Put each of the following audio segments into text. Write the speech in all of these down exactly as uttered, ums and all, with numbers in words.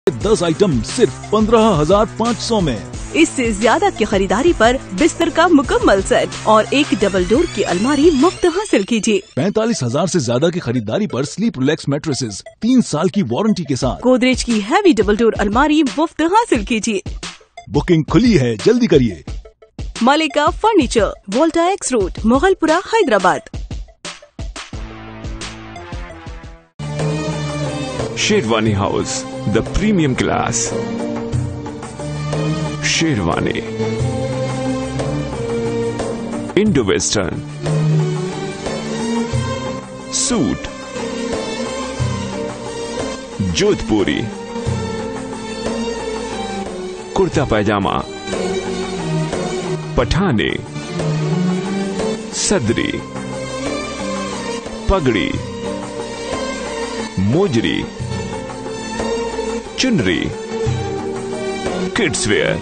दस आइटम सिर्फ पंद्रह हजार पाँच सौ में। इससे ज्यादा की खरीदारी पर बिस्तर का मुकम्मल सेट और एक डबल डोर की अलमारी मुफ्त हासिल कीजिए। पैंतालीस हजार से ज्यादा की खरीदारी पर स्लीप रिलैक्स मैट्रेसेस तीन साल की वारंटी के साथ। गोदरेज की हैवी डबल डोर अलमारी मुफ्त हासिल कीजिए। बुकिंग खुली है, जल्दी करिए। Malika furniture, Volta X road, Moghalpura, Hyderabad. Sherwani house, the premium class. Sherwani, Indo western, suit, Jodhpuri, kurta pyjama, Pathani, सदरी, पगड़ी, मोजरी, चुनरी, kids wear.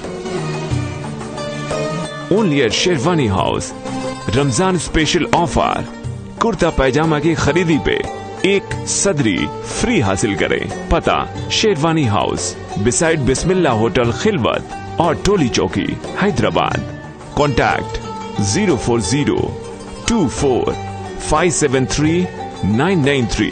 Only at Sherwani house. Ramzan special offer, kurta pyjama की खरीदी पे एक सदरी फ्री हासिल करें। पता Sherwani house, beside Bismillah hotel Khilwat और Toli Chowki, Hyderabad. Contact zero four zero two four five seven three nine nine three.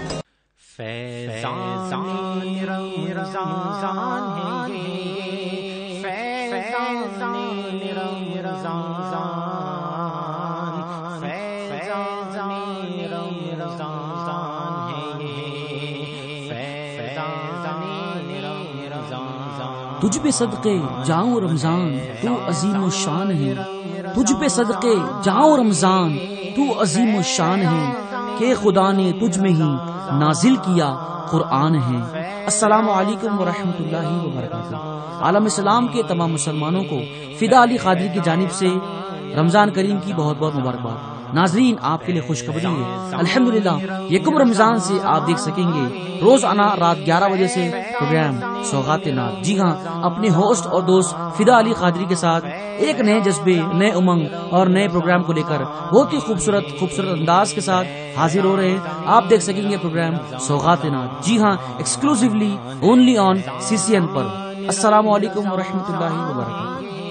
तुझ पे सदके जाऊं रमजान, तू अजीम शान है। तुझ पे सदके जाऊं रमजान, तू अजीम शान है। कि खुदा ने तुझ में ही नाजिल किया कुरान है। अस्सलामु अलैकुम व रहमतुल्लाहि व बरकातुहू। आलम इस्लाम के तमाम मुसलमानों को फिदा अली कादरी की जानिब से रमजान करीम की बहुत बहुत मुबारकबाद। नाजरीन, आपके लिए खुशखबरी है, अल्हम्दुलिल्लाह यकम रमजान से आप देख सकेंगे रोजाना रात ग्यारह बजे से प्रोग्राम सौगात नात। जी हाँ, अपने होस्ट और दोस्त फिदा अली कादरी के साथ एक नए जज्बे, नए उमंग और नए प्रोग्राम को लेकर बहुत ही खूबसूरत खूबसूरत अंदाज के साथ हाजिर हो रहे हैं। आप देख सकेंगे प्रोग्राम सौगात नात। जी हाँ, exclusively only on C C N पर। अस्सलामु अलैकुम व रहमतुल्लाहि व बरकातुहू।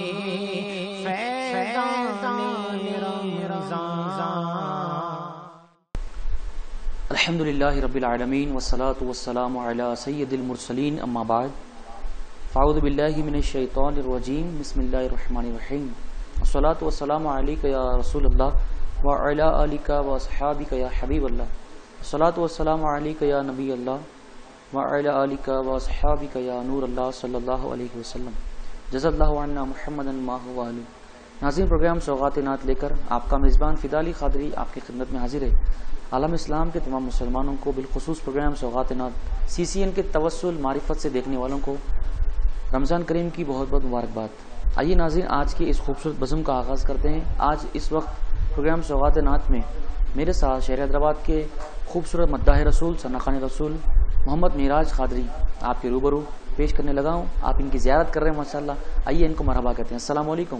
अल्हम्दुलिल्लाहि रब्बिल आलमीन वस्सलातु वस्सलामु अला सय्यिदिल मुरसलीन, अम्मा बाद। फ़अऊज़ु बिल्लाहि मिनश शैतानिर रजीम, बिस्मिल्लाहिर रहमानिर रहीम। अस्सलातु वस्सलामु अलैका या रसूलल्लाह व अला आलिका व अस्हाबिका या हबीबल्लाह। अस्सलातु वस्सलामु अलैका या नबी अल्लाह व अला आलिका व अस्हाबिका या नूर अल्लाह सल्लल्लाहु अलैहि वसल्लम। जज़ल्लाहु अन्ना मुहम्मदन मा हुवा अलैहि। नाज़रीन, प्रोग्राम सौगात नात लेकर आपका मेज़बान फिदा अली कादरी आपकी खिदमत में हाजिर है। आलम इस्लाम के तमाम मुसलमानों को बिलखुसूस प्रोग्राम सौगात नात सी सी एन के तवस्सुल मारिफत से देखने वालों को रमज़ान करीम की बहुत बहुत मुबारकबाद। आइए नाज़रीन, आज की इस खूबसूरत बज़म का आगाज़ करते हैं। आज इस वक्त प्रोग्राम सौगात नात में मेरे साथ शहर हैदराबाद के खूबसूरत मद्दाह रसूल, सनाखान रसूल मोहम्मद मिराज कादरी आपके रूबरू पेश करने लगा हूँ। आप इनकी ज़ियारत कर रहे हैं माशाअल्लाह। आइए इनको मरहबा कहते हैं। अस्सलामु अलैकुम।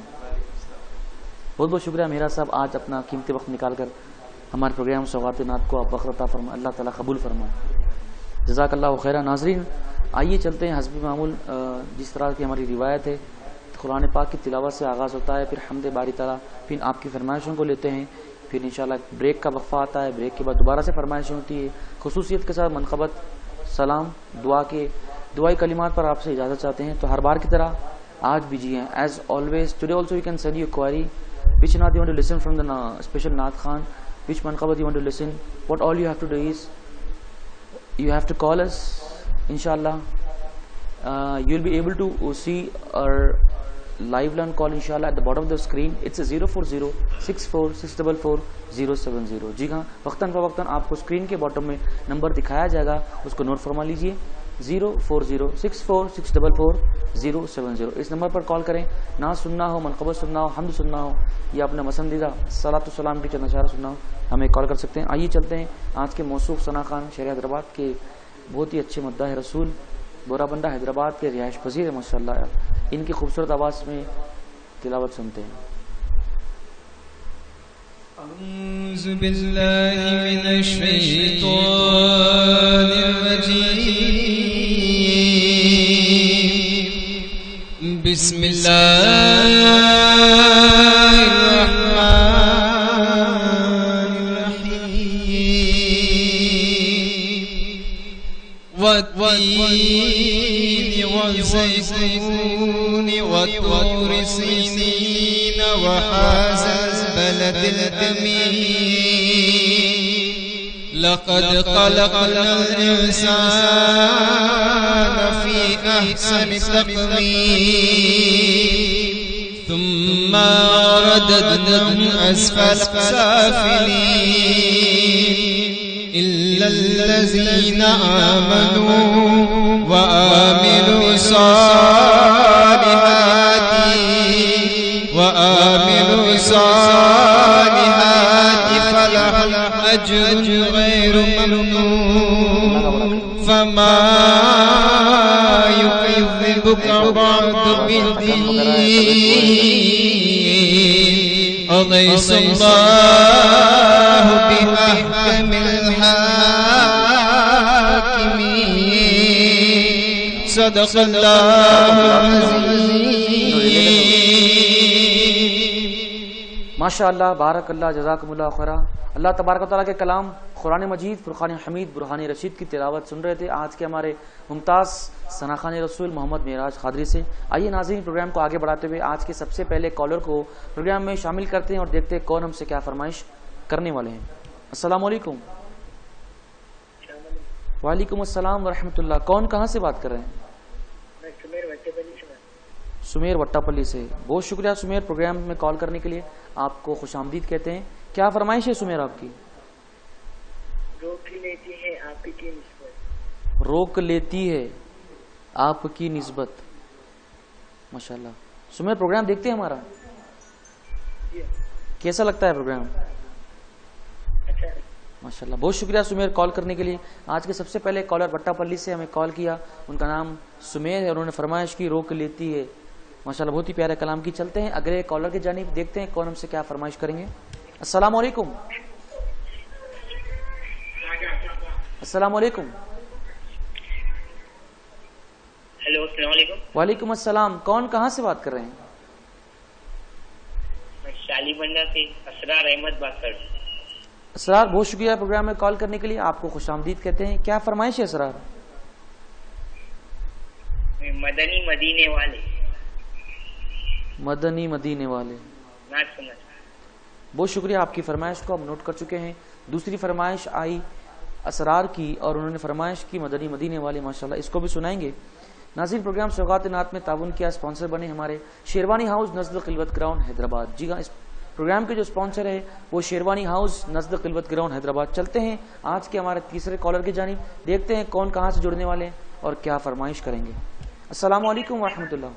बहुत बहुत शुक्रिया मेरा साहब, आज अपना कीमती वक्त निकाल कर हमारे प्रोग्राम सौगात नात को आप वक्त अता फरमाए। अल्लाह ताला कबूल फरमाए, जज़ाकल्लाहु खैरा। नाज़रीन, आइए चलते हैं। हस्बी मामूल जिस तरह की हमारी रिवायत है, कुरान पाक की तिलावत से आगाज़ होता है, फिर हम्द बारी ताला, फिर आपकी फरमाइशों को लेते हैं, फिर इंशाअल्लाह ब्रेक का वक्फा आता है। ब्रेक के बाद दोबारा से फरमाइशें होती है खुसूसियत के साथ। मनक़बत, सलाम, दुआ के दुआई कलिमात पर आपसे इजाज़त चाहते हैं। तो हर बार की तरह आज भी जी हैं, as always today also you can send you query which naat you want to listen from the special naat Khan, which manqabat you want to listen. What all you have to do is you have to call us, inshallah. Uh, you'll be able to see our live line call inshallah at the bottom of the screen. It's a zero four zero six four six four four zero seven zero. जी हाँ, वक्तन फवक्तन आपको screen के bottom में number दिखाया जाएगा, उसको note फरमा लीजिए। Zero four zero six four six double four zero seven zero. इस नंबर पर कॉल करें। ना सुनना हो, मनक़बत सुनना हो, हम्द सुनना हो, या अपना पसंदीदा सलातो सलाम की चंद अशारा सुनना हो, हमें कॉल कर सकते हैं। आइए चलते हैं आज के मौसूफ सना खान शहर हैदराबाद के बहुत ही अच्छे मद्दाह रसूल, बोराबंडा हैदराबाद के रिहाइश पजीर है माशाअल्लाह। इनकी खूबसूरत आवाज़ में तिलावत सुनते हैं। أعوذ بالله من الشيطان الرجيم بسم الله الرحمن الرحيم والتين والزيتون والطور سينين وهذا البلد الأمين لقد خلقنا الإنسان في أحسن تقويم ثم رددناه أسفل سافلين إلا الذين آمنوا وآمنوا الصالحات وآمنوا الصالحات فلهم أجر غير ممنون فما يكذبك بعد بالدين أليس الله بأحكم الحاكمين صدق الله العظيم. ماشاء اللہ، بارک اللہ، جزاکم اللہ خیرہ. اللہ تبارک و تعالیٰ کے کلام قرآن مجید، فرقان حمید، برہان رشید کی تلاوت سن رہے تھے آج کے ہمارے ممتاز ثناخان رسول محمد معراج قادری سے. آئیے ناظرین، پروگرام کو آگے بڑھاتے ہوئے آج کے سب سے پہلے کالر کو پروگرام میں شامل کرتے ہیں اور دیکھتے ہیں کون ہم سے کیا فرمائش کرنے والے ہیں. السلام علیکم. وعلیکم السلام ورحمۃ اللہ. کون کہاں سے بات کر رہے ہیں؟ سمیر وٹا پلی سے. بہت شکریہ سمیر، پروگرام میں کال کرنے کے لیے. آپ کو خوش آمدید کہتے ہیں. کیا فرمائش ہے سمیر آپ کی؟ روک لیتی ہے آپ کی نسبت. روک لیتی ہے آپ کی نسبت. ماشاءاللہ. سمیر پروگرام دیکھتے ہیں ہمارا؟ کیسا لگتا ہے پروگرام؟ اچھا. ماشاءاللہ. بہت شکریہ سمیر کال کرنے کے لیے. آج کے سب سے پہلے کالر وٹا پلی سے ہمیں کال کیا. ان کا نام سمیر ہے اور انہوں نے فرمائش کی روک لیتی ہے. ماشاءاللہ بہت ہی پیارے کلام کی. چلتے ہیں اگلے کالر کی جانب، دیکھتے ہیں کون ہم سے کیا فرمائش کریں گے. السلام علیکم. السلام علیکم. ہیلو، السلام علیکم. وعلیکم السلام. کون کہاں سے بات کر رہے ہیں؟ شالی بندہ سے اسرار احمد بات کر رہا ہوں. اسرار، بہت شکریہ پروگرام میں کال کرنے کے لیے. آپ کو خوش آمدید کہتے ہیں. کیا فرمائش ہے اسرار؟ مدنی مدینے والے. مدنی مدینے والے. نعت سنا. بہت شکریہ، آپ کی فرمائش کو ہم نوٹ کر چکے ہیں. دوسری فرمائش آئی اسرار کی اور انہوں نے فرمائش کی مدنی مدینے والے. ماشاءاللہ اس کو بھی سنائیں گے. ناظرین، پروگرام سوغات نعت میں تعاون کیا، اسپانسر بنے ہمارے شیروانی ہاؤس نزد قلوت گراؤنڈ حیدرآباد. جی ہاں، اس پروگرام کے جو اسپانسر ہے وہ شیروانی ہاؤس نزد قلوت گراؤنڈ حیدرآباد. چلتے ہیں آج کے ہمارے تیسرے کالر کی جانب، دیکھتے ہیں کون کہاں سے جڑنے والے اور کیا فرمائش کریں گے. السلام علیکم ورحمۃ اللہ.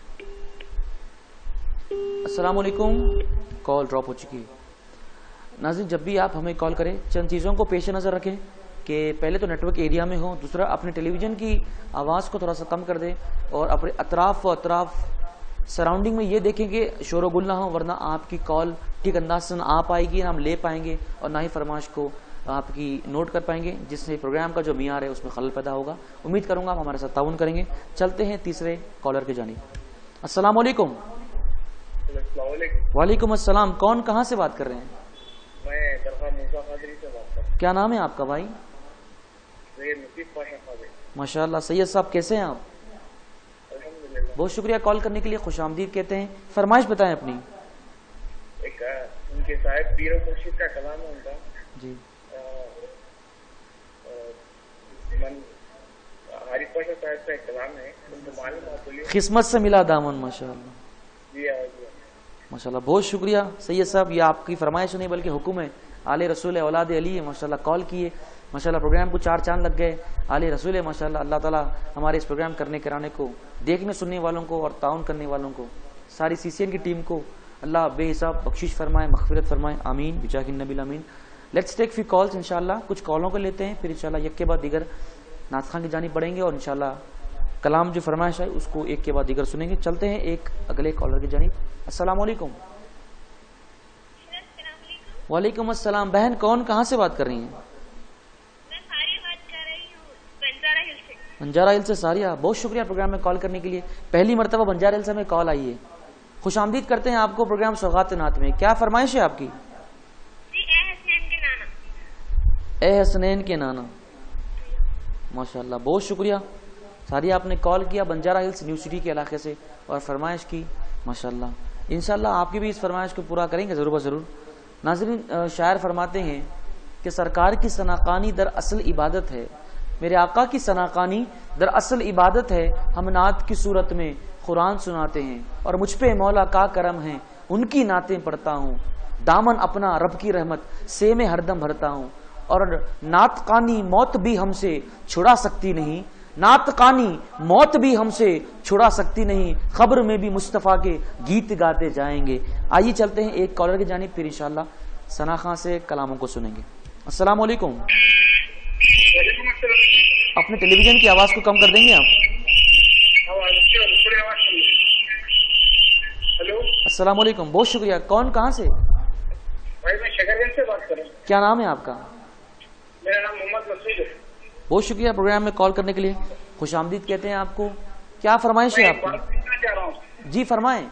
السلام علیکم. کال ڈراپ ہو چکی ہے. ناظرین، جب بھی آپ ہمیں کال کریں چند چیزوں کو پیش نظر رکھیں کہ پہلے تو نیٹ ورک ایریا میں ہو، دوسرا اپنے ٹیلی ویژن کی آواز کو تھوڑا سا کم کر دیں اور اپنے اطراف و اطراف سراؤنڈنگ میں یہ دیکھیں کہ شور و گل نہ ہو، ورنہ آپ کی کال ٹھیک انداز سے نہ آ پائے گی، نہ ہم لے پائیں گے اور نہ ہی فرمائش کو آپ کی نوٹ کر پائیں گے، جس سے پروگرام کا جو معیار ہے اس میں خلل پیدا ہوگا. امید کروں گا آپ ہمارے ساتھ تعاون کریں گے. چلتے ہیں تیسرے کالر کی جانب. السلام علیکم. السلام علیکم. وعلیکم السلام. کون کہاں سے بات کر رہے ہیں؟ میں درگاہ موسیٰ قادری سے بات کر رہا ہوں. کیا نام ہے آپ کا بھائی؟ سید نصیب پاشا قادری. ماشاء اللہ. سید صاحب کیسے ہیں آپ؟ الحمدللہ. بہت شکریہ کال کرنے کے لیے. خوش آمدید کہتے ہیں. فرمائش بتائیں اپنی. ایک ان کے صاحب پیر و مرشد کا کلام ہے ان کا. جی. من حارث پاشا صاحب کا ایک کلام ہے، ان کو معلوم آپ بولیے. قسمت سے ملا دامن. ماشاء اللہ. جی ماشاء اللہ. بہت شکریہ سید صاحب. یہ آپ کی فرمائش نہیں بلکہ حکم ہے. آل رسول اولاد علی ہے. ماشاء اللہ کال کیے. ماشاء اللہ پروگرام کو چار چاند لگ گئے. آل رسول ہے. ماشاء اللہ. اللہ تعالیٰ ہمارے اس پروگرام کرنے کرانے کو، دیکھنے سننے والوں کو اور تعاون کرنے والوں کو، ساری سی سی این کی ٹیم کو اللہ بے حساب بخشش فرمائے، مغفرت فرمائے. آمین بجاہ النبی الامین. لیٹس ٹیک فیو کالز انشاءاللہ. کچھ کالوں کو لیتے ہیں، پھر انشاءاللہ یک کے بعد دیگر نعت خان کی جانب بڑھیں گے اور انشاءاللہ کلام جو فرمائش ہے اس کو ایک کے بعد دیگر سنیں گے. چلتے ہیں ایک اگلے کالر کی جانب. السلام علیکم. وعلیکم السلام. بہن کون کہاں سے بات کر رہی ہیں؟ میں فاریہ بات کر رہی ہوں بنجارہ ہل سے. بنجارہ ہل سے ساریہ، بہت شکریہ پروگرام میں کال کرنے کے لیے. پہلی مرتبہ بنجارہ ہل سے ہمیں کال آئی ہے. خوش آمدید کرتے ہیں آپ کو پروگرام سوغات نعت میں. کیا فرمائش ہے آپ کی؟ اے حسنین کے نانا. ماشاءاللہ بہت شکریہ ساریہ، آپ نے کال کیا بنجارہ ہلز نیو سٹی کے علاقے سے اور فرمائش کی. ماشاءاللہ انشاءاللہ آپ کی بھی اس فرمائش کو پورا کریں گے ضرور ضرور. ناظرین، شاعر فرماتے ہیں کہ سرکار کی ثناءخوانی در اصل عبادت ہے، میرے آقا کی ثناءخوانی در اصل عبادت ہے. ہم نعت کی صورت میں قرآن سناتے ہیں اور مجھ پہ مولا کا کرم ہے، ان کی نعتیں پڑھتا ہوں. دامن اپنا رب کی رحمت سے میں ہر دم بھرتا ہوں. اور نعت خوانی موت بھی ہم سے چھڑا سکتی نہیں، نعت خوانی موت بھی ہم سے چھڑا سکتی نہیں. خبر میں بھی مصطفیٰ کے گیت گاتے جائیں گے. آئیے چلتے ہیں ایک کالر کی جانب، پھر انشاءاللہ ثنا خان سے کلاموں کو سنیں گے. السلام علیکم. اپنے ٹیلی ویژن کی آواز کو کم کر دیں گے آپ؟ ہلو السلام علیکم. بہت شکریہ. کون کہاں سے؟ بھائی میں شکر گنج سے بات کر رہا ہوں. کیا نام ہے آپ کا؟ میرا نام محمد مسعود ہے. بہت شکریہ پروگرام میں کال کرنے کے لیے. خوش آمدید کہتے ہیں آپ کو. کیا فرمائش ہے آپ کی؟ چاہ رہا ہوں جی فرمائیں.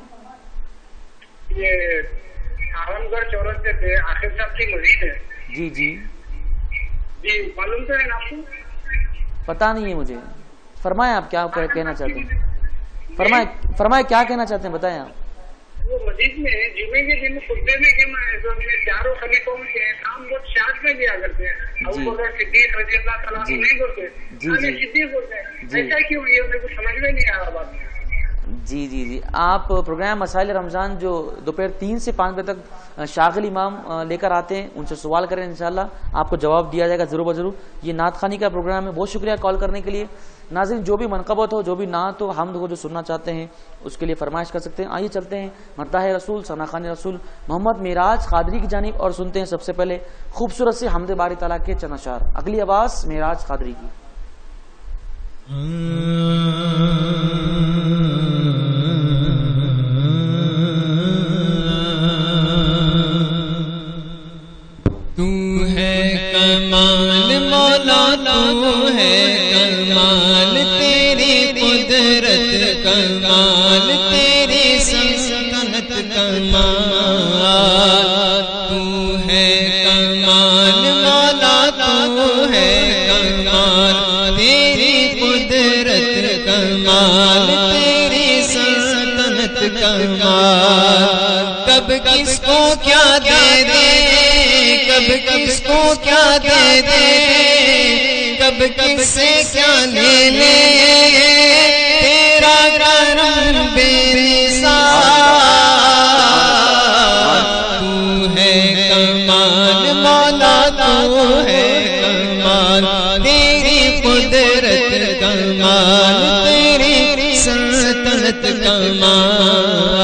یہ آرام گڑھ چورسے پہ آخر صاحب کی مسجد ہے. جی جی جی معلوم تو ہے نا آپ کو؟ پتا نہیں ہے مجھے. فرمائیں آپ کیا کہنا چاہتے ہیں. فرمائیں فرمائیں کیا کہنا چاہتے ہیں، بتائیں آپ. وہ مسجد میں جمعے کے دن خطبے میں کہ میں چاروں خلیفوں کے کام بہت شاد میں دیا کرتے ہیں. ابو بکر صدیق رضی اللہ تعالیٰ عنہ نہیں بولتے، صدیق بولتے ہیں. ایسا کیوں؟ یہ میرے کو سمجھ میں نہیں آ رہا بات. جی جی جی آپ پروگرام مسائل رمضان جو دوپہر تین سے پانچ بجے تک شاغل امام لے کر آتے ہیں، ان سے سوال کریں، انشاءاللہ آپ کو جواب دیا جائے گا ضرور بضرور. یہ نعت خوانی کا پروگرام ہے. بہت شکریہ کال کرنے کے لیے. ناظرین، جو بھی منقبت ہو، جو بھی نعت ہو، حمد ہو، جو سننا چاہتے ہیں اس کے لیے فرمائش کر سکتے ہیں. آئیے چلتے ہیں مداح رسول ثنا خوان رسول محمد معراج قادری کی جانب اور سنتے ہیں سب سے پہلے خوبصورت سے حمد باری تعالیٰ کے چند اشعار. اگلی آواز معراج قادری کی. تو ہے کمال مولا، تو ہے کمال تیری قدرت، کمال تیری سلطنت، کمال تو ہے کمال مولا، تو ہے کمال تیری قدرت، کمال تیری سلطنت، کمال. کب کس کو کیا دے دے، کب کس کو کیا دے دے، کب کس سے کیا لے لے، تیرا کرم بے مثال. تو ہے کمال مولا، تو ہے کمال تیری قدرت، کمال تیری سلطنت، کمال.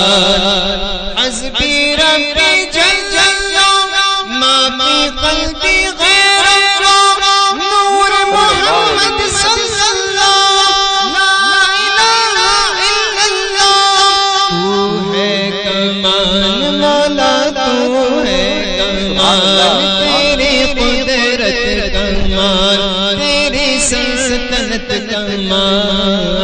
حسبی ربی جل جلالہ ما فی قلبی غیر اللہ، نور محمد صلی اللہ، لا الہ الا اللہ. تو ہے کمال مولا، تو ہے کمال تیری قدرت، کمال تیری سلطنت، کمال.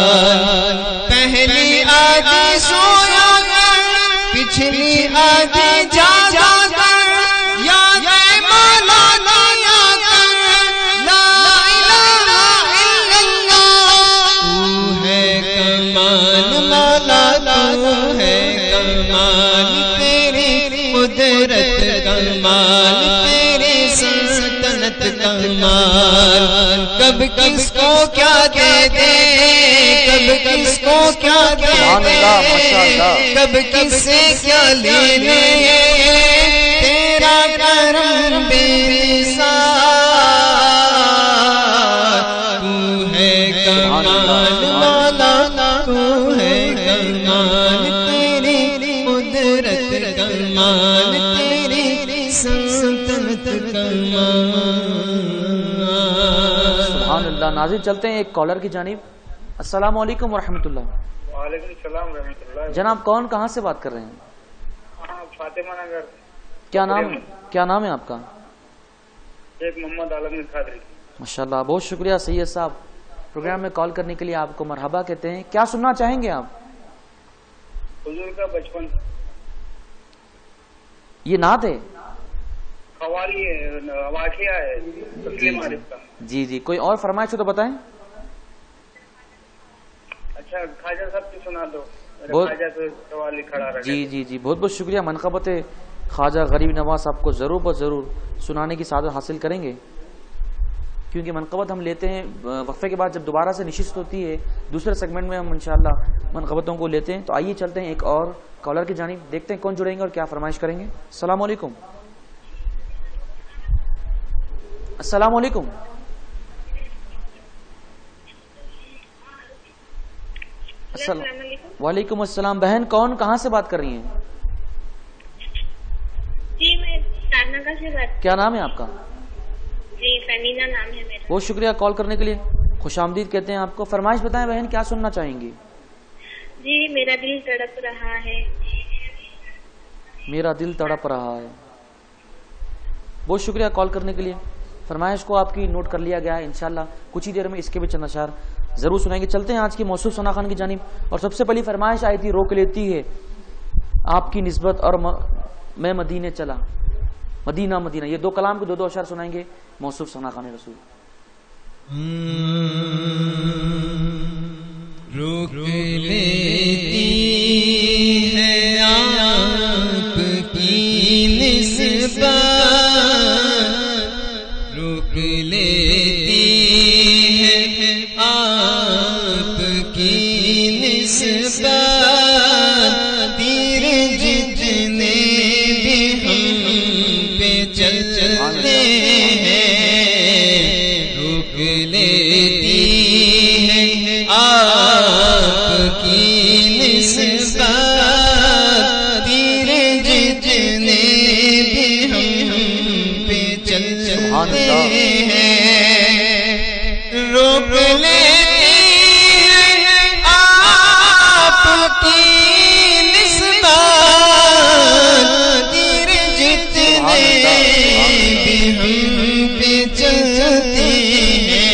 پہلی آدھی سویا پچھلی آدھی جاگا کر، یاد مولا لیا کر، لا الہ الا اللہ. تو ہے کمال مولا، تو ہے کمال تیری قدرت، کمال تیری سلطنت، کمال. کب کس کو کیا دے دے، کب کس کو کیا دے دے، کب کس سے کیا لے لے، تیرا کرم بے مثال. تو ہے کمال مولا، تو ہے کمال تیری قدرت، کمال تیری سلطنت، کمال. سبحان اللہ. ناظرین چلتے ہیں ایک کالر کی جانب. السلام علیکم ورحمۃ اللہ. وعلیکم السلام ورحمۃ اللہ. جناب کون کہاں سے بات کر رہے ہیں؟ ہاں فاطمہ نگر. کیا نام کیا نام ہے آپ کا؟ ایک محمد عالم قادری. ماشاءاللہ بہت شکریہ سید صاحب. پروگرام میں کال کرنے کے لیے آپ کو مرحبا کہتے ہیں. کیا سننا چاہیں گے آپ؟ حضور کا بچپن. یہ نعت ہے؟ قوالی ہے، واقعہ ہے تسلیم عارف کا. جی جی، کوئی اور فرمائش ہو تو بتائیں. اچھا خواجہ صاحب کی سنا دو. بہت خواجہ سے قوالی کھڑا رہے. جی جی جی، بہت بہت شکریہ. منقبت خواجہ غریب نواز صاحب کو ضرور بہت ضرور سنانے کی سعادت حاصل کریں گے، کیونکہ منقبت ہم لیتے ہیں وقفے کے بعد جب دوبارہ سے نشست ہوتی ہے دوسرے سیگمنٹ میں ہم انشاءاللہ منقبتوں کو لیتے ہیں. تو آئیے چلتے ہیں ایک اور کالر کی جانب، دیکھتے ہیں کون جڑیں گے اور کیا فرمائش کریں گے. السلام علیکم. السلام علیکم. السلام وعلیکم السلام. بہن کون کہاں سے بات کر رہی ہیں؟ جی میں تارناگا سے بات. کیا نام ہے آپ کا؟ جی فیمینا نام ہے میرا. بہت شکریہ کال کرنے کے لیے، خوش آمدید کہتے ہیں آپ کو. فرمائش بتائیں بہن، کیا سننا چاہیں گی؟ جی میرا دل تڑپ رہا ہے. میرا دل تڑپ رہا ہے. بہت شکریہ کال کرنے کے لیے. فرمائش کو آپ کی نوٹ کر لیا گیا ہے. انشاءاللہ کچھ ہی دیر میں اس کے بھی چند اشعار ضرور سنائیں گے. چلتے ہیں آج کی موصوف ثنا خان کی جانب، اور سب سے پہلی فرمائش آئی تھی روک لیتی ہے آپ کی نسبت اور میں مدینے چلا. مدینہ مدینہ، یہ دو کلام کے دو دو اشعار سنائیں گے موصوف ثنا خان رسول. روک لیتی ہے آپ کی نسبت، روک لیتی ہے آپ کی نسبت، تیر جتنے بھی ہم پہ چلتے ہیں، روک لیتی ہے آپ کی نسبت، تیر جتنے بھی ہم پہ چلتے ہیں، روک لیتی ہے آپ کی نسبت، تیر جتنے بھی ہم پہ چلتے ہیں،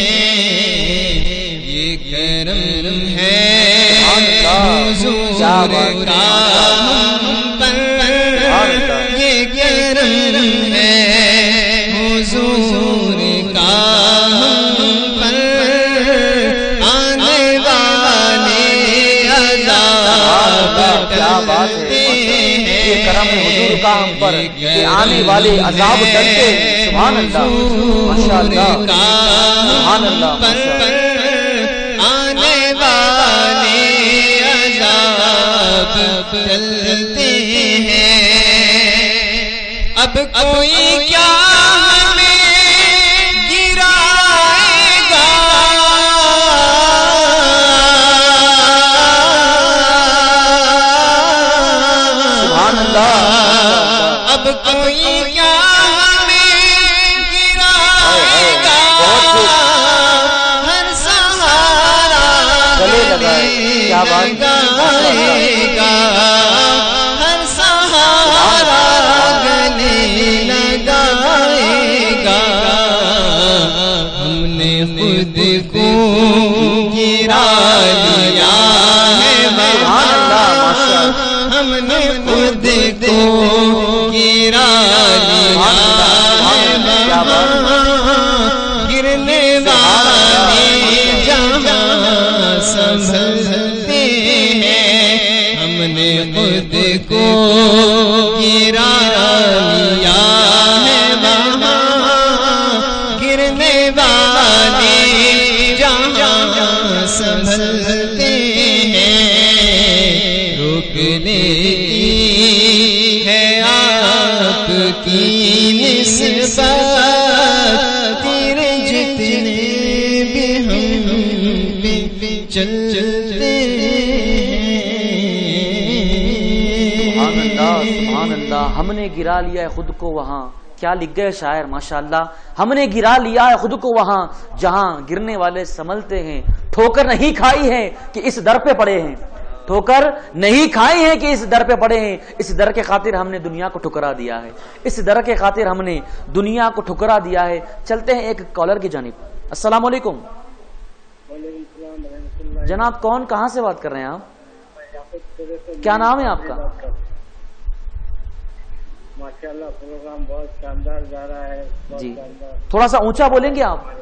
یہ کرم ہے حضور کا ہم پر، یہ کرم ہے حضور کا ہم پر، آنے والے عذاب ٹلتے ہیں، یہ کرم ہے حضور کا ہم پر کہ آنے والے عذاب ٹلتے ہیں. سبحان اللہ، ماشاءاللہ، سبحان اللہ، ماشاءاللہ. آنے والے عذاب ٹلتے ہیں، اب کوئی کیا ہمیں گرائے گا، سبحان اللہ. اب کوئی کیا ہمیں گرائے گا، ہر سہارا کیا بات لگائے گا، ہر سہارا گلے لگائے گا، ہم نے خود کو گرا لیا ہے وہاں، ہم نے خود کو گرا لیا ہے وہاں، گرنے والے جہاں سنبھلتے ہیں، ہم نے خود کو گرا لیا ہے وہاں، گرنے والے جہاں سنبھلتے ہیں، روکنے کی ہے آپ کی نسبت، تیر جتنے بھی ہم پہ چلتے ہیں. سبحان اللہ، سبحان اللہ. ہم نے گرا لیا ہے خود کو وہاں، کیا لکھ گئے شاعر ماشاءاللہ. ہم نے گرا لیا ہے خود کو وہاں جہاں گرنے والے سنبھلتے ہیں، ٹھوکر نہیں کھائی ہے کہ اس در پہ پڑے ہیں، ٹھوکر نہیں کھائی ہے کہ اس در پہ پڑے ہیں، اس در کے خاطر ہم نے دنیا کو ٹھکرا دیا ہے، اس در کے خاطر ہم نے دنیا کو ٹھکرا دیا ہے. چلتے ہیں ایک کالر کی جانب. السلام علیکم. جناب کون کہاں سے بات کر رہے ہیں آپ؟ کیا نام ہے آپ کا؟ ماشاءاللہ پروگرام بہت شاندار جا رہا ہے. جی تھوڑا سا اونچا بولیں گے آپ؟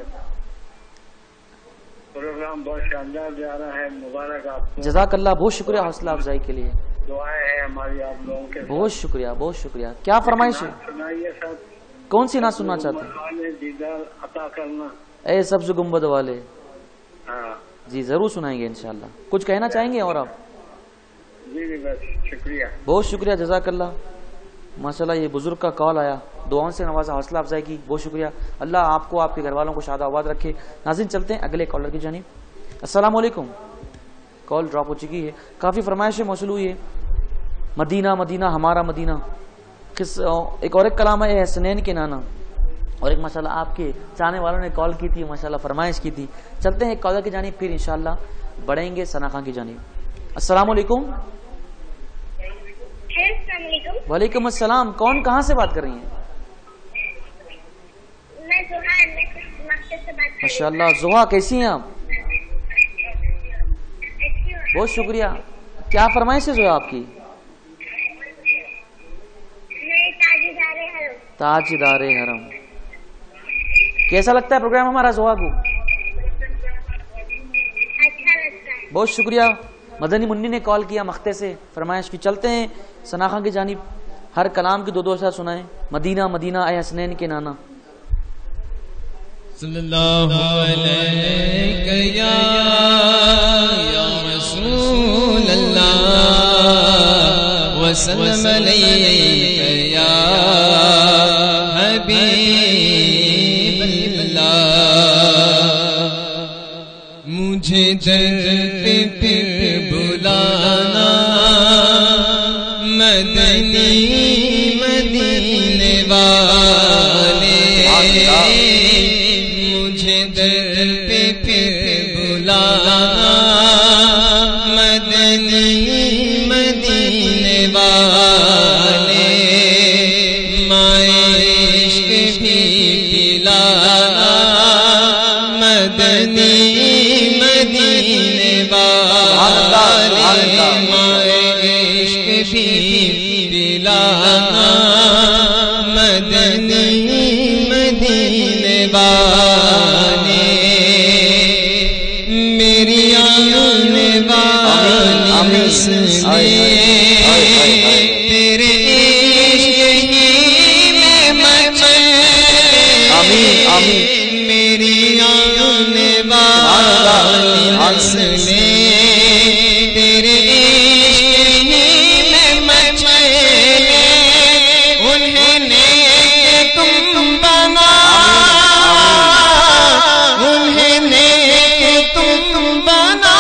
پروگرام بہت شاندار جا رہا ہے. مبارک آپ کو. جزاک اللہ, بہت شکریہ حوصلہ افزائی کے لیے. دعائیں ہیں ہماری آپ لوگوں کے. بہت شکریہ بہت شکریہ. کیا فرمائش ہے؟ سنائیے سب. کون سی نعت سننا چاہتے ہیں؟ دیدار عطا کرنا. اے سبز گنبد والے. ہاں جی ضرور سنائیں گے انشاءاللہ. کچھ کہنا چاہیں گے اور آپ؟ جی جی بس شکریہ. بہت شکریہ جزاک اللہ. ماشاءاللہ یہ بزرگ کا کال آیا, دعاؤں سے نوازا, حوصلہ افزائی کی. بہت شکریہ. اللہ آپ کو آپ کے گھر والوں کو شاد آباد رکھے. ناظرین چلتے ہیں اگلے کالر کی جانب. السلام علیکم. کال ڈراپ ہو چکی ہے. کافی فرمائشیں موصول ہوئی ہے. مدینہ مدینہ ہمارا مدینہ. ایک اور ایک کلام ہے حسنین کے نانا, اور ایک ماشاءاللہ آپ کے چاہنے والوں نے کال کی تھی, ماشاءاللہ فرمائش کی تھی. چلتے ہیں ایک کالر کی جانب, پھر انشاءاللہ بڑھیں گے ثنا خان کی جانب. السلام علیکم. السلام علیکم. وعلیکم السلام. کون کہاں سے بات کر رہی ہیں؟ میں زہا مکتب سے بات کر رہی ہوں. ماشاءاللہ زہا کیسی ہیں آپ؟ بہت شکریہ. کیا فرمائش ہے زہا آپ کی؟ تاجدار حرم. کیسا لگتا ہے پروگرام ہمارا زہا کو؟ بہت شکریہ. مدنی منی نے کال کیا مختے سے, فرمائش کی. چلتے ہیں ثنا خان کی جانب. ہر کلام کی دو دو اشعار سنائیں. مدینہ مدینہ اے حسنین کے نانا. صلی اللہ علیہ یا رسول اللہ وسلم علیہ یا حبیب اللہ. مجھے در پہ پھر بلانا مدنی مدینے والے. مجھے در پہ پھر بلانا مدنی مدینے والے. مائے عشق بھی پلانا مدنی مدینے والے. مائے عشق بھی پلانا مدنی مدینے والے. میری آن والی نسلیں تیرے عشق میں مچے. میری آن والی نسلیں تیرے عشق میں مچے. انہیں نیک تم بنا, انہیں نیک تم بنا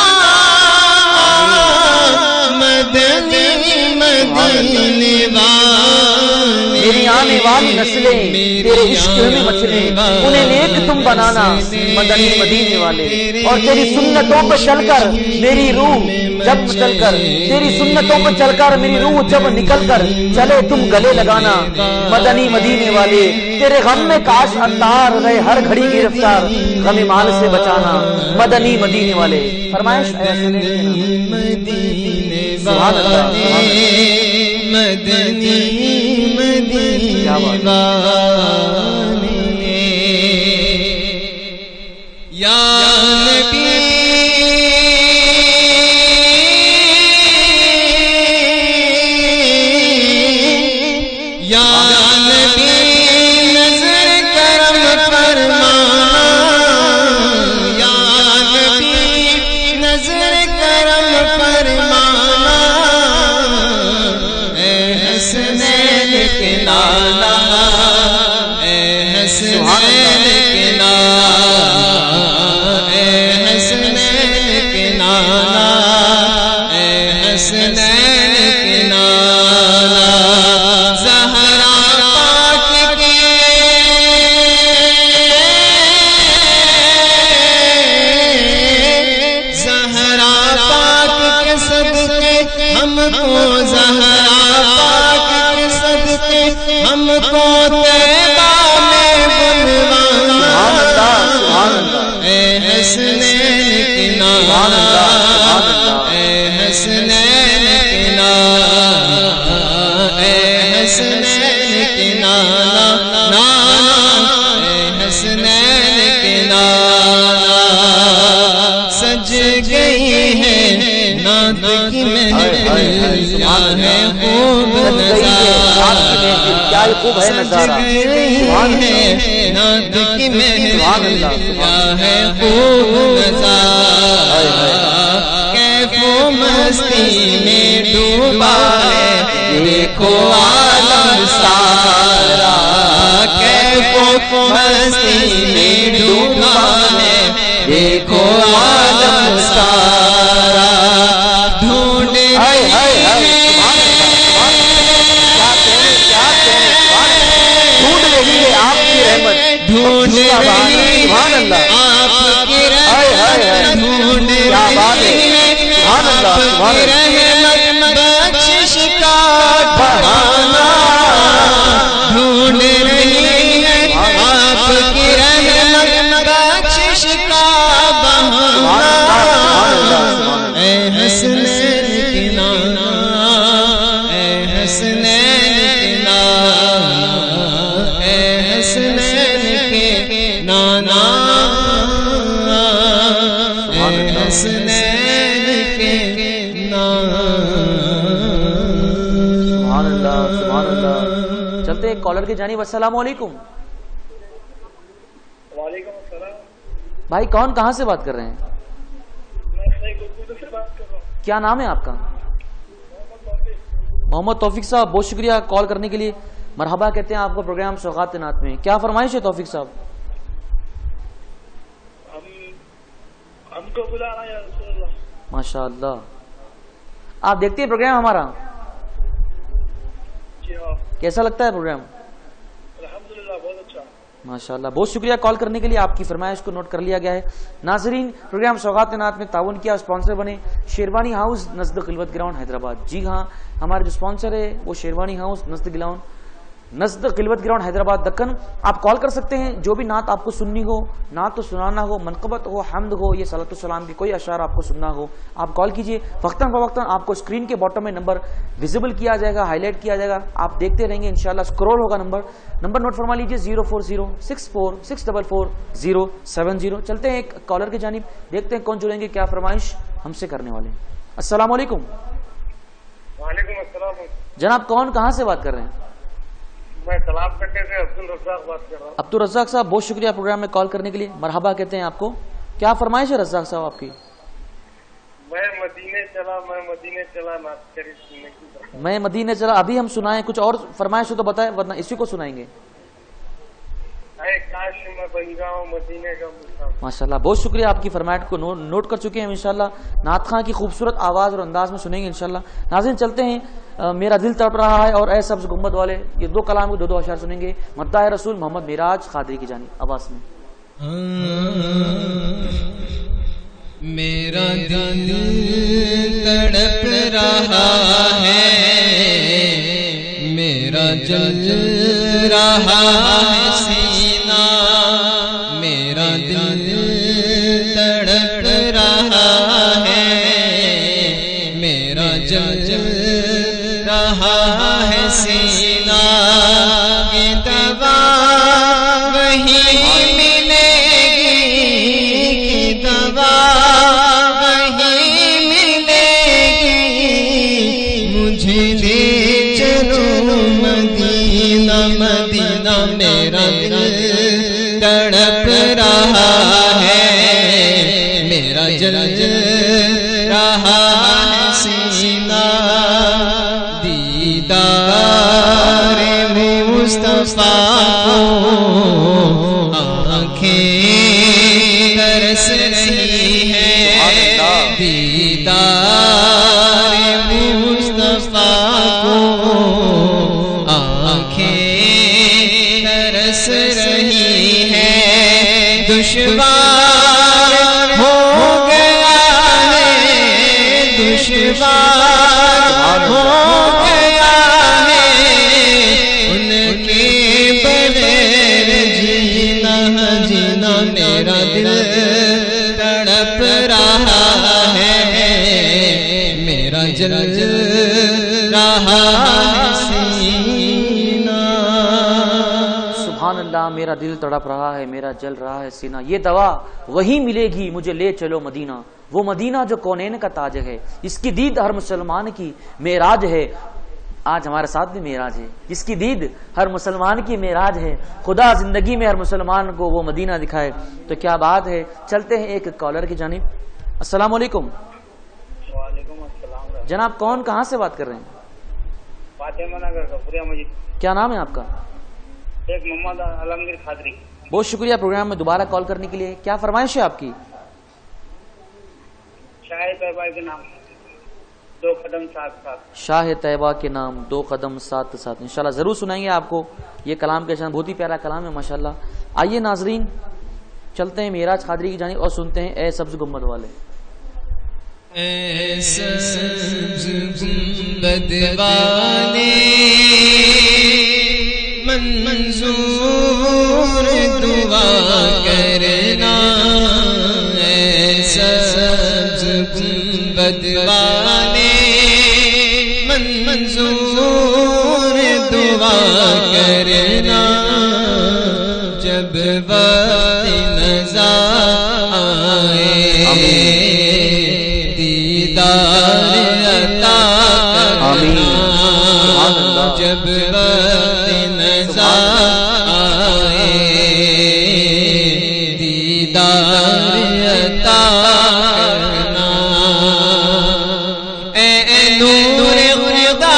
مدنی مدینے والے. میری آنے والی نسلیں تیرے عشق میں مچلیں, انہیں نیک تم بنانا مدنی مدینے والے. اور تیری سنتوں پہ چل کر میری روح جب چل کر تیری سنتوں پہ چل کر میری روح جب نکل کر چلے تم گلے لگانا مدنی مدینے والے. تیرے غم میں کاش عطار رہے ہر گھڑی گرفتار, غم مال سے بچانا مدنی مدینے والے. فرمائش مدینے والے مدنی مدینے والے. یا نبی یا نبی نظر کرم فرمانا. یا نبی نظر کرم فرمانا. اے حسنین کے نانا, اے حسنین کے نانا, اے حسنین کے نانا, اے حسنین کے نانا. زہرا پاک کے زہرا پاک کے صدقے ہم کو, زہرا پاک کے صدقے ہم کو طیبہ میں بلوانا. اے حسنین گئی ہے نعت کی محفل کیا ہے خوب نظارہ سج گئی ہے نعت کی محفل کیا ہے خوب نظارہ کیف و مستی میں ڈوبا ہے دیکھو عالم سارا کیف و مستی میں ڈوبا ہے دیکھو عالم سارا ڈھونڈ رہی ہے ڈھونڈ رہی ہے آپ کی رحمت ڈھونڈ رہی ہے آپ کی رحمت ڈھونڈ رہی ہے آپ کی رحمت بخشش کا بہانہ ڈھونڈ رہی ہے آپ کی رحمت بخشش کا بہانہ اے حسنین کی نانا اے حسنین کی نانا اے حسنین کے نانا اے حسنین کے نانا سبحان اللہ سبحان اللہ. چلتے ایک کالر کی جانب. السلام علیکم. وعلیکم السلام. بھائی کون کہاں سے بات کر رہے ہیں؟ کیا نام ہے آپ کا؟ محمد توفیق صاحب بہت شکریہ کال کرنے کے لیے. مرحبا کہتے ہیں آپ کو پروگرام سوغات نعت میں. کیا فرمائش ہے توفیق صاحب؟ ہم کو بلا رہا ہے رسول اللہ. ماشاء اللہ. آپ دیکھتے ہیں پروگرام ہمارا؟ جی ہاں کیسا لگتا ہے پروگرام؟ الحمدللہ بہت اچھا. ماشاء اللہ بہت شکریہ کال کرنے کے لیے. آپ کی فرمائش کو نوٹ کر لیا گیا ہے. ناظرین پروگرام سوغات نعت میں تعاون کیا اسپانسر بنے شیروانی ہاؤس نزد قلوت گراؤنڈ حیدرآباد. جی ہاں ہمارے جو اسپانسر ہے وہ شیروانی ہاؤس نزد گراؤنڈ نزد قلوت گراؤنڈ حیدرآباد دکن. آپ کال کر سکتے ہیں جو بھی نعت آپ کو سننی ہو, نعت تو سنانا ہو, منقبت ہو, حمد ہو, یہ صلاۃ السلام کی کوئی اشعار آپ کو سننا ہو آپ کال کیجئے. وقتاً فوقتاً آپ کو اسکرین کے باٹم میں نمبر ویزیبل کیا جائے گا, ہائی لائٹ کیا جائے گا, آپ دیکھتے رہیں گے انشاءاللہ. اسکرول ہوگا نمبر نمبر نوٹ فرما لیجیے zero four zero six four six double four zero seven zero. چلتے ہیں ایک کالر کی جانب, دیکھتے ہیں کون جڑیں گے, کیا فرمائش ہم سے کرنے والے ہیں. السلام علیکم. وعلیکم السلام. جناب کون کہاں سے بات کر رہے ہیں؟ میں تلاب کٹے سے عبد الرزاق بات کر رہا ہوں. عبد الرزاق صاحب بہت شکریہ پروگرام میں کال کرنے کے لیے. مرحبا کہتے ہیں آپ کو. کیا فرمائش ہے رزاق صاحب آپ کی؟ میں مدینے چلا میں مدینے چلا نعت شریف سننے کی طرف. میں مدینے چلا. ابھی ہم سنائیں, کچھ اور فرمائش ہو تو بتائیں ورنہ اسی کو سنائیں گے. اے کاش میں بن جاؤں مدینے کا مسافر. ماشاءاللہ بہت شکریہ. آپ کی فرمائش کو نوٹ کر چکے ہیں انشاءاللہ. نعت خاں کی خوبصورت آواز اور انداز میں سنیں گے انشاءاللہ. ناظرین چلتے ہیں. میرا دل تڑپ رہا ہے اور اے سبز گنبد والے, یہ دو کلام کو دو دو اشعار سنیں گے. مداح رسول محمد معراج قادری کی جانب آواز میں. میرا دل تڑپ رہا ہے, میرا جل رہا ہے سینہ, میرا دل تڑپ رہا ہے, میرا جل رہا ہے سینہ. یہ دوا وہی ملے گی, یہ دوا وہی ملے گی, مجھے لے چلو مدینہ مدینہ. میرا دل تڑپ رہا ہے, میرا جل رہا ہے سینہ. دیدار مصطفیٰ کو آنکھیں ترس رہی ہے, دیدار مصطفیٰ کو آنکھیں ترس رہی ہے. دشوار ہو گیا ہے, دشوار ہو گیا ہے, ان کے بغیر جینا جینا. میرا دل تڑپ رہا ہے, میرا جل رہا ہے سینہ. سبحان اللہ میرا دل تڑپ رہا ہے، میرا جل رہا ہے سینہ، یہ دوا وہی ملے گی مجھے، لے چلو مدینہ، وہ مدینہ جو کونین کا تاج ہے، اس کی دید ہر مسلمان کی معراج ہے۔ آج ہمارے ساتھ بھی معراج ہے، جس کی دید ہر مسلمان کی معراج ہے، خدا زندگی میں ہر مسلمان کو وہ مدینہ دکھائے تو کیا بات ہے۔ چلتے ہیں ایک کالر کی جانب۔ السلام علیکم۔ وعلیکم السلام جناب کون کہاں سے بات کر رہے ہیں؟ فاطمہ نگر کا پوریا مجید۔ کیا نام ہے آپ کا؟ ایک محمد عالمگیر قادری۔ بہت شکریہ پروگرام میں دوبارہ کال کرنے کے لیے۔ کیا فرمائش ہے آپ کی؟ شاہ طیبہ کے نام دو قدم ساتھ ساتھ۔ شاہ طیبہ کے نام دو قدم ساتھ ساتھ، انشاءاللہ ضرور سنائیں گے آپ کو یہ کلام کے شان، بہت ہی پیارا کلام ہے ماشاءاللہ۔ آئیے ناظرین چلتے ہیں معراج قادری کی جانب اور سنتے ہیں اے سبز گنبد والے۔ اے سبز گنبد والے منظور دعا کرنا، اے سبز گنبد والے منظور دعا کرنا، جب وقت نظر آئے دیدار عطا کرنا، جب وقت نظر آئے دیدار عطا کرنا، اے نور خدا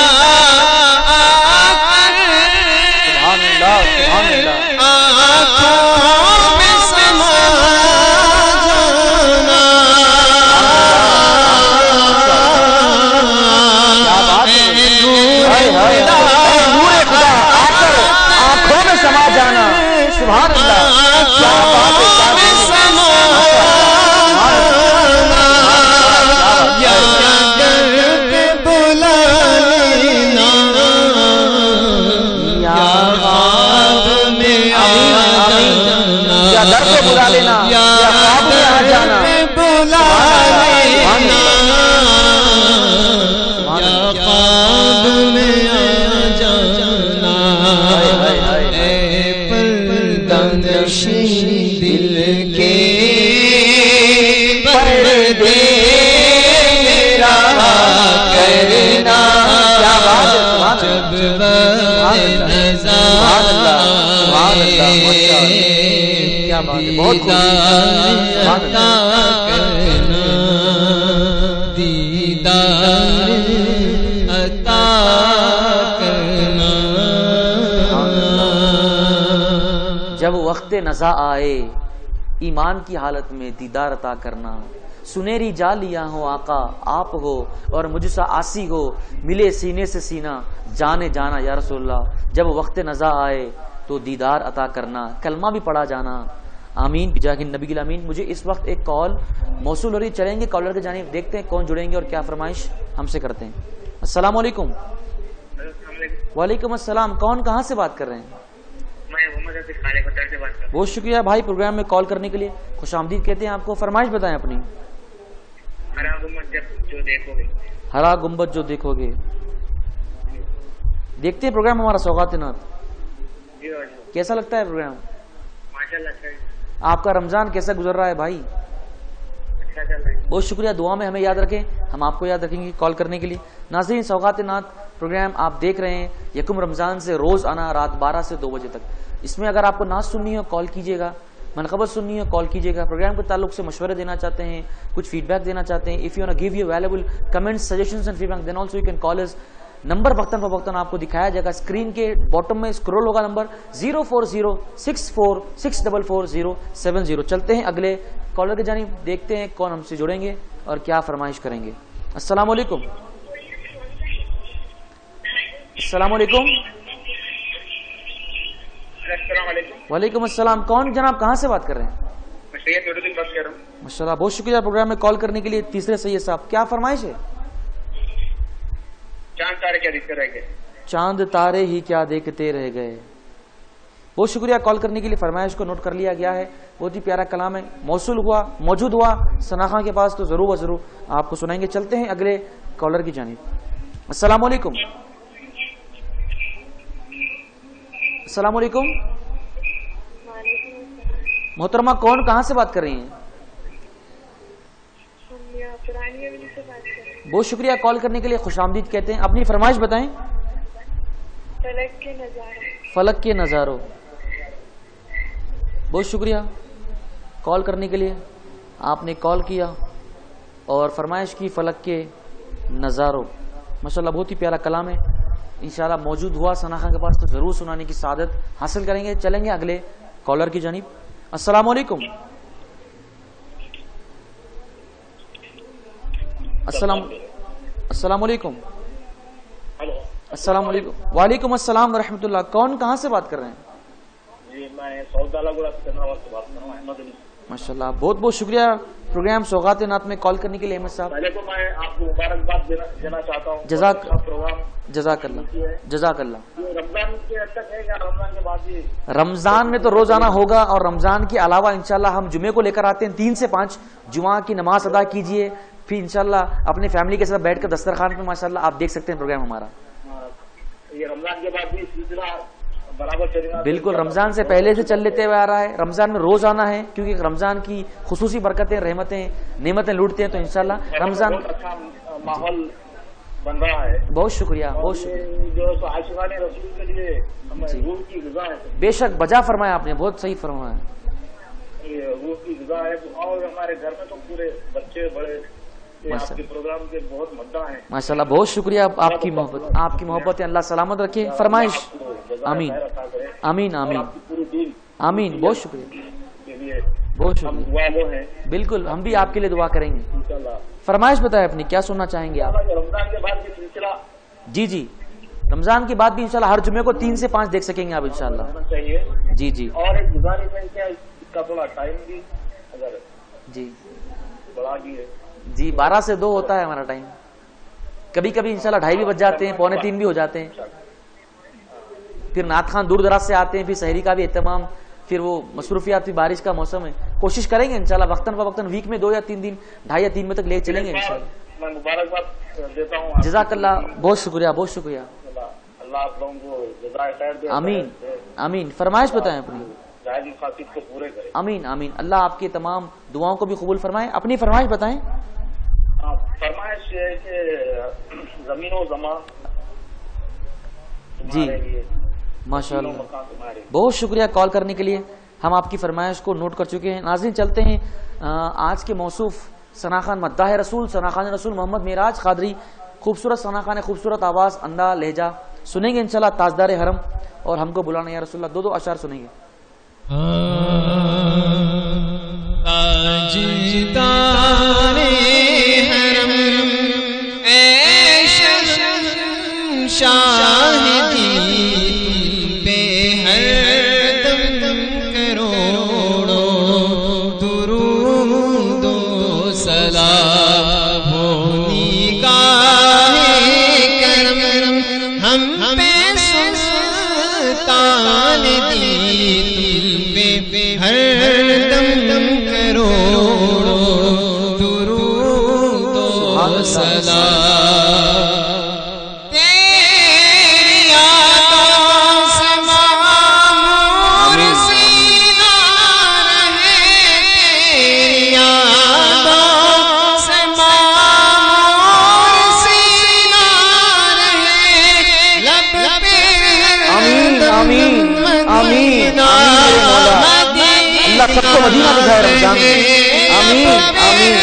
جب وقت نزا آئے ایمان کی حالت میں دیدار عطا کرنا، سنہری جا لیا ہو آقا آپ ہو اور مجھ سا آسی ہو، ملے سینے سے سینہ جانے جانا یا رسول اللہ، جب وقت نزا آئے تو دیدار عطا کرنا، کلمہ بھی پڑھا جانا، آمین بجاہ النبی الامین۔ مجھے اس وقت ایک کال موصول ہو رہی، چلیں گے کالر کی جانب، دیکھتے ہیں کون جڑیں گے اور کیا فرمائش ہم سے کرتے ہیں۔ السلام علیکم۔ وعلیکم السلام، کون کہاں سے بات کر رہے ہیں؟ بہت شکریہ بھائی پروگرام میں کال کرنے کے لیے، خوش آمدید کہتے ہیں آپ کو۔ فرمائش بتائیں اپنی۔ ہرا گنبد جو دیکھو گے، ہرا گنبد جو دیکھو گے، دیکھتے ہیں پروگرام ہمارا سوغات نات، کیسا لگتا ہے پروگرام؟ آپ کا رمضان کیسا گزر رہا ہے بھائی؟ بہت شکریہ، دعا میں ہمیں یاد رکھیں، ہم آپ کو یاد رکھیں گے کال کرنے کے لیے۔ ناظرین سوغات نات پروگرام آپ دیکھ رہے ہیں یکم رمضان سے روز آنا رات بارہ سے دو بجے تک، اس میں اگر آپ کو نعت سننی ہو کال کیجیے گا، منقبت سننی ہو کال کیجیے گا، پروگرام کے تعلق سے مشورے دینا چاہتے ہیں، کچھ فیڈ بیک دینا چاہتے ہیں، if you want to give you valuable comments suggestions and feedback then also you can call اس نمبر وقتاً فوقتاً آپ کو دکھایا جائے گا، اسکرین کے باٹم میں اسکرول ہوگا number zero four zero six four six double four zero seven zero. چلتے ہیں اگلے کالر کی جانب، دیکھتے ہیں کون ہم سے جڑیں گے اور کیا فرمائش کریں گے۔ السلام علیکم۔ السلام علیکم۔ السلام علیکم۔ وعلیکم السلام، کون جناب کہاں سے بات کر رہے ہیں؟ میں سید نور الدین بات کر رہا ہوں۔ ماشاء اللہ، بہت شکریہ پروگرام میں کال کرنے کے لیے۔ تیسرے سید صاحب کیا فرمائش ہے؟ چاند تارے کیا دیکھتے رہ گئے؟ چاند تارے ہی کیا دیکھتے رہ گئے۔ بہت شکریہ کال کرنے کے لیے، فرمائش کو نوٹ کر لیا گیا ہے، بہت ہی پیارا کلام ہے، موصول ہوا موجود ہوا ثنا خان کے پاس تو ضرور و ضرور آپ کو سنائیں گے۔ چلتے ہیں اگلے کالر کی جانب۔ السلام علیکم۔ السلام علیکم۔ محترمہ کون کہاں سے بات کر رہی ہیں؟ بہت شکریہ کال کرنے کے لیے، خوش آمدید کہتے ہیں. اپنی فرمائش بتائیں. فلک کے نظاروں. فلک کے نظاروں. بہت شکریہ کال کرنے کے لیے. آپ نے کال کیا اور فرمائش کی فلک کے نظاروں. ماشاءاللہ بہت ہی پیارا کلام ہے. انشاءاللہ موجود ہوا ثنا خان کے پاس تو ضرور سنانے کی سعادت حاصل کریں گے. چلیں گے اگلے کالر کی جانب. السلام علیکم. السلام السلام علیکم. السلام علیکم. وعلیکم السلام ورحمۃ اللہ. کون کہاں سے بات کر رہے ہیں؟ جی میں سعوداللہ گڑھ سے بات کر رہا ہوں، احمد علی. ماشاء اللہ بہت بہت شکریہ پروگرام سوغات نعت میں کال کرنے کے لیے. احمد صاحب پہلے تو میں آپ کو مبارکباد دینا چاہتا ہوں. جزاک پروگرام جزاک اللہ جزاک اللہ. رمضان کے تک ہے یا رمضان کے بعد بھی؟ رمضان میں تو روزانہ ہوگا، اور رمضان کے علاوہ انشاءاللہ ہم جمعے کو لے کر آتے ہیں تین سے پانچ. جمعہ کی نماز ادا کیجئے، پھر انشاءاللہ اپنے فیملی کے ساتھ بیٹھ کر دسترخوان پہ ماشاءاللہ آپ دیکھ سکتے ہیں پروگرام ہمارا. یہ رمضان کے بعد بھی سلسلہ برابر چلے گا؟ بالکل، رمضان سے پہلے سے چل لیتے ہوئے آ رہا ہے. رمضان میں روز آنا ہے کیونکہ رمضان کی خصوصی برکتیں، رحمتیں، نعمتیں لوٹتے ہیں. تو انشاءاللہ رمضان اچھا ماحول بن رہا ہے. بہت شکریہ بہت شکریہ. جو عاشقان رسول کے لیے روح کی غذا ہے. بے شک بجا فرمایا آپ نے، بہت صحیح فرمایا. یہ روح کی غذا ہے. اور ہمارے گھر میں تو پورے بچے بڑے آپ کے پروگرام کے بہت مدعا ہیں. ماشاءاللہ بہت شکریہ آپ کی محبت آپ کی محبت اللہ سلامت رکھے. فرمائش. آمین آمین آمین آمین. بہت شکریہ بہت شکریہ. بالکل ہم بھی آپ کے لیے دعا کریں گے. فرمائش بتائیں اپنی، کیا سننا چاہیں گے آپ؟ رمضان کے بعد بھی سلسلہ جی جی رمضان کے بعد بھی انشاءاللہ ہر جمعے کو تین سے پانچ دیکھ سکیں گے آپ انشاءاللہ. چاہیے. جی جی. اور ایک گزارش ہے کیا اس کا تھوڑا ٹائم بھی اگر جی بڑھا دیے. جی بارہ سے دو ہوتا ہے ہمارا ٹائم. کبھی کبھی انشاءاللہ ڈھائی بھی بج جاتے ہیں، پونے تین بھی ہو جاتے ہیں. پھر نعت خان دور دراز سے آتے ہیں، پھر سحری کا بھی اہتمام، پھر وہ مصروفیات بھی. بارش کا موسم ہے، کوشش کریں گے انشاءاللہ وقتاً فوقتاً ویک میں دو یا تین دن ڈھائی یا تین بجے تک لے چلیں گے انشاءاللہ. میں مبارکباد دیتا ہوں. جزاک اللہ بہت شکریہ بہت شکریہ. اللہ آپ لوگوں کو جزائے خیر دے. آمین آمین. فرمائش بتائیں اپنی. جائز مقاصد کو پورے کریں. آمین آمین. اللہ آپ کی تمام دعاؤں کو بھی قبول فرمائے. اپنی فرمائش بتائیں. فرمائش ہے کہ زمین و زمان جی ماشاء اللہ بہت شکریہ کال کرنے کے لیے. ہم آپ کی فرمائش کو نوٹ کر چکے ہیں. ناظرین چلتے ہیں آج کے موصوف ثنا خان مداح رسول ثنا خان رسول محمد معراج قادری. خوبصورت ثنا خان، خوبصورت آواز، انداز، لہجہ سنیں گے انشاءاللہ. تاجدار حرم اور ہم کو بلانا یا رسول اللہ. دو دو اشعار سنیں گے. تاجدار حرم اے شاہدی بے ہر دم کروڑو درود و سلام ہونی گاہ کرم ہم پہ سلطان دی بے ہر دم کروڑو درود و سلام. سب کو مدینہ دکھائے رمضان میں. آمین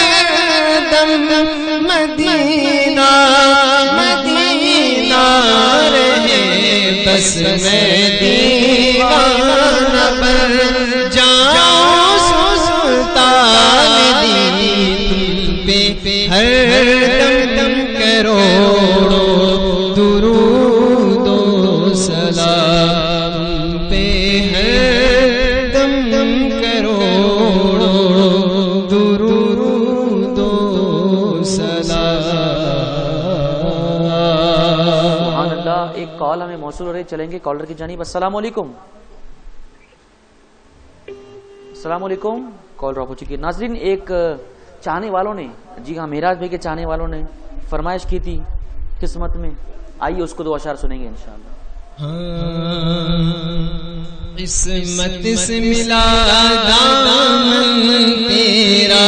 آمین. مدینہ مدینہ رہے بس میں دیوانہ پر جاؤں سلطان دی پہ ہر دم دم کروڑو درود و سلام پہ ہر دم دم کروڑو درود و سلام. سبحان اللہ. ایک کال ہمیں موصول ہو رہی، چلیں گے کالر کی جانب. السلام علیکم. السلام علیکم. کال ڈراپ ہو چکی ہے. ناظرین ایک چاہنے والوں نے، جی ہاں معراج بھائی کے چاہنے والوں نے فرمائش کی تھی قسمت میں. آئیے اس کو دو اشعار سنیں گے انشاءاللہ. قسمت سے ملا دامن تیرا،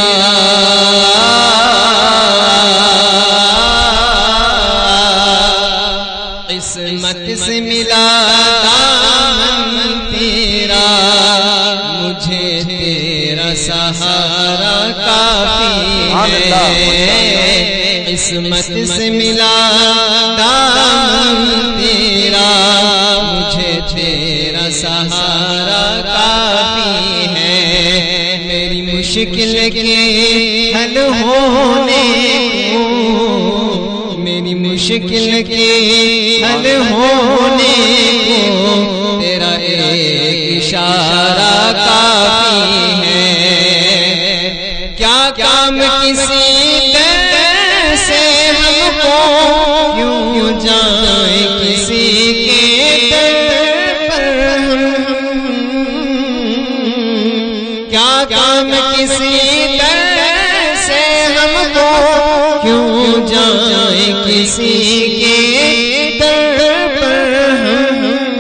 قسمت سے ملا دامن تیرا، مجھے تیرا سہارا کافی ہے، قسمت سے ملا دامن تیرا، مجھے تیرا سہارا کافی ہے، میری مشکل کے حل ہونے کو، میری مشکل کے حل ہونے کو تیرا ایک اشارہ کافی ہے، کیا کام کسی در سے ہم کو کیوں جائیں کسی کے در پر ہم، کیا کام کسی در سے ہم کو کیوں جائیں کسی کے در پر ہم،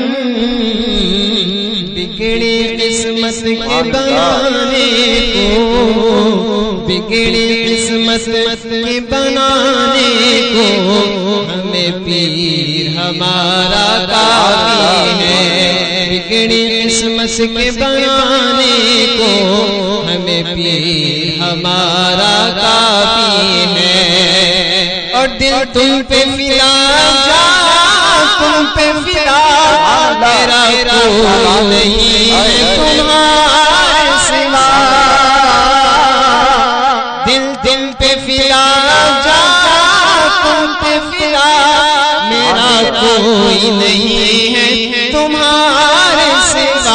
بگڑی قسمت کے بنانے کو، بگڑی قسمت کے بنانے کو ہمیں پیر ہمارا کافی ہے، بگڑی قسمت کے بنانے کو ہمیں پیر ہمارا کافی ہے، اور دل تم پہ فدا جا تم پہ فدا، میرا کوئی نہیں ہے تمہارے سوا، دل دل پہ فدا جا تم پہ فدا، میرا کوئی نہیں ہے تمہارے سوا،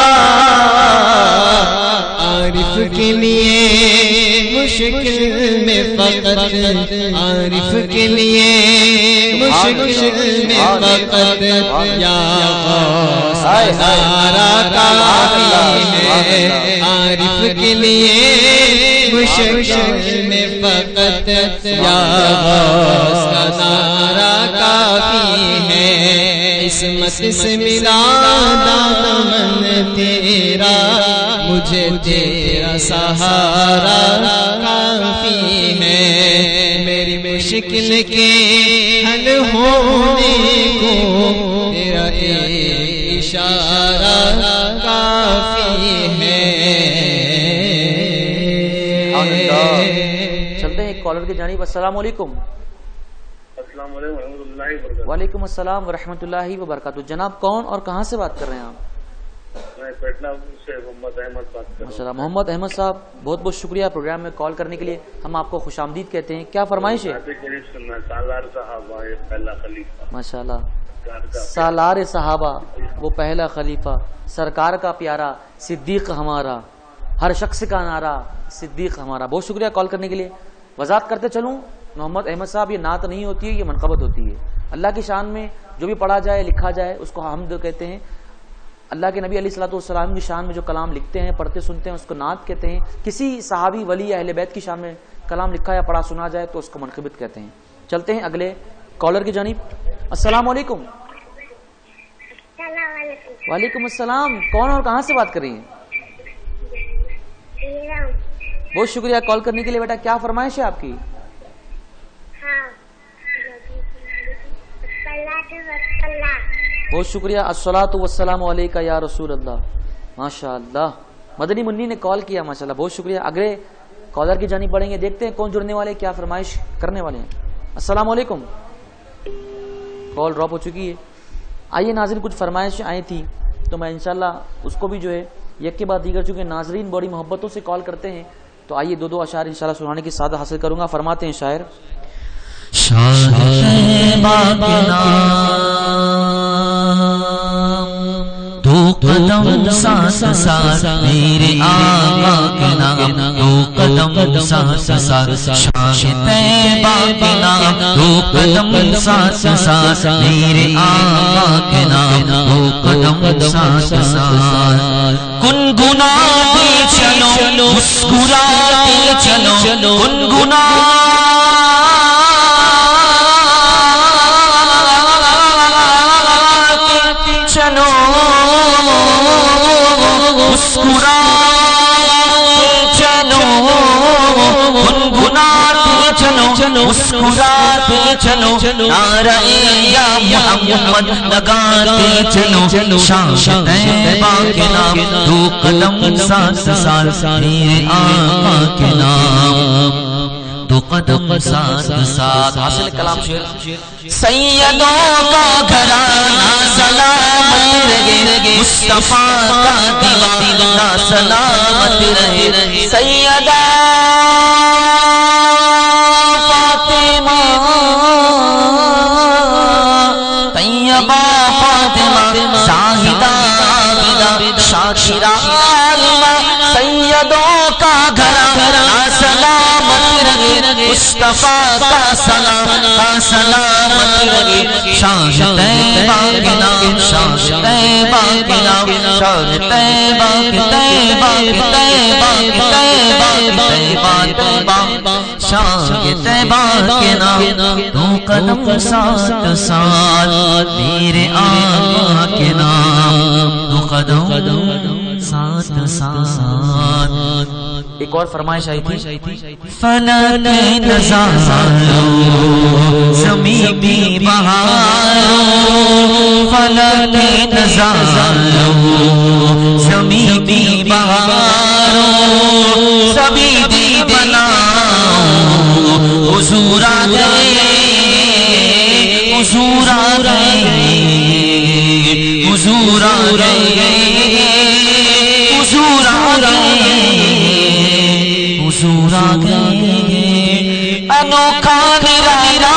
عارف کے لیے مشکل میں فقط، عارف کے لیے مشکل میں فقط یا غوث سہارا کافی ہے، عارف کے لیے مشکل میں فقط یا غوث سہارا کافی ہے، قسمت سے ملا دامن تیرا، مجھے تیرا سہارا کافی ہے، میری مشکل کے حل ہونے کو تیرا ایک اشارہ کافی ہے۔ چلتے ہیں ایک کالر کی جانب۔ السلام علیکم۔ السلام علیکم ورحمۃ اللہ وبرکاتہ۔ وعلیکم السلام ورحمۃ اللہ وبرکاتہ۔ جناب کون اور کہاں سے بات کر رہے ہیں آپ؟ میں پٹنہ سے محمد احمد بات کر رہا ہوں۔ ماشاء اللہ محمد احمد صاحب، بہت بہت شکریہ پروگرام میں کال کرنے کے لیے، ہم آپ کو خوش آمدید کہتے ہیں، کیا فرمائش ہے؟ سالار صحابہ پہلا خلیفہ، ماشاء اللہ، سالار صحابہ وہ پہلا خلیفہ، سرکار کا پیارا، صدیق ہمارا، ہر شخص کا نعرہ صدیق ہمارا۔ بہت شکریہ کال کرنے کے لیے۔ وضاحت کرتے چلوں محمد احمد صاحب، یہ نعت نہیں ہوتی ہے، یہ منقبت ہوتی ہے۔ اللہ کی شان میں جو بھی پڑھا جائے لکھا جائے اس کو حمد کہتے ہیں۔ اللہ کے نبی علیہ الصلوۃ والسلام کی شان میں جو کلام لکھتے ہیں پڑھتے سنتے ہیں اس کو نعت کہتے ہیں۔ کسی صحابی ولی یا اہل بیت کی شان میں کلام لکھا یا پڑھا سنا جائے تو اس کو منقبت کہتے ہیں۔ چلتے ہیں اگلے کالر کی جانب۔ السلام علیکم۔ وعلیکم السلام، کون اور کہاں سے بات کر رہی ہیں؟ بہت شکریہ کال کرنے کے لیے بیٹا، کیا فرمائش ہے آپ کی؟ بہت شکریہ۔ الصلاۃ والسلام علیکہ یا رسول اللہ۔ ماشاء اللہ، مدنی منی نے کال کیا، ماشاء اللہ، بہت شکریہ۔ اگلے کالر کی جانب پڑھیں گے، دیکھتے ہیں کون جڑنے والے، کیا فرمائش کرنے والے ہیں۔ السلام علیکم۔ کال ڈراپ ہو چکی ہے۔ آئیے ناظرین، کچھ فرمائش آئی تھی تو میں انشاءاللہ اس کو بھی جو ہے یک کے بعد دیگر، چونکہ ناظرین بڑی محبتوں سے کال کرتے ہیں تو آئیے دو دو اشعار انشاءاللہ سنانے کی سعادت حاصل کروں گا۔ فرماتے ہیں شاعر، شاہ طیبہ کے نام دو قدم ساتھ ساتھ میرے آقا کے نام، دو قدم ساتھ ساتھ شاہ طیبہ کے نام، دو قدم ساتھ ساتھ میرے آقا کے نام، دو قدم ساتھ ساتھ گنگناتے چلو مسکراتے چلو، گنگنا مسکراتے چلو نعرہ یا محمد لگاتے چلو شام طیبہ کے نام دو قدم ساتھ ساتھ میرے آقا کے نام دو قدم ساتھ ساتھ حاصل کلام شعر سیدوں کا گھرانہ سلامت رہے مصطفیٰ کا دیوانہ سلامت رہے سیدہ فاطمہ طیبہ فاطمہ زاہدہ عابدہ شاکرہ عالمہ سیدوں کا گھرانہ سلامت رہے مصطفیٰ کا سلام کا سلامت رہے شان طیبہ کے نام شان طیبہ کے نام شان طیبہ کے طیبہ کے طیبہ کے طیبہ طیبہ طیبہ شان طیبہ کے نام دو قدم ساتھ ساتھ میرے آقا کے نام دو قدم ساتھ ساتھ ایک اور فرمائش آئی تھی فلک نظارو زمین بھی بہارو فلک نظارو زمین بھی بہارو سبھی دی بناؤ حضور آ گئے حضور آ گئے حضور آ گئے حضور آ گئے حضور آ گئے انوکھا نرالا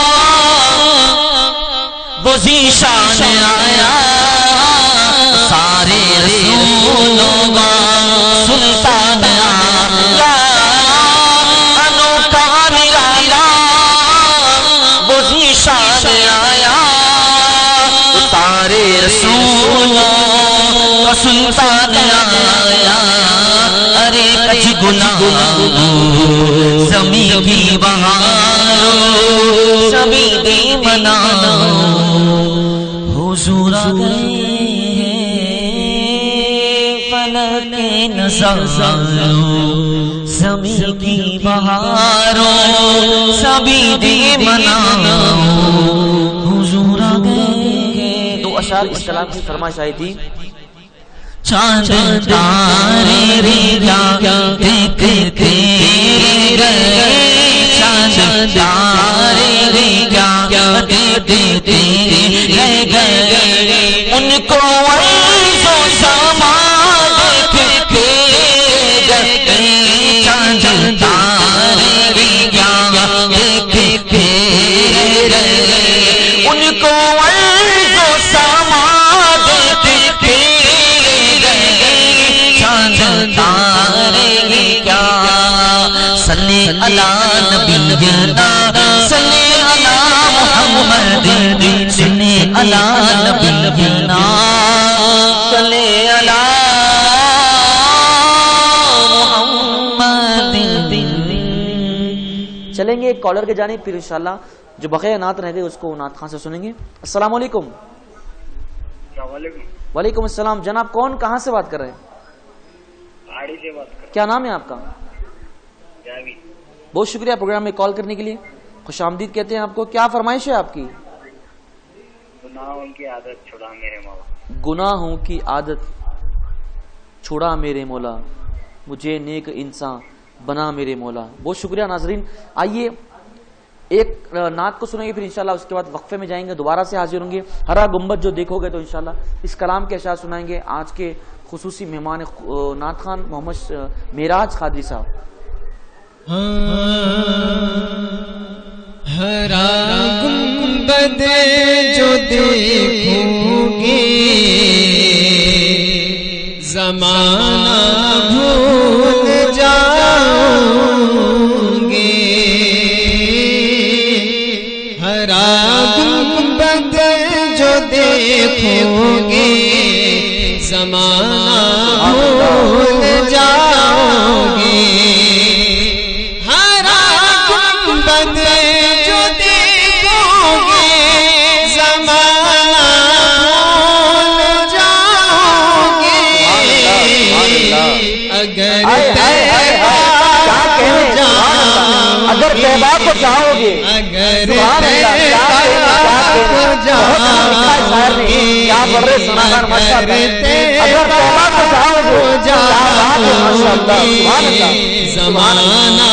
وہ ذیشان آیا سارے رسولوں کا سلطان آیا انوکھا نرالا وہ ذیشان آیا سارے رسولوں کا سلطان آیا ارے کچھ گناہ زمین کی بہارو سبھی دی مناؤ حضور آ گئے فلک نظارو زمین کی بہارو سبھی دی مناؤ حضور آ گئے دو اشعار اس کلام کی فرمائش آئی تھی چاند تارے ریا دیکھتے رہے چاند تارے ریا دیکھتے رہ گئے ان کو عرض و سما دیکھتے گئے چاند تارے ریا دیکھتے رہے ان کو عرض و سما دیکھتے تارے کیا صلی علی نبینا صلی علی محمد صلی علی نبینا صلی علی محمد. چلیں گے ایک کالر کے جانب پھر انشاءاللہ جو بقیہ نعت رہ گئے اس کو نعت خان سے سنیں گے. السلام علیکم. وعلیکم السلام. جناب کون کہاں سے بات کر رہے ہیں؟ سے بات کر. کیا نام ہے آپ کا؟ بہت شکریہ پروگرام میں کال کرنے کے لیے. خوش آمدید کہتے ہیں آپ کو. کیا فرمائش ہے آپ کی؟ گناہوں کی عادت چھڑا میرے مولا. گناہوں کی عادت چھڑا میرے مولا مجھے نیک انسان بنا میرے مولا. بہت شکریہ ناظرین. آئیے ایک نعت کو سنیں گے پھر انشاءاللہ اس کے بعد وقفے میں جائیں گے. دوبارہ سے حاضر ہوں گے. ہرا گنبد جو دیکھو گے تو انشاءاللہ اس کلام کے اشعار سنائیں گے آج کے خصوصی مہمان نعت خان محمد معراج قادری صاحب. ہرا گنبد جو دیکھو گے زمانہ بھول جاؤ گے. ہرا گنبد جو دیکھو گے زمانہ بھول جاؤ گے. ہرا گنبد جو دیکھو گے زمانہ بھول جاؤ گے. اگر اگر تہبا کو جاؤ گے اگر زمانہ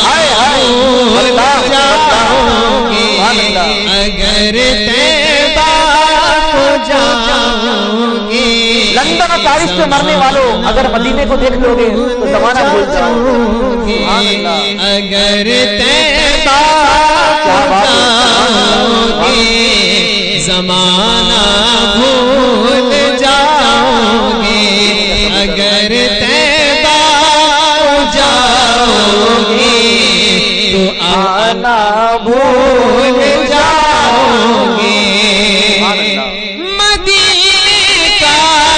اگر تیبہ کو جاؤ گے لندن اور پاریس سے مرنے والوں اگر مدینے کو دیکھ لو گے تو زمانہ بھول جاؤ گے. اگر تیبہ کو جاؤ گے زمانہ بھول جاؤ گے. اگر تیبہ کو جاؤ گے تو آنا بھول جاؤ گے. مدینے کا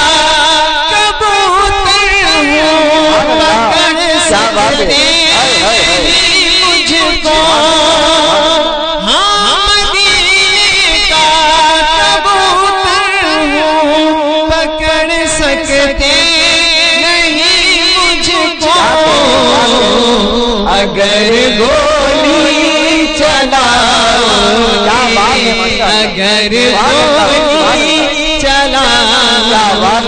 کبوتر ہوں پکڑ سکتے مجھ کو. ہاں مدینے کا کبوتر ہوں پکڑ سکتے نہیں مجھ کو. اگر گولی چلاؤ اگر گولی چلاؤ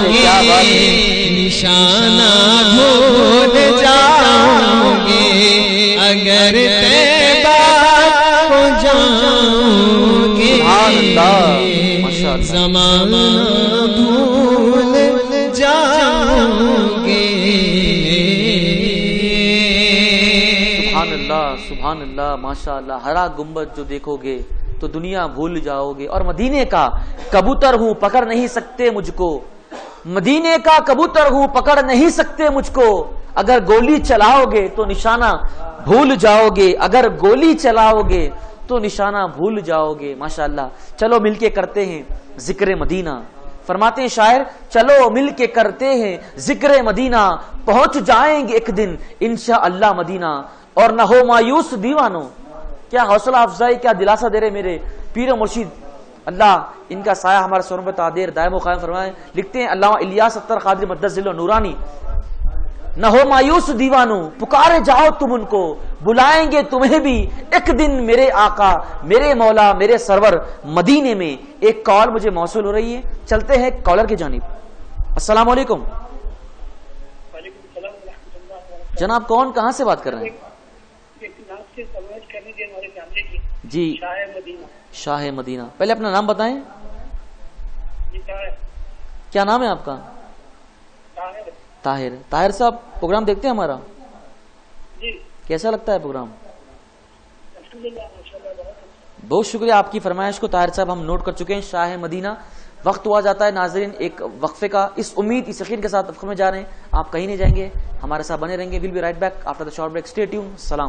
نشانہ بھول جاؤ گے. اگر تیبہ کو جاؤ گے زمانہ بھول جاؤ گے. سبحان اللہ سبحان اللہ ماشاء اللہ. ہرا گنبد جو دیکھو گے تو دنیا بھول جاؤ گے. اور مدینے کا کبوتر ہوں پکڑ نہیں سکتے مجھ کو. مدینے کا کبوتر ہوں پکڑ نہیں سکتے مجھ کو. اگر گولی چلاؤ گے تو نشانہ بھول جاؤ گے. اگر گولی چلاؤ گے تو نشانہ بھول جاؤ گے. ماشاءاللہ. چلو مل کے کرتے ہیں ذکر مدینہ. فرماتے ہیں شاعر چلو مل کے کرتے ہیں ذکر مدینہ. پہنچ جائیں گے ایک دن انشاءاللہ مدینہ. اور نہ ہو مایوس دیوانوں. کیا حوصلہ افزائی کیا دلاسا دے رہے میرے پیر و مرشید. اللہ ان کا سایہ ہمارے سروں پہ تعدیر دائم و قائم فرمائے. لکھتے ہیں علامہ الیاس اتر قادری مدث ذل و نورانی نہ ہو مایوس دیوانوں پکارے جاؤ تم ان کو. بلائیں گے تمہیں بھی ایک دن میرے آقا میرے مولا میرے سرور مدینے میں. ایک کال مجھے موصول ہو رہی ہے. چلتے ہیں کالر کی جانب. السلام علیکم جناب. کون کہاں سے بات کر رہے ہیں؟ جی شاہ مدینہ. پہلے اپنا نام بتائیں. کیا نام ہے آپ کا؟ طاہر. طاہر صاحب پروگرام دیکھتے ہیں ہمارا؟ کیسا لگتا ہے پروگرام؟ بہت شکریہ آپ کی فرمائش کو طاہر صاحب ہم نوٹ کر چکے ہیں. شاہ مدینہ. وقت ہوا جاتا ہے ناظرین ایک وقفے کا. اس امید اس یقین کے ساتھ وقفے میں جا رہے ہیں آپ کہیں نہیں جائیں گے ہمارے ساتھ بنے رہیں گے. We'll be right back after the short break. Stay tune. سلام.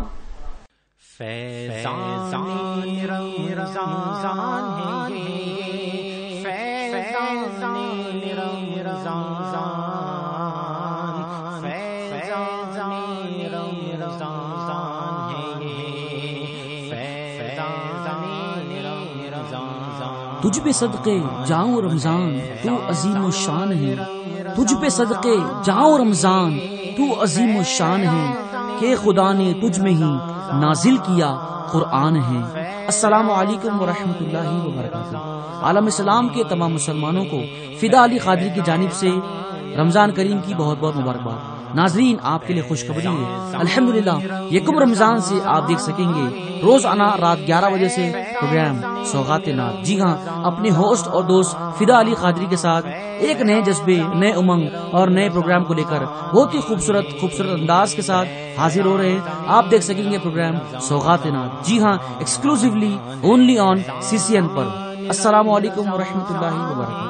تجھ پہ صدقے جاؤں رمضان تو عظیم و شان ہے. تجھ پہ صدقے جاؤں رمضان تو عظیم و شان ہے کہ خدا نے تجھ میں ہی نازل کیا قرآن ہے. السلام علیکم ورحمۃ اللہ وبرکاتہ. عالم اسلام کے تمام مسلمانوں کو فدا علی قادری کی جانب سے رمضان کریم کی بہت بہت مبارکباد. ناظرین آپ کے لیے خوشخبری ہے الحمدللہ یکم رمضان سے آپ دیکھ سکیں گے روزانہ رات گیارہ بجے سے پروگرام سوغات نات. جی ہاں اپنے ہوسٹ اور دوست فدا علی قادری کے ساتھ ایک نئے جذبے نئے امنگ اور نئے پروگرام کو لے کر بہت ہی خوبصورت خوبصورت انداز کے ساتھ حاضر ہو رہے ہیں. آپ دیکھ سکیں گے پروگرام سوغات نات. جی ہاں exclusively only on C C N پر. السلام علیکم ورحمۃ اللہ وبرکاتہ.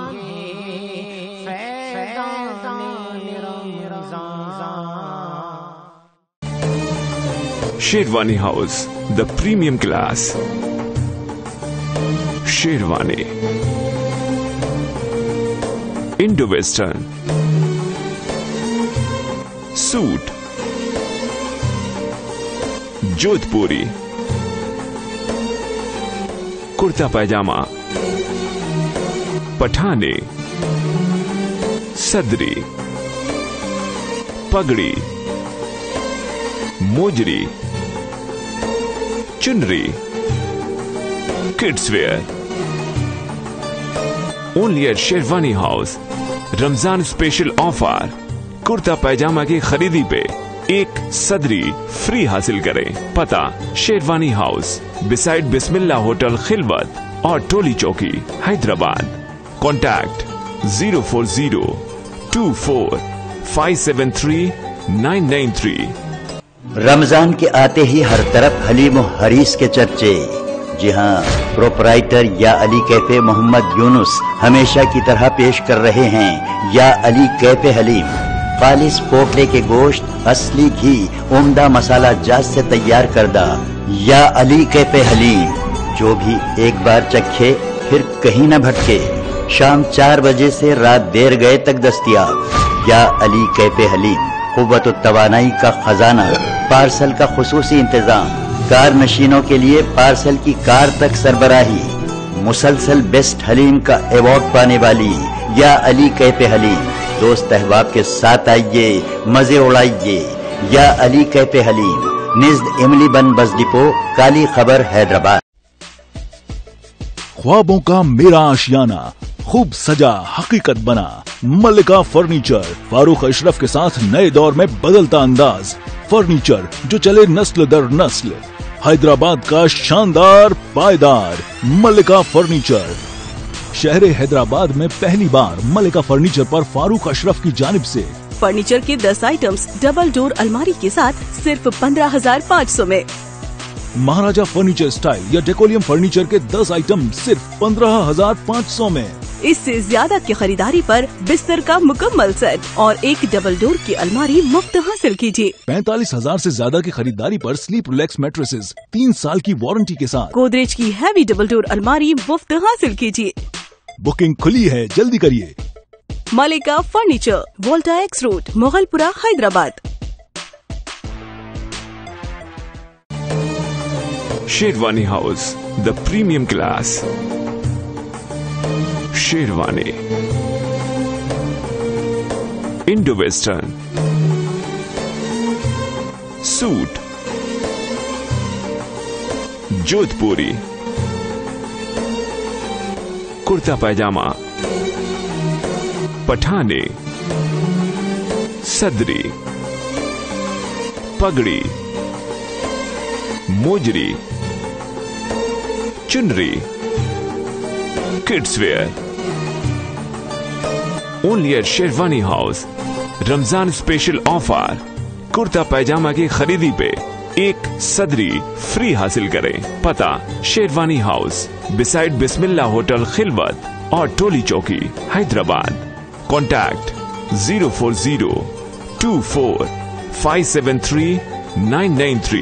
Sherwani House, the premium class. Sherwani, Indo-Western, suit, Jodhpuri, kurta pajama, Pathani, Sadri, Pagdi, Mojri, चुनरी, kids wear. Only at Sherwani house Ramzan special offer, kurta pyjama की खरीदी पे एक सदरी फ्री हासिल करें। पता Sherwani house beside Bismillah hotel Khilwat और Toli Chowki Hyderabad. Contact zero four zero two four five seven three nine nine three. Ramzan के आते ही हर तरफ हलीम और हरीस के चर्चे। जी हाँ, प्रोपराइटर या अली कैफे मोहम्मद यूनुस हमेशा की तरह पेश कर रहे हैं या अली कैफे हलीम। खालिस पोटले के गोश्त, असली घी, उम्दा मसाला जात से तैयार करदा या अली कैफे हलीम। जो भी एक बार चखे फिर कहीं न भटके। शाम चार बजे से रात देर गए तक दस्तयाब या अली कैफे हलीम। कुव्वत तवानाई का खजाना, पार्सल का खुसूसी इंतजाम, कार नशीनों के लिए पार्सल की कार तक सरबराही। मुसलसल बेस्ट हलीम का अवार्ड पाने वाली या अली कैफे हलीम। दोस्त अहबाब के साथ आइए, मजे उड़ाइए या अली कैफे हलीम। निज़्द इमली बन बस डिपो, काली खबर हैदराबाद। ख्वाबों का मेरा आशियाना खूब सजा हकीकत बना। मल्लिका फर्नीचर फारूक अशरफ के साथ नए दौर में बदलता अंदाज। फर्नीचर जो चले नस्ल दर नस्ल। हैदराबाद का शानदार पायदार मल्लिका फर्नीचर। शहर हैदराबाद में पहली बार मल्लिका फर्नीचर पर फारूक अशरफ की जानिब से फर्नीचर के दस आइटम्स डबल डोर अलमारी के साथ सिर्फ पंद्रह हजार पाँच सौ में। महाराजा फर्नीचर स्टाइल या डेकोलियम फर्नीचर के दस आइटम सिर्फ पंद्रह हजार पाँच सौ में। इससे ज्यादा की खरीदारी पर बिस्तर का मुकम्मल सेट और एक डबल डोर की अलमारी मुफ्त हासिल कीजिए। पैंतालीस हजार से ज्यादा की खरीदारी पर स्लीप रिलैक्स मैट्रेसेस तीन साल की वारंटी के साथ। गोदरेज की हैवी डबल डोर अलमारी मुफ्त हासिल कीजिए। बुकिंग खुली है, जल्दी करिए। Mallika furniture, Volta X road, Mughalpura, Hyderabad. Sherwani house the premium class. Sherwani Indo western suit, Jodhpuri kurta pyjama, Pathani, सदरी, पगड़ी, मोजरी, चुनरी, kids wear. Only at Sherwani house Ramzan special offer, kurta pyjama की खरीदी पे एक सदरी फ्री हासिल करें। पता Sherwani house beside Bismillah hotel Khilwat और Toli Chowki Hyderabad. Contact zero four zero two four five seven three nine nine three.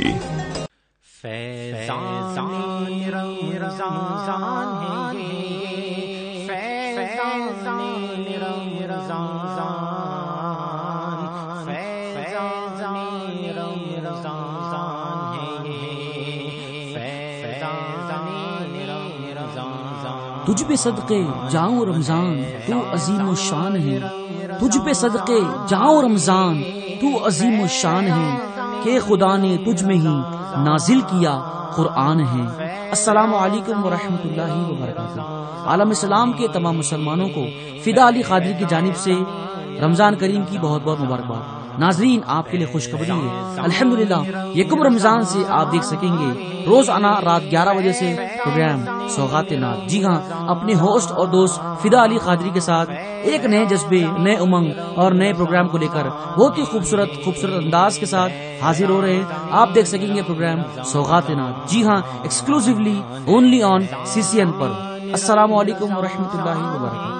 तुझ पे सदके जाऊं रमजान तू अजीम शान है। तुझ पे सदके जाऊं रमजान तू अजीम शान है कि खुदा ने तुझ में ही नाजिल किया कुरान है। अस्सलामु अलैकुम व रहमतुल्लाहि व बरकातुहू। आलम इस्लाम के तमाम मुसलमानों को फिदा अली कादरी की जानिब से रमजान करीम की बहुत बहुत मुबारकबाद। नाजरीन, आपके लिए खुशखबरी है, अल्हम्दुलिल्लाह यकम रमजान से आप देख सकेंगे रोजाना रात ग्यारह बजे से प्रोग्राम सौगाते नात। जी हाँ, अपने होस्ट और दोस्त फिदा अली कादरी के साथ एक नए जज्बे, नए उमंग और नए प्रोग्राम को लेकर बहुत ही खूबसूरत खूबसूरत अंदाज के साथ हाजिर हो रहे हैं। आप देख सकेंगे प्रोग्राम सौगाते नात। जी हाँ, exclusively only on C C N पर। अस्सलामु अलैकुम व रहमतुल्लाहि व बरकातुहू।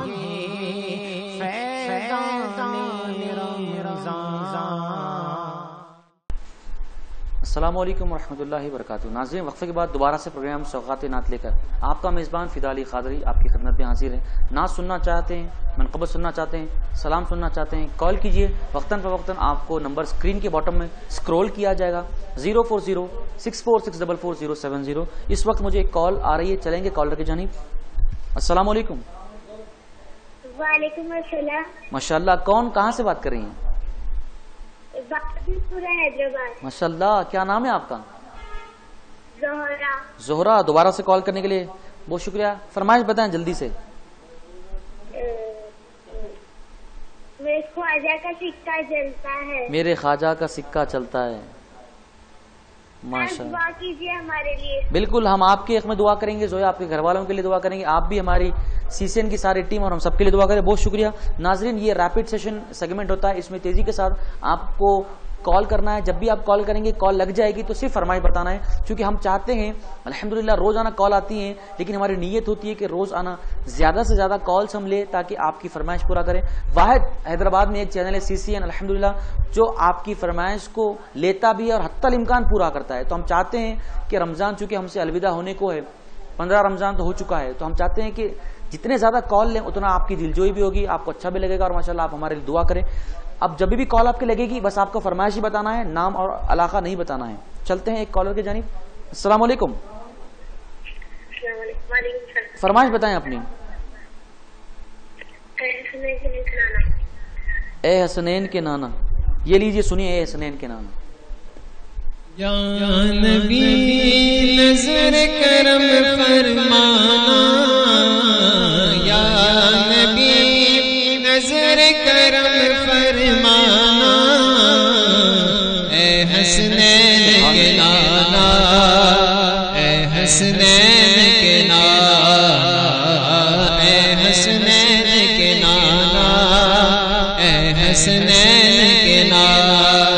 अस्सलामु अलैकुम वरहमतुल्लाहि वबरकातुहू। नाज़रीन, वक्फे के बाद दोबारा से प्रोग्राम सौगात नात लेकर आपका मेज़बान फिदा अली कादरी आपकी खिदमत में हाजिर है। नात सुनना चाहते हैं, मनक़बत सुनना चाहते हैं, सलाम सुनना चाहते हैं, कॉल कीजिए। वक्तन फ़वक्तन आपको नंबर स्क्रीन के बॉटम में स्क्रॉल किया जाएगा, zero four zero six four six double four zero seven zero. इस वक्त मुझे एक कॉल आ रही है, चलेंगे कॉलर की जानिब। अस्सलामु अलैकुम। वालेकुम अस्सलाम। माशाअल्लाह, कौन कहाँ से बात कर रही हैं? हैदराबाद। माशाअल्लाह, क्या नाम है आपका? ज़ोहरा। ज़ोहरा, दोबारा से कॉल करने के लिए بہت شکریہ. فرمائش بتائیں جلدی سے. میرے خواجہ کا سکہ چلتا ہے. میرے خواجہ کا سکہ چلتا ہے. ماشاء اللہ. دعا کیجیے ہمارے لیے. بالکل, ہم آپ کے حق میں دعا کریں گے. زویا آپ کے گھر والوں کے لیے دعا کریں گے. آپ بھی ہماری سی سی این کی ساری ٹیم اور ہم سب کے لیے دعا کریں. بہت شکریہ. ناظرین, یہ ریپڈ سیشن سیگمنٹ ہوتا ہے, اس میں تیزی کے ساتھ آپ کو کال کرنا ہے. جب بھی آپ کال کریں گے کال لگ جائے گی تو صرف فرمائش بتانا ہے, کیونکہ ہم چاہتے ہیں الحمدللہ روز آنا کال آتی ہیں, لیکن ہماری نیت ہوتی ہے کہ روز آنا زیادہ سے زیادہ کالز ہم لیں تاکہ آپ کی فرمائش پورا کریں. واحد حیدرآباد میں ایک چینل ہے سی سی این الحمدللہ جو آپ کی فرمائش کو لیتا بھی ہے اور حتی الامکان پورا کرتا ہے. تو ہم چاہتے ہیں کہ رمضان چونکہ ہم سے الوداع ہونے کو ہے, پندرہ رمضان تو ہو چکا ہے, تو ہم چاہتے ہیں کہ جتنے زیادہ کال لیں اتنا آپ کی دلجوئی بھی ہوگی, آپ کو اچھا بھی لگے گا, اور ماشاءاللہ آپ ہمارے لیے دعا کریں. اب جب بھی کال آپ کے لگے گی بس آپ کو فرمائش ہی بتانا ہے, نام اور علاقہ نہیں بتانا ہے. چلتے ہیں ایک کالر کی جانب. السلام علیکم. فرمائش بتائیں اپنی. اے حسنین کے نانا. یہ لیجئے سنیے, اے حسنین کے نانا. یا نبی نظر کرم فرمانا, یا نبی نظر کرم فرمانا, اے حسنین کے نانا, اے حسنین کے نانا, اے حسنین کے نانا, اے حسنین کے نانا.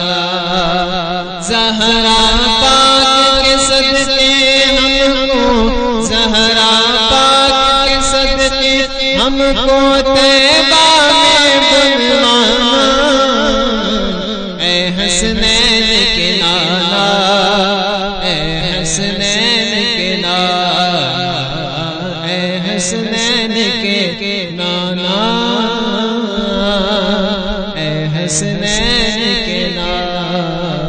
زہرا پاک کے صدقے ہم کو, زہرا پاک کے صدقے ہم کو طیبہ میں بنوانا, اے حسنین کے نانا, اے حسنین کے نانا, اے حسنین کے نانا, اے حسنین کے نانا.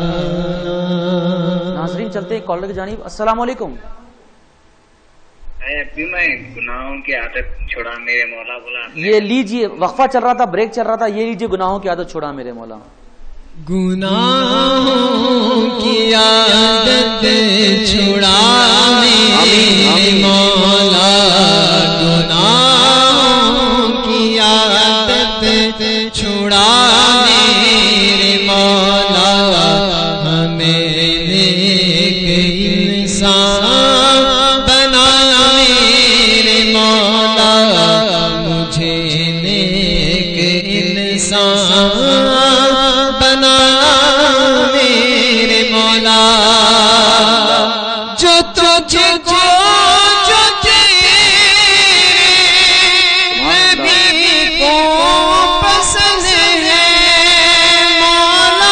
ناظرین چلتے ہیں کالر کی جانب. السلام علیکم. ابھی میں گناہوں کی عادت چھوڑا میرے مولا بولا. یہ لیجئے, وقفہ چل رہا تھا, بریک چل رہا تھا, یہ لیجئے گناہوں کی عادت چھوڑا میرے مولا. گناہوں کی عادت چھوڑا میرے مولا, گناہوں کی عادت چھوڑا میرے مولا, ہمیں نیک انسان بنا میرے مولا, مجھے نیک انسان بنا میرے مولا. جو تجھے کو جو نبی کو پسند ہے مولا,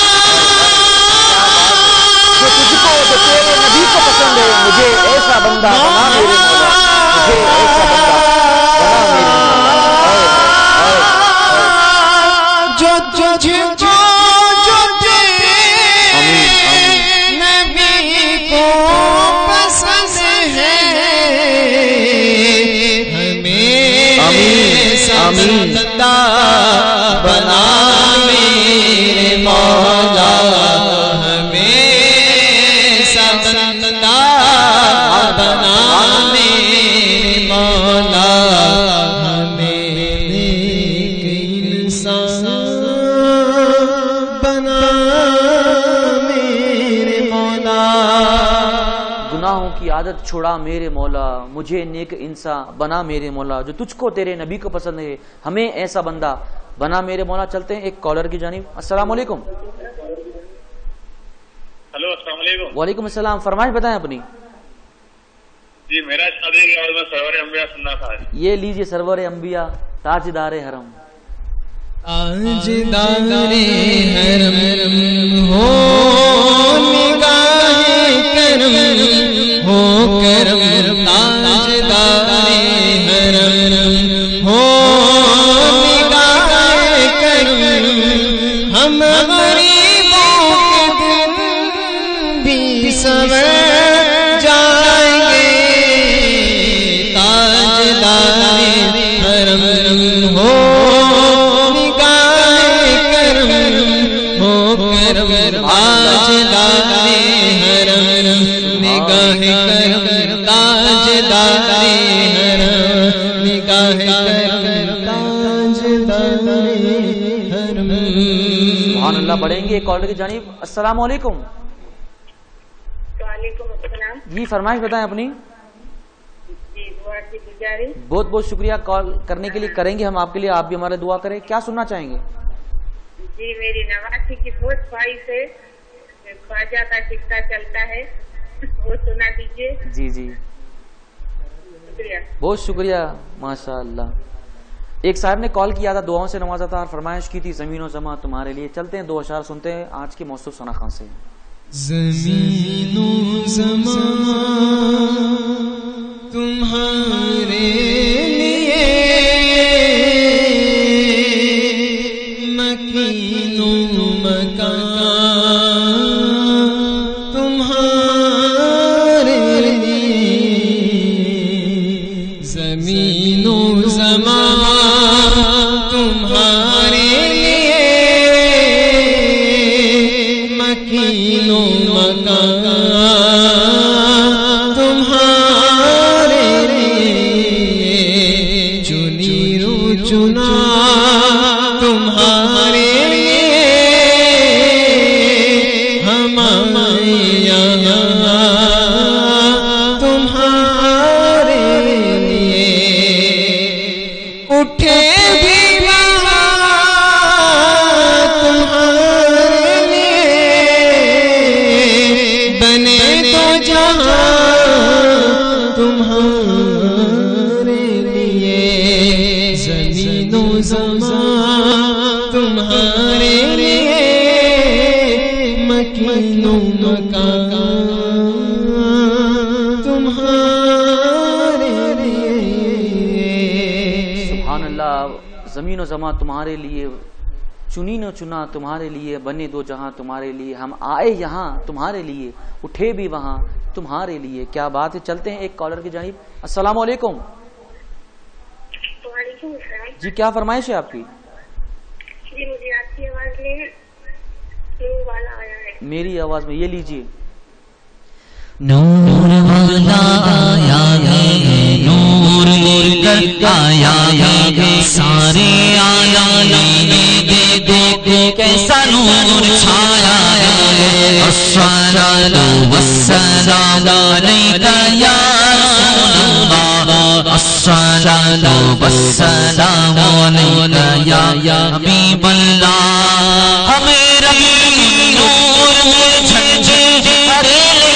جو تجھ کو جو تیرے نبی کو پسند ہے, مجھے ایسا بندہ بنا میرے مولا, مجھے ایسا بندہ بنا میرے مولا. جو تجھے کو جو نبی کو پسند ہے, ہمیں ایسا بندہ بنا میرے مولا, ہمیں ایسا بندہ بنا میرے مولا, ہمیں نیک انسان بنا میرے مولا. گناہوں کی عادت چھوڑا میرے مولا, مجھے نیک انسان بنا میرے مولا, جو تجھ کو تیرے نبی کو پسند ہے, ہمیں ایسا بندہ بنا میرے مولا. چلتے ہیں ایک کالر کی جانب. السلام علیکم. ہلو, السلام علیکم. وعلیکم السلام. فرمائش بتائیں اپنی. جی میرا شادی کے بعد میں سرور انبیاء سننا تھا. یہ لیجئے سرور انبیاء تاجدار حرم. تاجدار حرم ہو نگاہ کرم, ہو کرم تاجدار حرم ہو نگاہ کرم, ہم غریبوں کے دن بھی سنور جائیں گے. تاجدار حرم ہو تاجدار حرم نگاہ کرم, تاجدار تاجدارے حرم نگاہ کرم تاجدارے حرم. سبحان اللہ. بڑھیں گے کالر کی جانب. السلام علیکم. وعلیکم السلام. جی فرمائش بتائیں اپنی. جی دعا کی گزارش. بہت بہت شکریہ کال کرنے کے لیے. کریں گے ہم آپ کے لیے, آپ بھی ہمارے دعا کریں. کیا سننا چاہیں گے؟ جی میری نواسی کی بہت خواہش ہے, خواجہ کا سکہ چلتا ہے, وہ سنا دیجیے. جی جی شکریہ. بہت شکریہ. ماشاء اللہ. ایک صاحب نے کال کیا تھا, دعاؤں سے نوازا تھا اور فرمائش کی تھی زمین و زماں تمہارے لیے. چلتے ہیں دو اشعار سنتے ہیں آج کے موصوف ثنا خان سے. زمین و زماں تمہارے لیے, مکین و مکان تمہارے لیے, زمین و زماں تمہارے لیے, مکین و مکان تمہارے لیے, چنی رو چنا تمہارے لیے, ہمارے یہاں تمہارے لیے, اٹھے بھی وہاں تمہارے لیے, بنے تو جہاں تمہارے لیے, زمین و زماں تمہارے لیے, مکین و مکان تمہارے لیے. سبحان اللہ. زمین و زماں تمہارے لیے, چنی نہ چنا تمہارے لیے, بنے دو جہاں تمہارے لیے, ہم آئے یہاں تمہارے لیے, اٹھے بھی وہاں تمہارے لیے. کیا بات ہے. چلتے ہیں ایک کالر کی جانب. السلام علیکم. وعلیکم السلام. جی کیا فرمائش ہے آپ کی؟ جی مجھے آپ کی آواز میں نور والا آیا ہے. میری آواز میں. یہ لیجیے. نور والا آیا ہے, نور لے کر آیا ہے, سارے عالم میں دے دے کیسا نور چھایا ہے. الصلاۃ والسلام علیک یا رسول اللہ, الصلاۃ والسلام علیک یا حبیب اللہ. ہمیں ربی نور میں جھنجھے ہرے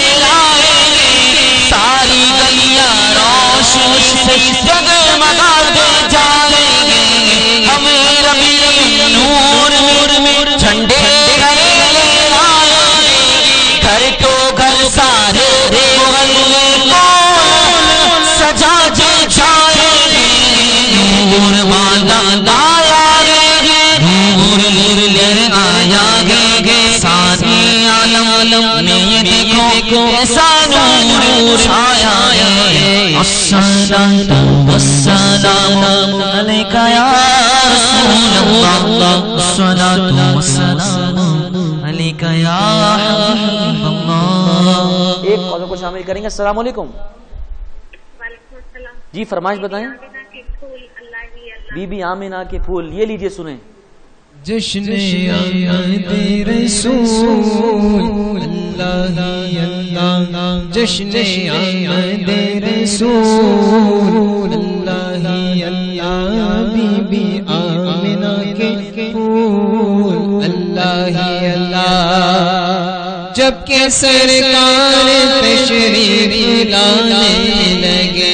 ساری گلیاں روشنی سے جگمگاتے جائیں گے, ہمیں ربی نور میں جھنڈے لائیں گے, گھر کو گھر سارے محلے کو سجا جائیں گے. نور والا آیا گے, نور لے آیا گے, سارے عالم میں یہ دیکھو کیسا نور چھایا ہے. الصلاۃ والسلام علیک یا رسول اللہ, الصلاۃ والسلام علیک یا حبیب اللہ. ایک کالر کو شامل کریں گے. السلام علیکم. وعلیکم السلام. جی فرمائش بتائیں. بی بی آمینہ کے پھول. یہ لیجیے سنیں. جشن آمد رسول اللہ اللہ, جشن آمد رسول اللہ اللہ, بی بی آمنہ کے پھول اللہ اللہ. جب کہ سرکار تشریف لانے لگے,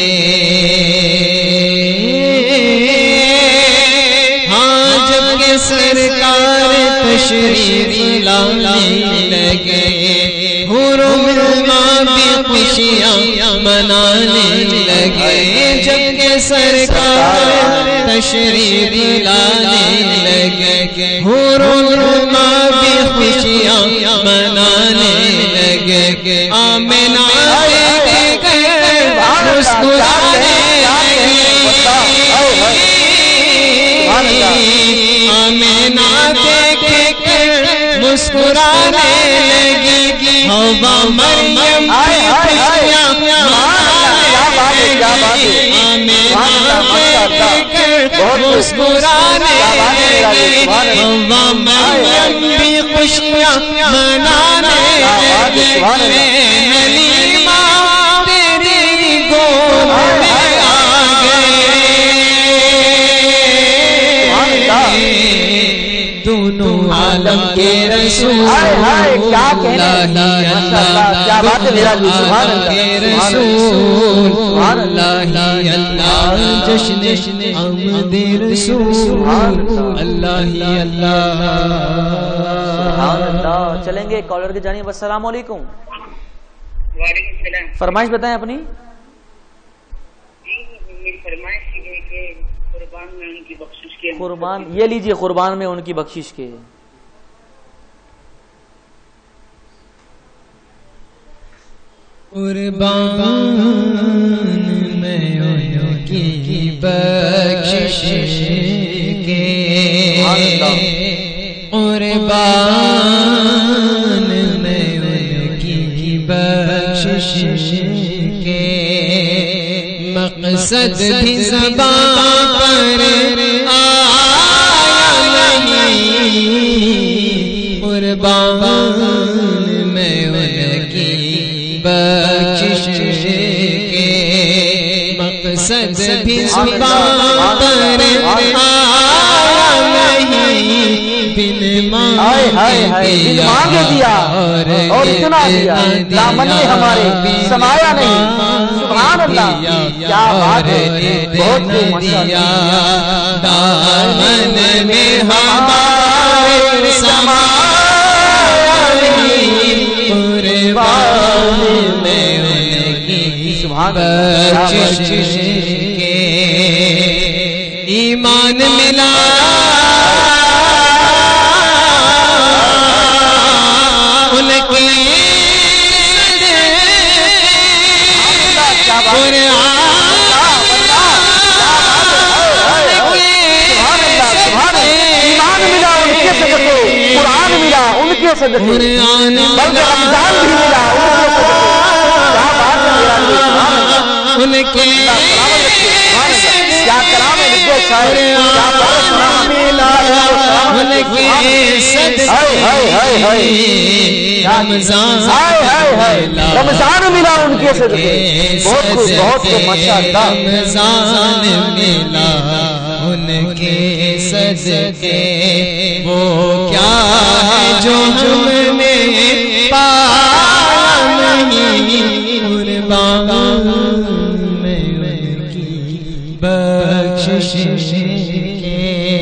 سرکار تشریف لانے لگے, حرم بھی خوشیاں منانے لگے. جب کہ سرکار تشریف لانے لگے, حرم بھی خوشیاں منانے لگے. آمنہ دیکھ کر مسکرانے آمینہ دیکھ کر مسکرانے لگی, ہوا مریم کی خوشیاں منانے مسکرانے لگے ہوا مریم بھی خوشیاں منانے لگے حلیمہ تیری گود میں آ گئے دونوں عالم کے رسول اللہ کے رسول اللہ اللہ جشن آمد رسول اللہ اللہ سبحان اللہ. چلیں گے کالر کی جانب. السلام علیکم. وعلیکم السلام. فرمائش بتائیں اپنی. میری فرمائش ہے کہ قربان میں ان کی بخشش کے قربان یہ لیجئے قربان میں ان کی بخشش کے قربان میں ان کی بخشش کے قربان میں ان کی بخشش کے مقصد بھی زبان پر آیا نہیں قربان میں ان کی بخشش کے مقصد بھی زبان پر آیا نہیں بن مانگے دیا اور اتنا دیا دامن میں ہمارے سمایا نہیں سبحان اللہ کیا بات ہے بہت دیا دامن میں ہمارے سمایا نہیں قربان میں ان کی بخشش کے ایمان ملا قرآن ان کے رمضان ملا ان کے بہت رمضان ملا ان کے صدقے وہ کیا ہے جو ہم نے پایا نہیں قربان میں ان کی بخشش کے.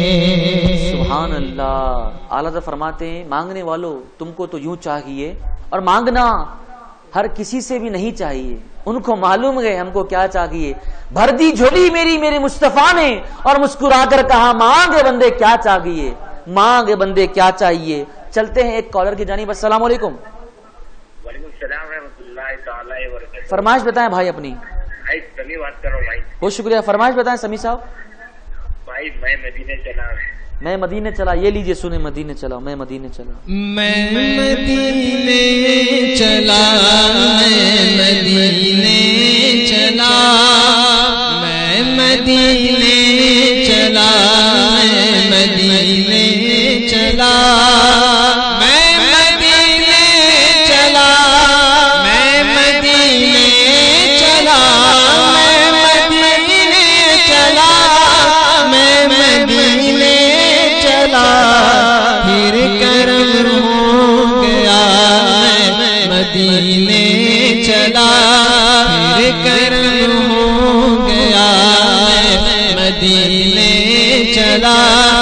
سبحان اللہ. اعلیٰ فرماتے ہیں مانگنے والوں تم کو تو یوں چاہیے اور مانگنا ہر کسی سے بھی نہیں چاہیے. ان کو معلوم ہے ہم کو کیا چاہیے. بھر دی جھولی میری میرے مصطفیٰ نے اور مسکرا کر کہا مانگے بندے کیا چاہیے مانگے بندے کیا چاہیے. چلتے ہیں ایک کالر کی جانب. السلام علیکم. وعلیکم السلام ورحمۃ اللہ تعالی وبرکاتہ. فرمائش بتائیں بھائی اپنی. بھائی سمی بات کر رہا ہوں بھائی. بہت شکریہ. فرمائش بتائیں سمی صاحب. بھائی میں مدینے چلا میں مدینے چلا. یہ لیجئے سنیں مدینے چلا. میں مدینے چلا میں مدینے چلا میں مدینے چلا میں مدینے چلا میں مدینے چلا میں مدینے چلا میں مدینے چلا میں مدینے چلا میں مدینے چلا پھر کرم ہو گیا میں مدینے چلا پھر کرم ہو گیا میں مدینے چلا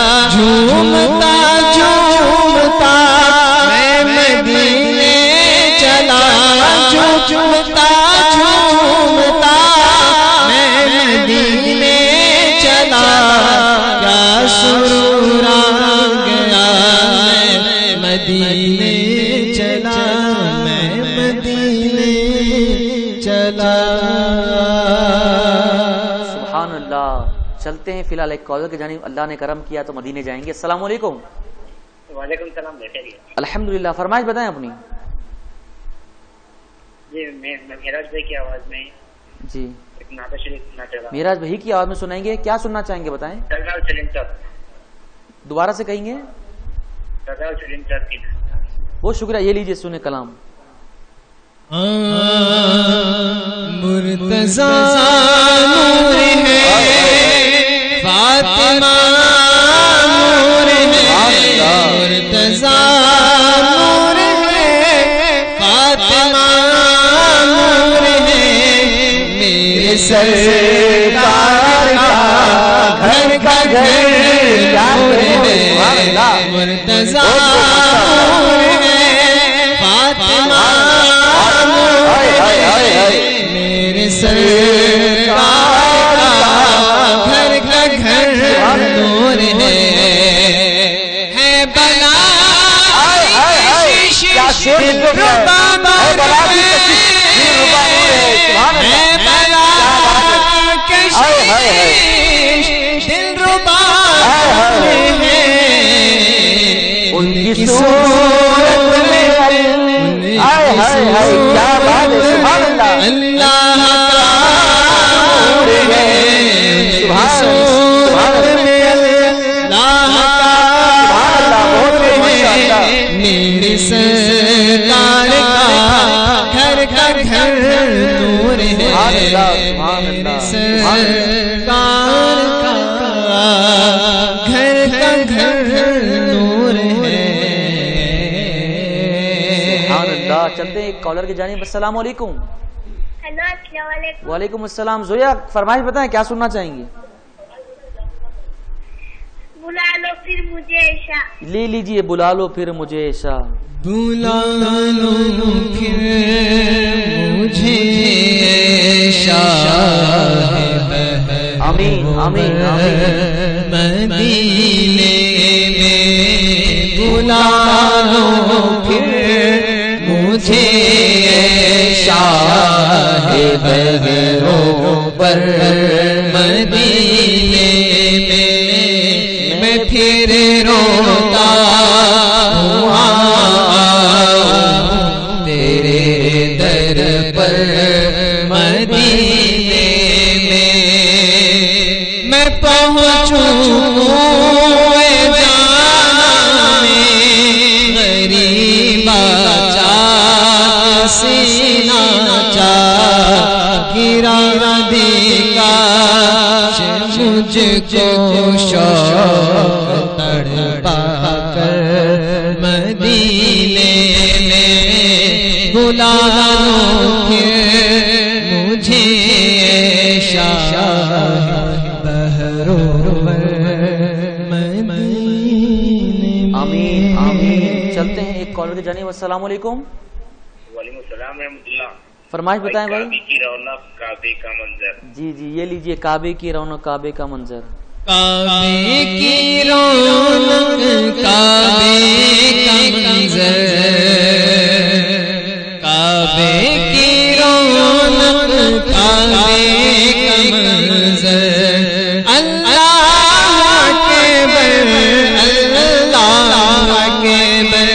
جھومتا جھومتا میں مدینے چلا جھومتا جھومتا میں مدینے چلا کیا سرور آ گیا میں مدینے چلا میں مدینے چلا. سبحان اللہ. چلتے ہیں فی الحال ایک کالر کی جانب. اللہ نے کرم کیا تو مدینے جائیں گے. السلام علیکم. وعلیکم السلام. الحمدللہ. فرمائش بتائیں اپنی. جی میں معراج بھائی کی آواز میں جی नाता शरीफ सुनना चाह रहा हूँ। मेराज भाई की आवाज में सुनाएंगे, क्या सुनना चाहेंगे बताएं? सरदार सलीम साहब। दोबारा से कहेंगे? सरदार सलीम साहब की। बहुत शुक्रिया, ये लीजिए सुने कलाम। मुर्तज़ा नूर है, फातिमा नूर है, मुर्तज़ा नूर है, फातिमा नूर है, मेरे सरकार का घर का घर नूर है, मुर्तज़ा नूर है, फातिमा मेरे सरकार का घर का घर नूर है, है बला दिलरुबा है बला कशीश दिलरुबा है, उनकी सूरत में क्या बात है, सुभान अल्लाह, अल्लाह का नूर है, सुभान अल्लाह का नूर है, मेरे सरकार का घर का घर नूर है, मेरे सरकार का घर का घर नूर है। चलते हैं कॉलर की जानिब। अस्सलाम वालेकुम। हेलो, अस्सलाम वालेकुम। वालेकुम अस्सलाम। जोया फरमाइश बताएं, क्या सुनना चाहेंगे? बुला लो फिर मुझे ऐशा। ले लीजिए, बुला लो फिर मुझे ऐशा। बुला लो फिर मुझे ऐशा, आमीन आमीन आमीन। मदीने में बुला लो फिर मुझे शाहे बहरों पर, मदीने में मैं फिर रोता हुआ तेरे दर पर, मदीने में मैं पहुँचूं सीना चा गिरा देगा मुझको शौक तड़पा कर, मदीने में बुला लो फिर मुझे ऐशा बहरों पर, मदीने। आमीन आमीन। चलते हैं एक कॉलर की जानिब। अस्सलाम वालेकुम। वालेकुम सलाम रहमतुल्लाह। फरमाइश बताएं भाई। काबे की रौनक, काबे का मंजर। जी जी, ये लीजिए, काबे की रौनक, काबे का मंजर। काबे की रौनक, काबे का मंजर, काबे की रौनक, काबे का मंजर, अल्लाह के बर, अल्लाह के बर,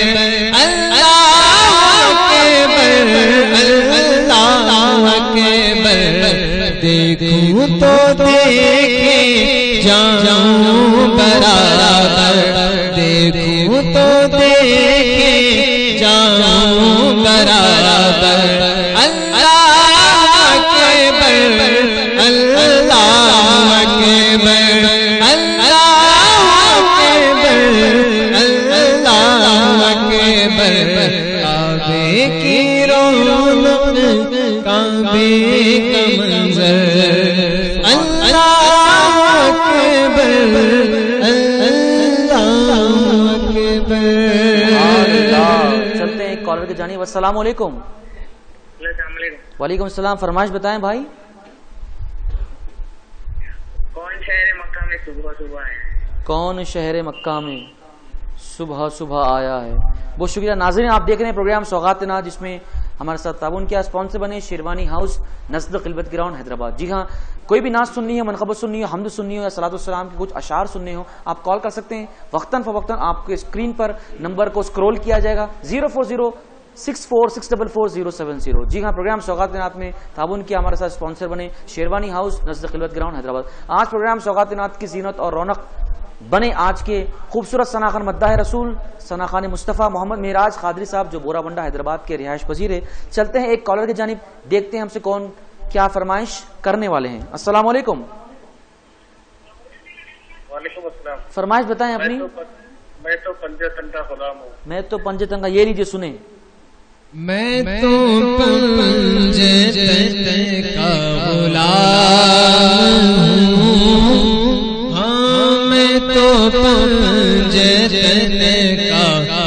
देखूं तो देखे जाऊं बराबर, देखूं तो देखे जाऊं बराबर, अल्लाह के बर, अल्लाह के बर, अल्लाह के बर, अल्लाह के बर, काबे की रौनक, काबे का मंजर, चलते हैं कॉलर की जानिब। अस्सलाम वालेकुम। वालेकुम सलाम। फरमाइश बताएं भाई। कौन शहर मक्का में सुबह सुबह है? कौन शहर मक्का में सुबह सुबह आया है? बहुत शुक्रिया नाज़रीन, आप देख रहे हैं प्रोग्राम सौगात नाज, जिसमें हमारे साथ ताबून किया स्पॉन्सर बने शेरवानी हाउस, नस्द क़िलबत ग्राउंड, हैदराबाद। जी हाँ, कोई भी नाज सुननी हो, मनक़बत सुननी हो, हम्द सुननी हो या सलातो-सलाम के कुछ अशार सुनने हो, आप कॉल कर सकते हैं। वक्तन फ़वक्तन आपके स्क्रीन पर नंबर को स्क्रॉल किया जाएगा, zero four zero six four six double four zero seven zero. جی ہاں، پروگرام سوغات نعت میں تعاون کیا ہمارے ساتھ اسپانسر بنے شیروانی ہاؤس نزد خلوت گراؤنڈ حیدرآباد. آج پروگرام سوغات نعت کی زینت اور رونق بنے آج کے خوبصورت ثناخان مداح رسول ثناخان مصطفیٰ محمد معراج قادری صاحب جو بورا بنڈا حیدرآباد کے رہائش پذیر ہے. چلتے ہیں ایک کالر کی جانب، دیکھتے ہیں ہم سے کون کیا فرمائش کرنے والے ہیں. السلام علیکم. وعلیکم السلام. فرمائش بتائیں اپنی. میں تو پنجتن کا غلام ہوں. میں تو پنجتن کا، یہ لیجیے سنیں. میں تو پنجتن کا غلام ہوں، ہاں میں تو پنجتن کا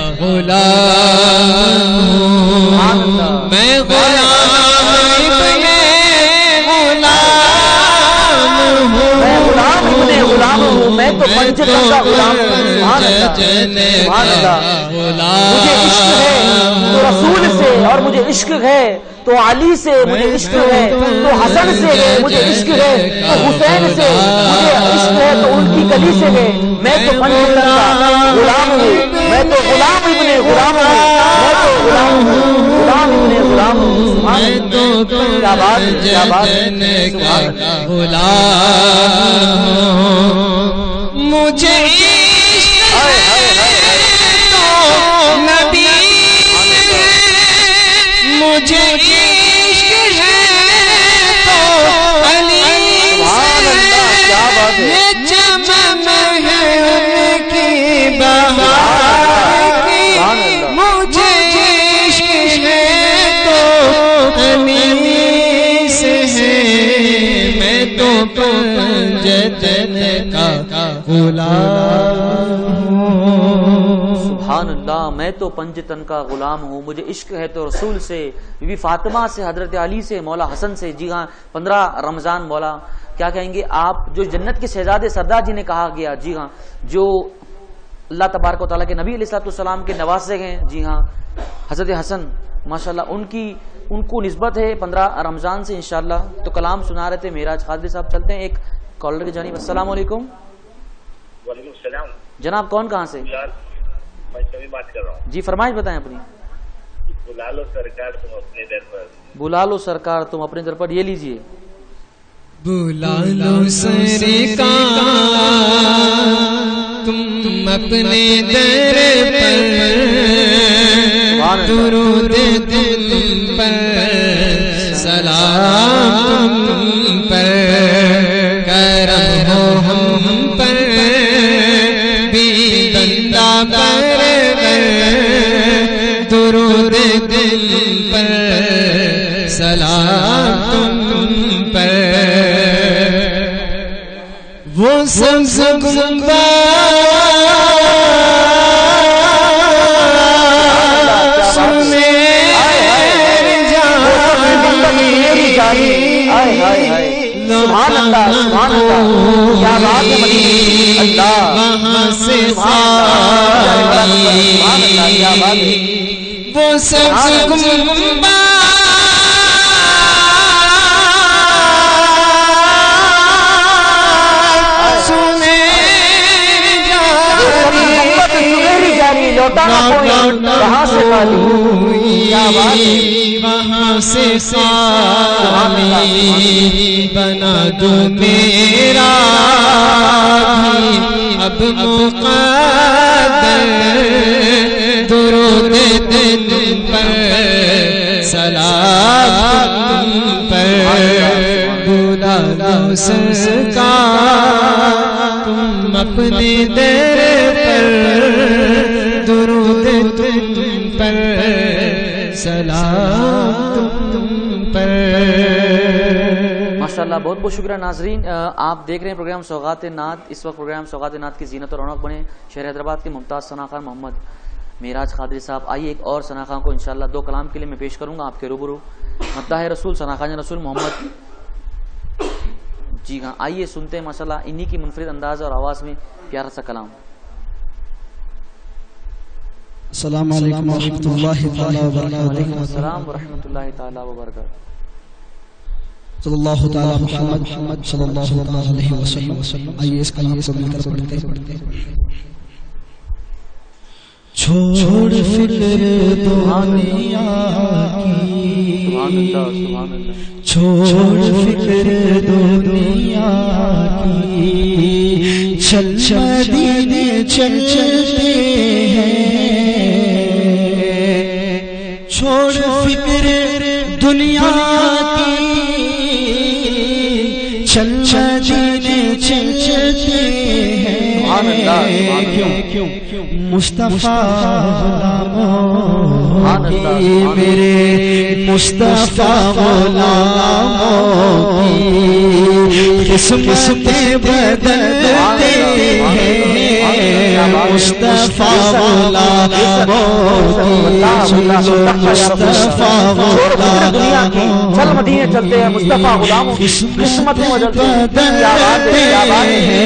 غلام ہوں. میں غلام ابن غلام ہوں، میں غلام ابن غلام ہوں. میں تو پنجتن کا غلام ہوں. سبحان اللہ. مجھے عشق ہے تو رسول سے، اور مجھے عشق ہے تو علی سے، مجھے عشق ہے تو حسن سے ہے، مجھے عشق ہے تو حسین سے، مجھے عشق ہے تو ان کی گلی سے ہے. میں تو پنجتن کا غلام ہوں. میں تو غلام ابن غلام ہوں. میں تو غلام ہوں، غلام ابن غلام ہوں. میں تو کیا بات، کیا بات. غلام ہوں. مجھے نبی مجھے عشق ہے تو علی سے، یہ چمن ہے ان کی بہار کی. مجھے عشق ہے تو علی سے ہے، میں تو پنجتن کا غلام ہوں. سبحان اللہ. میں تو پنجتن کا غلام ہوں، مجھے عشق ہے تو رسول سے، بی بی فاطمہ سے، حضرت علی سے، مولا حسن سے. جی ہاں، پندرہ رمضان مولا کیا کہیں گے آپ، جو جنت کے شہزادے سردار جی نے کہا گیا. جی ہاں، جو اللہ تبارک و تعالیٰ کے نبی علیہ الصلوۃ والسلام کے نواسے ہیں. جی ہاں، حضرت حسن ماشاءاللہ ان کی ان کو نسبت ہے پندرہ رمضان سے انشاءاللہ. تو کلام سنا رہے تھے معراج قادری صاحب. چلتے ہیں ایک کالر کی جانب. السلام علیکم. وعلیکم السلام. جناب کون کہاں سے؟ میں کبھی بات کر رہا ہوں. جی فرمائش بتائیں اپنی. بلا لو سرکار تم اپنے در پر. بلا لو سرکار تم اپنے در پر. یہ لیجئے. بلا لو سرکار تم اپنے در پر، درود تم پر، سلام تم پر، کرم ہو ہم پر، بھی بندہ پر، درود تم پر، سلام تم پر. وہ سب گنبد سبحان اللہ، سبحان اللہ. کیا بات ہے مدینہ اللہ. وہاں سے کیا بات ہے. وہ سب گنبد وہاں سے وہاں سے سامی بنا دو میرا بھی اب مقدر، درود تم پر، سلام تم پر، بلا لو سرکار تم اپنے در پر، درود تم پر، سلام تم پر. ماشاءاللہ بہت بہت شکریہ ناظرین. آپ دیکھ رہے ہیں پروگرام سوغات نعت. اس وقت پروگرام سوغات نعت کی زینت اور رونق بنے شہر حیدرآباد کے ممتاز ثناخان محمد معراج قادری صاحب. آئیے ایک اور ثناخان کو انشاءاللہ دو کلام کے لیے میں پیش کروں گا آپ کے روبرو. مداح رسول ثناخان رسول محمد. جی ہاں، آئیے سنتے ہیں ماشاءاللہ انہی کی منفرد انداز اور آواز میں پیارا سا کلام. السلام علیکم ورحمۃ اللہ تعالی وبرکاتہ. وعلیکم السلام ورحمۃ اللہ تعالی وبرکاتہ. صلی اللہ تعالی محمد صلی اللہ تعالی علیہ وسلم. آئیے اس کلام کو مل کر پڑھتے ہیں. چھوڑ فکر دنیا کی، چھوڑ فکر دنیا کی، چل مدینے چلتے ہیں، چھوڑ فکر دنیا کی، چل مدینے چلتے ہیں، کیوں مصطفیٰ غلاموں کی، میرے مصطفیٰ غلاموں کی قسمتیں بدلتے ہیں، مصطفیٰ غلاموں کی، مصطفیٰ غلاموں کی، چل مدینے چلتے ہیں، مصطفیٰ غلاموں کی قسمتیں بدلتے ہیں،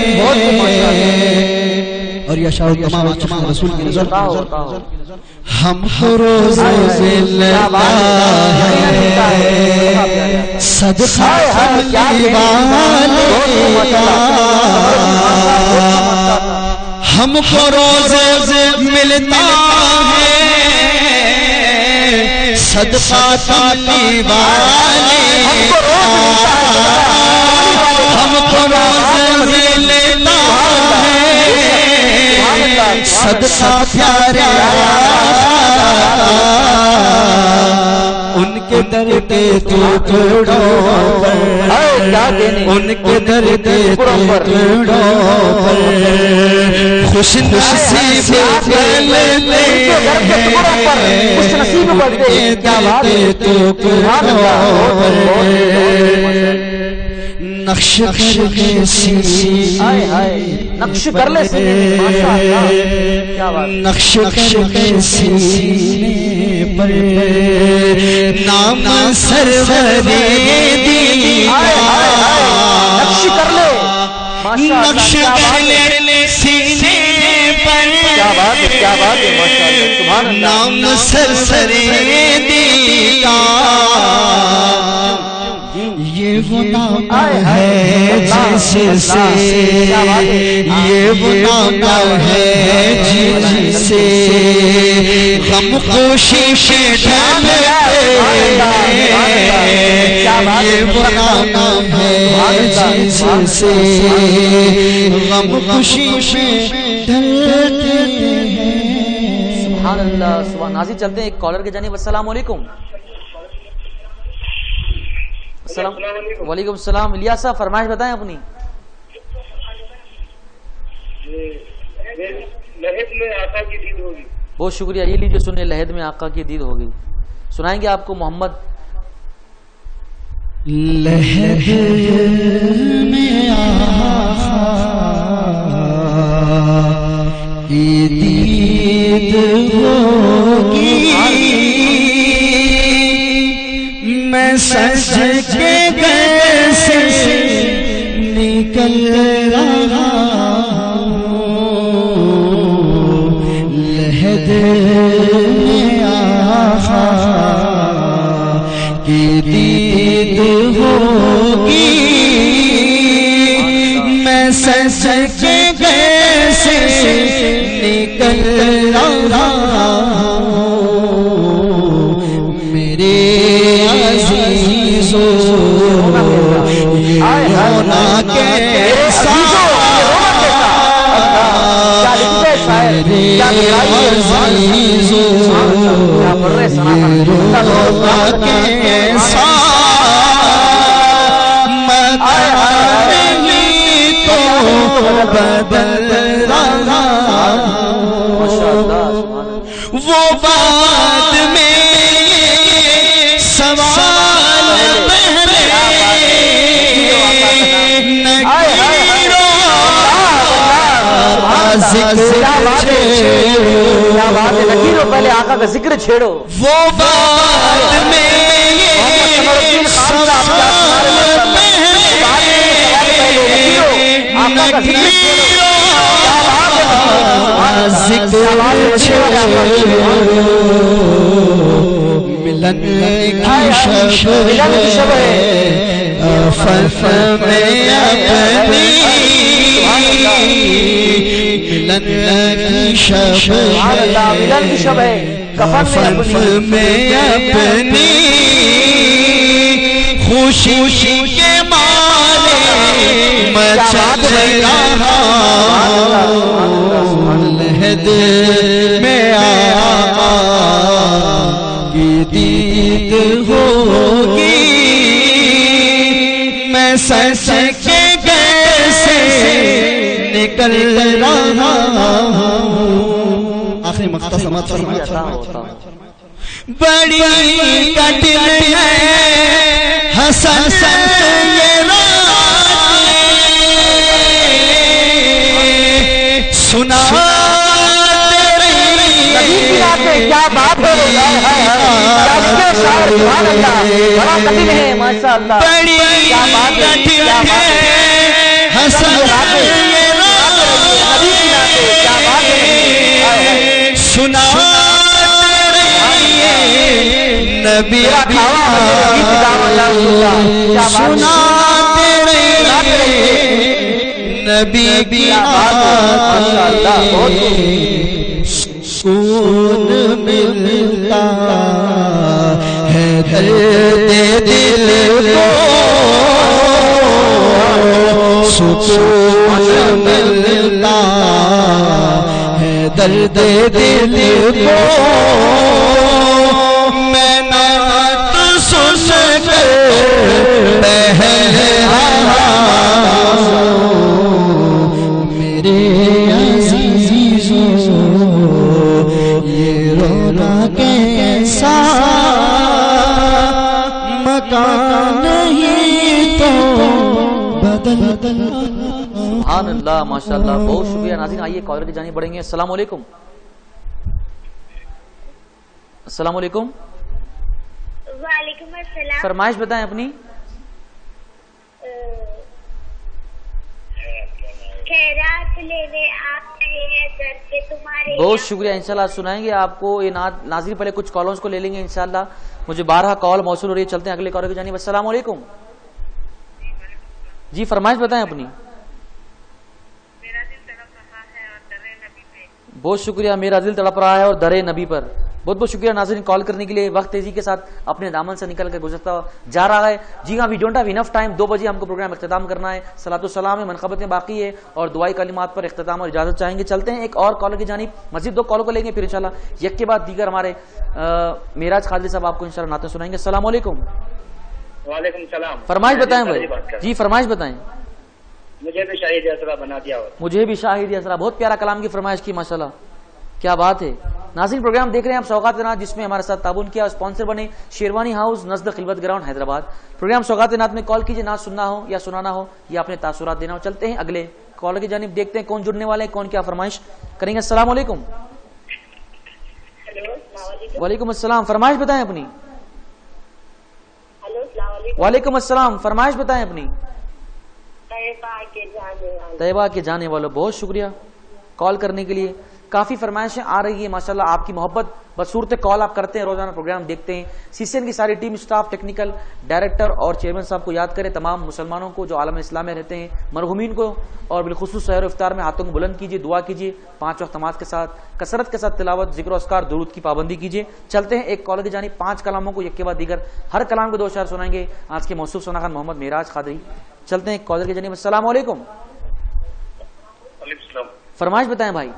اور یہ شاہ تمام تمام رسول کی نظر ہم کو روز ملتا ہے صدقہ حملی والے کا، ہم کو روز ملتا ہے صدقہ حملی والے کا، ہم کو روز ملتا ہے صدقہ پیارے ان کے در کے ٹکڑوں پر، ان کے در کے ٹکڑوں پر خوش نصیب ملتے ہیں، خوش نصیب بنتے ہیں، نقش کر کے سینے، نقش کر لے نقش کر کے سینے پر نام سرور دیوان، نقش کر لے نقش کر لے سینے پر نام سرور دیوان، یہ وہ نام ہے جس سے، یہ وہ نام ہے جس سے غم خوشی سے ڈھلتے ہیں، یہ وہ نام ہے جس سے غم خوشی سے ڈھلتے ہیں۔ سبحان اللہ، سبحان۔ ناظرین چلتے ہیں ایک کالر کے جانب۔ السلام علیکم۔ وعلیکم السلام۔ الیاس صاحب فرمائش بتائیں اپنی۔ لہد میں آقا کی دید ہوگی۔ بہت شکریہ، یہ لیجیے سنیں، لہد میں آقا کی دید ہوگی۔ سنائیں گے آپ کو محمد۔ لہد میں آقا کی دید ہوگی، میں سج کے گھر سے نکل رہا ہوں، لہد میں آقا کی دید ہوگی، میں سج کے گھر سے نکل رہا ہوں، میرے عزیزو یہ رونا کیسا، میرے عزیزو یہ رونا کیسا، نہیں تو بدل رہا، وہ بعد میں سوال پہلے نکیرو پہلے آقا کا ذکر چھیڑو، وہ بعد میں سوال پہلے نکیرو ذکر چھیڑو، ملن کی شب آفت میں اپنی، ملن کی شب سبحان اللہ، ملن کی شب ہے، کفن میں اپنی خوشی کے مارے مچل رہا لہد میں آقا کی دید ہوگی میں سس کے کیسے نکل رہا ہوں. آخری مقطع سماعت فرمائیں. بڑی کٹن ہے حسن یہ رات سنا کیا بات ہے، بڑی کٹن ہے حسن یہ رات سنا نبی سنا نبی کی سکون ملتا ہے درد دل کو سکون ملتا ہے درد دل کو میں نعت سن کر بہرا میرے عزیزوں یہ رونا کیسا مکان نہیں تو بدل بدل. سبحان اللہ، ماشاء اللہ، بہت شکریہ. ناظرین آئیے کالر کی جانب بڑھیں گے. السلام علیکم. السلام علیکم. وعلیکم السلام. فرمائش بتائیں اپنی. خیرات لینے آپ رہے ہیں در پہ تمہارے. بہت شکریہ، انشاءاللہ سنائیں گے آپ کو یہ ناظرین. پہلے کچھ کالرز کو لے لیں گے انشاءاللہ. مجھے بارہ کال موصول ہو رہی ہے. چلتے ہیں اگلے کالر کی جانب. السلام علیکم. جی فرمائش بتائیں اپنی. بہت شکریہ. میرا دل تڑپ رہا ہے اور درے نبی پر. بہت بہت شکریہ ناظرین کال کرنے کے لیے. وقت تیزی کے ساتھ اپنے دامن سے نکل کر گزرتا جا رہا ہے. جی ہاں، we don't have enough time. دو بجے ہم کو پروگرام اختتام کرنا ہے. صلاۃ السلام ہے، منقبتیں باقی ہے اور دعائی کلمات پر اختتام اور اجازت چاہیں گے. چلتے ہیں ایک اور کالر کی جانب. مزید دو کالوں کو لیں گے، پھر انشاءاللہ یک کے بعد دیگر ہمارے معراج قادری صاحب آپ کو انشاءاللہ نعتیں سنائیں گے. السلام علیکم. وعلیکم السلام. فرمائش بتائیں بھائی. جی فرمائش بتائیں. مجھے بھی شاہد اسرا بنا دیا. مجھے بھی شاہد اسرا. بہت پیارا کلام کی فرمائش کی ماشاءاللہ، کیا بات ہے. ناظرین پروگرام دیکھ رہے ہیں آپ سوغات نعت، جس میں ہمارے ساتھ تعاون کیا. اسپانسر بنے شیروانی ہاؤس نزد خلوت گراؤنڈ حیدرآباد. پروگرام سوغات نعت میں کال کیجیے. نعت سننا ہو یا سنانا ہو یا اپنے تاثرات دینا ہو. چلتے ہیں اگلے کالر کی جانب. دیکھتے ہیں کون جڑنے والے ہیں، کون کیا فرمائش کریں گے. السلام علیکم. وعلیکم السلام. فرمائش بتائیں اپنی. وعلیکم السلام. فرمائش بتائیں اپنی. طیبہ کے جانے والوں. بہت شکریہ کال کرنے کے لیے. کافی فرمائشیں آ رہی ہیں ماشاءاللہ. آپ کی محبت بصورت کال آپ کرتے ہیں، روزانہ پروگرام دیکھتے ہیں. سی سی این کی ساری ٹیم، اسٹاف، ٹیکنیکل ڈائریکٹر اور چیئرمین صاحب کو یاد کرے. تمام مسلمانوں کو جو عالم اسلام میں رہتے ہیں، مرحومین کو اور بالخصوص سحر و افطار میں ہاتھوں کو بلند کیجیے، دعا کیجیے. پانچ وقت نماز کے ساتھ کثرت کے ساتھ تلاوت، ذکر و اذکار، درود کی پابندی کیجیے. چلتے ہیں ایک کالر کی جانب. پانچ کلاموں کو یک کے بعد دیگر ہر کلام کو دو اشعار سنائیں گے آج کے موصوف ثنا خان محمد معراج قادری. چلتے ہیں ایک کالر کی جانب. السلام علیکم. فرمائش بتائیں بھائی.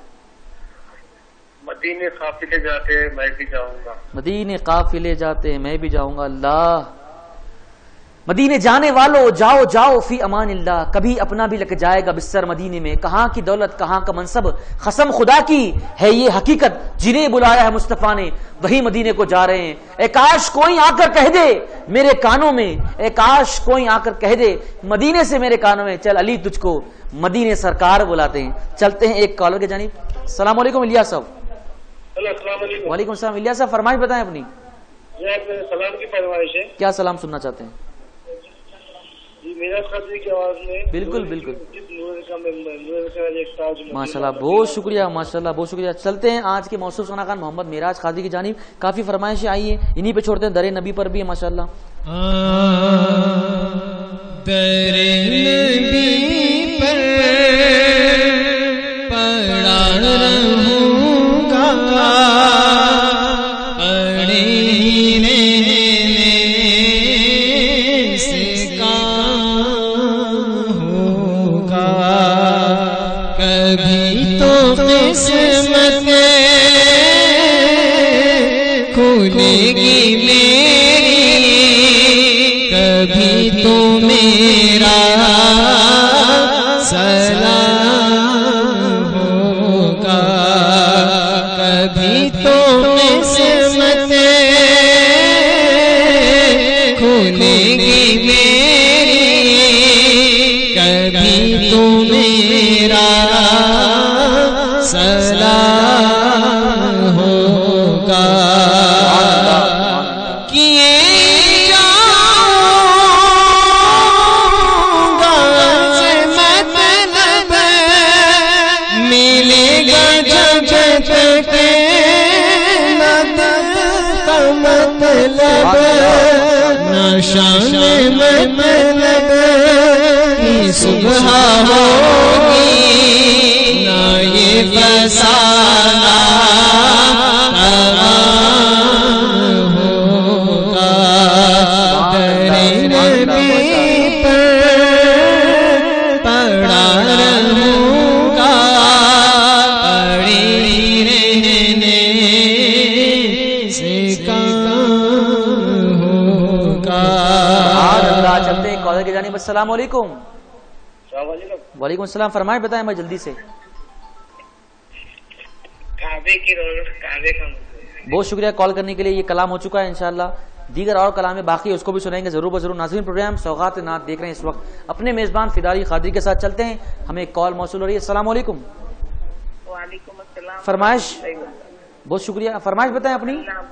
مدینے قافلے جاتے میں بھی جاؤں گا. مدینے قافلے جاتے میں بھی جاؤں گا. اللہ مدینے جانے والو جاؤ جاؤ فی امان اللہ. کبھی اپنا بھی لگ جائے گا بستر مدینے میں. کہاں کی دولت کہاں کا منصب، قسم خدا کی ہے یہ حقیقت. جنہیں بلایا ہے مصطفیٰ نے وہی مدینے کو جا رہے ہیں. اے کاش کوئی آ کر کہہ دے میرے کانوں میں، اے کاش کوئی آ کر کہہ دے مدینے سے میرے کانوں میں، چل علی تجھ کو مدینے سرکار بلاتے ہیں. چلتے ہیں ایک کالر کے جانب. السلام علیکم الیاس صاحب. السلام علیکم. وعلیکم السلام. الیاس صاحب فرمائش بتائیں اپنی. سلام کی فرمائش ہے. کیا سلام سننا چاہتے ہیں؟ بالکل بالکل ماشاء اللہ. بہت شکریہ ماشاء اللہ بہت شکریہ. چلتے ہیں آج کے موصوف ثنا خان محمد معراج قادری کی جانب. کافی فرمائشیں آئی ہیں، انہی پہ چھوڑتے ہیں. درے نبی پر بھی ہے ماشاء اللہ. درے نبی پر قسمت کھلے گی میری کبھی تو میرا سلام ہوگا کبھی تو قسمت کھلے گی میری کبھی تو میرا سلام ہوگا کیے جاؤں گا مطلب ملے گا جب تک مطلب نہ شان مطلب کی صبح ہوگی نہ یہ فسانہ ہوگا در نبی پر پڑا رہوں گا پڑی رہنے سے کام ہوگا. چلتے ہیں کالر کی جانب. السلام علیکم. وعلیکم السلام. فرمائیں بتائیں میں جلدی سے. بہت شکریہ کال کرنے کے لیے. یہ کلام ہو چکا ہے انشاءاللہ. دیگر اور کلام باقی اس کو بھی سنائیں گے ضرور بضرور. ناظرین پروگرام سوغات نعت دیکھ رہے ہیں اس وقت اپنے میزبان فداری قادری کے ساتھ. چلتے ہیں ہمیں ایک کال موصول ہو رہی ہے. السلام علیکم. وعلیکم السلام. فرمائش. بہت شکریہ. فرمائش بتائیں اپنی.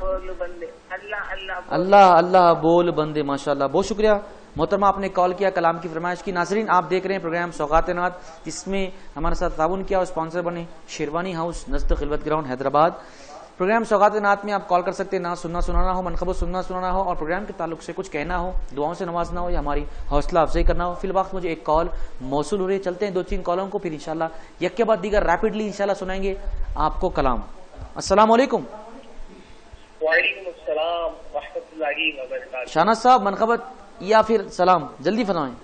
اللہ اللہ بول بندے. ماشاءاللہ بہت شکریہ محترمہ آپ نے کال کیا کلام کی فرمائش کی. ناظرین آپ دیکھ رہے ہیں پروگرام سوغات نعت جس میں ہمارے ساتھ تعاون کیا اور اسپانسر بنے شیروانی ہاؤس نزد خلوت گراؤنڈ حیدرآباد. پروگرام سوغات نعت میں آپ کال کر سکتے ہیں. نہ سننا سنانا ہو, منقبت سننا سنانا ہو اور پروگرام کے تعلق سے کچھ کہنا ہو, دعاؤں سے نوازنا ہو یا ہماری حوصلہ افزائی کرنا ہو. فی الوقت مجھے ایک کال موصول ہو رہی ہے. چلتے ہیں دو تین کالوں کو, پھر انشاءاللہ یک کے بعد دیگر ریپڈلی انشاءاللہ سنائیں گے آپ کو کلام. السلام علیکم. وعلیکم السلام ورحمۃ اللہ وبرکاتہ. شاہناز صاحب منقبت یا پھر سلام جلدی فرمائیں.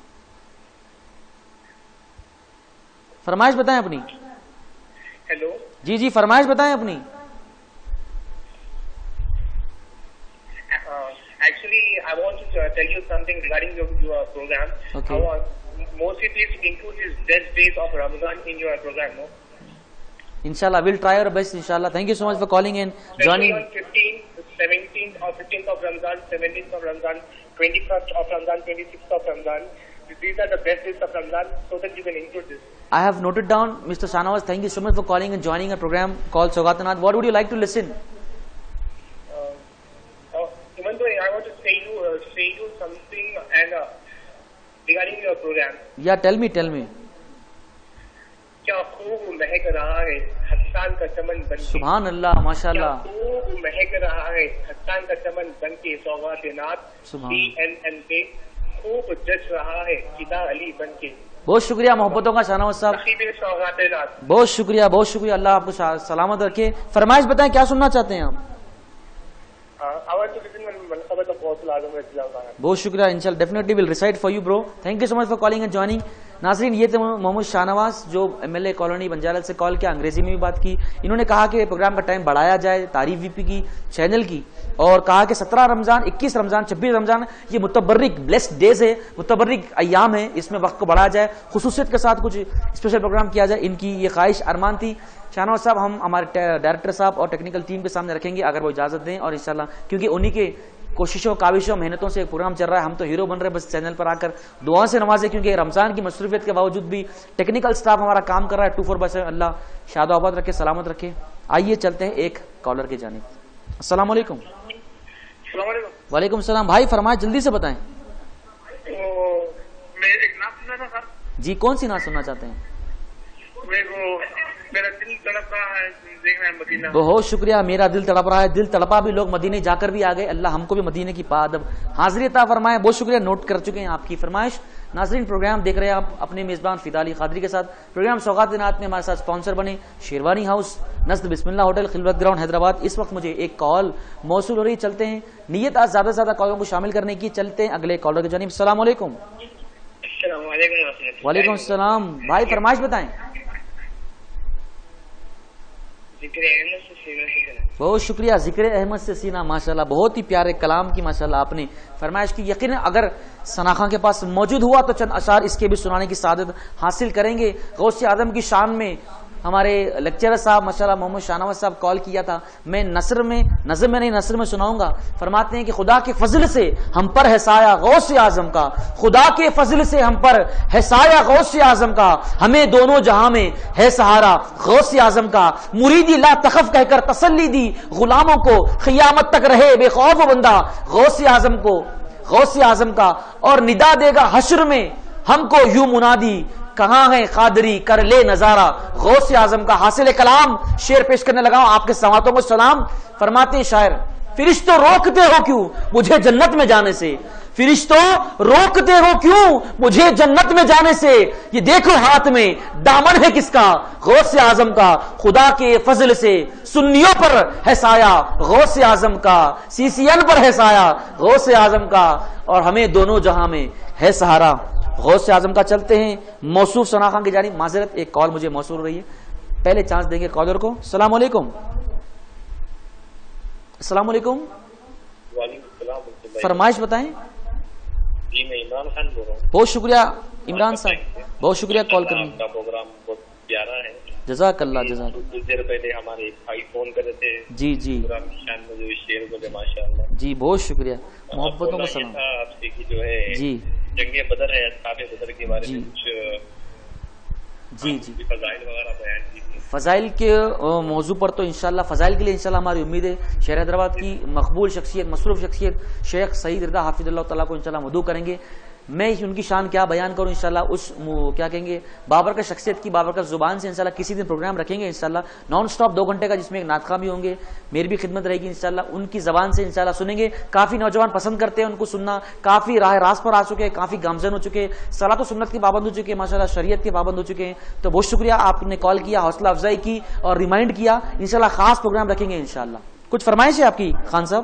فرمائش بتائیں اپنی. ہیلو. جی جی فرمائش بتائیں اپنی. Actually, I want to tell you something regarding your, your program. Okay. I want mostly please include these best days of Ramadan in your program, no? Inshallah, we'll try our best. Inshallah. Thank you so much for calling in, joining. On fifteenth, seventeenth or fifteenth of Ramadan, seventeenth of Ramadan, twenty-first of Ramadan, twenty-sixth of Ramadan. These are the best days of Ramadan, so that you can include this. I have noted down, Mister Shahnawaz. Thank you so much for calling and joining our program called Sogat Naat. What would you like to listen? Even though I want to say you, uh, say you something and uh, regarding your program. Yeah, tell me, tell me. کیا خوب مہک رہا ہے حسان کا چمن بن کے. سبحان اللہ, ماشاءاللہ. خوب مہک رہا ہے حسان کا چمن بن کے سوغات نعت. سی این این پہ خوب جچ رہا ہے فدا علی بن کے. بہت شکریہ محبتوں کا شاہنواز صاحب. سوغات نعت. بہت شکریہ بہت شکریہ. اللہ آپ کو سلامت رکھے. فرمائش بتائیں کیا سننا چاہتے ہیں آپ. بہت شکریہ. انشاءاللہ definitely will recite for you bro. Thank you so much for calling and joining. ناظرین یہ تھے محمد شاہنواز جو ایم ایل اے کالونی بنجارل سے کال کیا, انگریزی میں بھی بات کی. انہوں نے کہا کہ پروگرام کا ٹائم بڑھایا جائے, تعریف وی پی کی چینل کی, اور کہا کہ سترہ رمضان, اکیس رمضان, چھبیس رمضان یہ متبرک بلیسڈ ڈیز ہے, متبرک ایام ہے, اس میں وقت کو بڑھایا جائے, خصوصیت کے ساتھ کچھ اسپیشل پروگرام کیا جائے. ان کی یہ خواہش ارمان تھی. شاہنواز صاحب ہم ہمارے ڈائریکٹر صاحب اور ٹیکنیکل ٹیم کے سامنے رکھیں گے اگر وہ اجازت دیں, اور انشاءاللہ کیونکہ انہی کے کوششوں کاوشوں محنتوں سے ایک پروگرام چل رہا ہے. ہم تو ہیرو بن رہے ہیں بس چینل پر آ کر دعاؤں سے نوازے, کیونکہ رمضان کی مصروفیت کے باوجود بھی ٹیکنیکل سٹاف ہمارا کام کر رہا ہے ٹو فور بائی سیون. اللہ شاد و آباد رکھے, سلامت رکھے. آئیے چلتے ہیں ایک کالر کی جانب. السلام علیکم. السلام علیکم. وعلیکم السلام. بھائی فرمائے جلدی سے بتائیں. میں ایک نعت سنا تھا سر. جی کون سی نعت سننا چاہتے ہیں. میرا دل تڑپ رہا ہے دیکھنا ہے مدینہ. بہت شکریہ. میرا دل تڑپ رہا ہے, دل تڑپا بھی لوگ مدینے جا کر بھی آ گئے. اللہ ہم کو بھی مدینے کی پادب حاضری عطا فرمائے. بہت شکریہ, نوٹ کر چکے ہیں آپ کی فرمائش. ناظرین پروگرام دیکھ رہے ہیں آپ اپنے میزبان فدا علی قادری کے ساتھ. پروگرام سوغات نعت میں ہمارے ساتھ اسپانسر بنے شیروانی ہاؤس نزد Bismillah hotel Khilwat ground Hyderabad. اس وقت مجھے ایک کال موصول ہو رہی. چلتے ہیں نیت آج زیادہ سے زیادہ کالوں کو شامل کرنے کی. چلتے ہیں اگلے کالر کی جانب. السلام علیکم. السلام علیکم. وعلیکم السلام. بھائی فرمائش بتائیں. ذکر احمد سے سینہ سے سنا. بہت شکریہ. ذکر احمد سے سینہ, ماشاءاللہ بہت ہی پیارے کلام کی ماشاءاللہ آپ نے فرمائش کی. یقیناً اگر ثنا خان کے پاس موجود ہوا تو چند اشعار اس کے بھی سنانے کی سعادت حاصل کریں گے. غوث اعظم کی شان میں ہمارے لیکچرر صاحب ماشاءاللہ محمد شاہنواز صاحب کال کیا تھا, میں نثر میں نظم میں نہیں نثر میں سناؤں گا. فرماتے ہیں کہ خدا کے فضل سے ہم پر ہے سایہ غوث اعظم کا, خدا کے فضل سے ہم پر ہے سایہ غوث اعظم کا, ہمیں دونوں جہاں میں ہے سہارا غوث اعظم کا. مریدی لا تخف کہہ کر تسلی دی غلاموں کو, قیامت تک رہے بے خوف بندہ غوث اعظم کو غوث اعظم کا. اور ندا دے گا حشر میں ہم کو یوں منادی, کہاں ہے قادری کر لے نظارہ غوث اعظم کا. حاصل کلام شعر پیش کرنے لگا ہوں, آپ کے سماعتوں کو سلام. فرماتے ہیں شاعر, فرشتوں روکتے ہو کیوں مجھے جنت میں جانے سے, فرشتوں روکتے ہو کیوں مجھے جنت میں جانے سے, یہ دیکھو ہاتھ میں دامن ہے کس کا غوث اعظم کا, خدا کے فضل سے سنیوں پر ہے سایہ غوث اعظم کا, سی سی این پر ہے سایہ غوث اعظم کا, اور ہمیں دونوں جہاں میں ہے سہارا غوث اعظم کا. چلتے ہیں موصوف ثنا خان کی جانب. معذرت ایک کال مجھے موصول ہو رہی ہے, پہلے چانس دیں گے کالر کو. السلام علیکم. السلام علیکم. وعلیکم السلام. فرمائش بتائیں. جی میں عمران خان بول رہا ہوں. بہت شکریہ عمران صاحب, بہت شکریہ کال کرنے کا. پروگرام بہت پیارا ہے. جزاک اللہ. جزاک کچھ دیر پہلے ہمارے ایک بھائی فون کر رہے تھے. جی جی شان میں جو شعر بولے ماشاءاللہ. جی بہت شکریہ, محبتوں کا سلام. آپ سے کی جو ہے جی جنگ بدر ہے, اصحاب بدر کے بارے میں کچھ جی جی فضائل وغیرہ بیان کیجیے. فضائل کے موضوع پر تو انشاءاللہ فضائل کے لیے انشاءاللہ ہماری امید ہے شہر حیدرآباد کی مقبول شخصیت مصروف شخصیت شیخ سعید رضا حافظ اللہ تعالیٰ کو انشاءاللہ مدعو کریں گے. میں ان کی شان کیا بیان کروں انشاءاللہ, اس کیا کہیں گے بابرکت شخصیت کی بابرکت زبان سے انشاءاللہ کسی دن پروگرام رکھیں گے انشاءاللہ نان سٹاپ دو گھنٹے کا, جس میں ایک نعت خواں بھی ہوں گے, میری بھی خدمت رہے گی انشاءاللہ. ان کی زبان سے انشاءاللہ سنیں گے. کافی نوجوان پسند کرتے ہیں ان کو سننا, کافی راہ راست پر آ چکے ہیں, کافی گامزن ہو چکے ہیں, صلاۃ و سنت کے پابند ہو چکے ہیں ماشاءاللہ, شریعت کے پابند ہو چکے ہیں. تو بہت شکریہ آپ نے کال کیا, حوصلہ افزائی کی اور ریمائنڈ کیا. انشاءاللہ خاص پروگرام رکھیں گے انشاءاللہ. کچھ فرمائش ہے آپ کی خان صاحب؟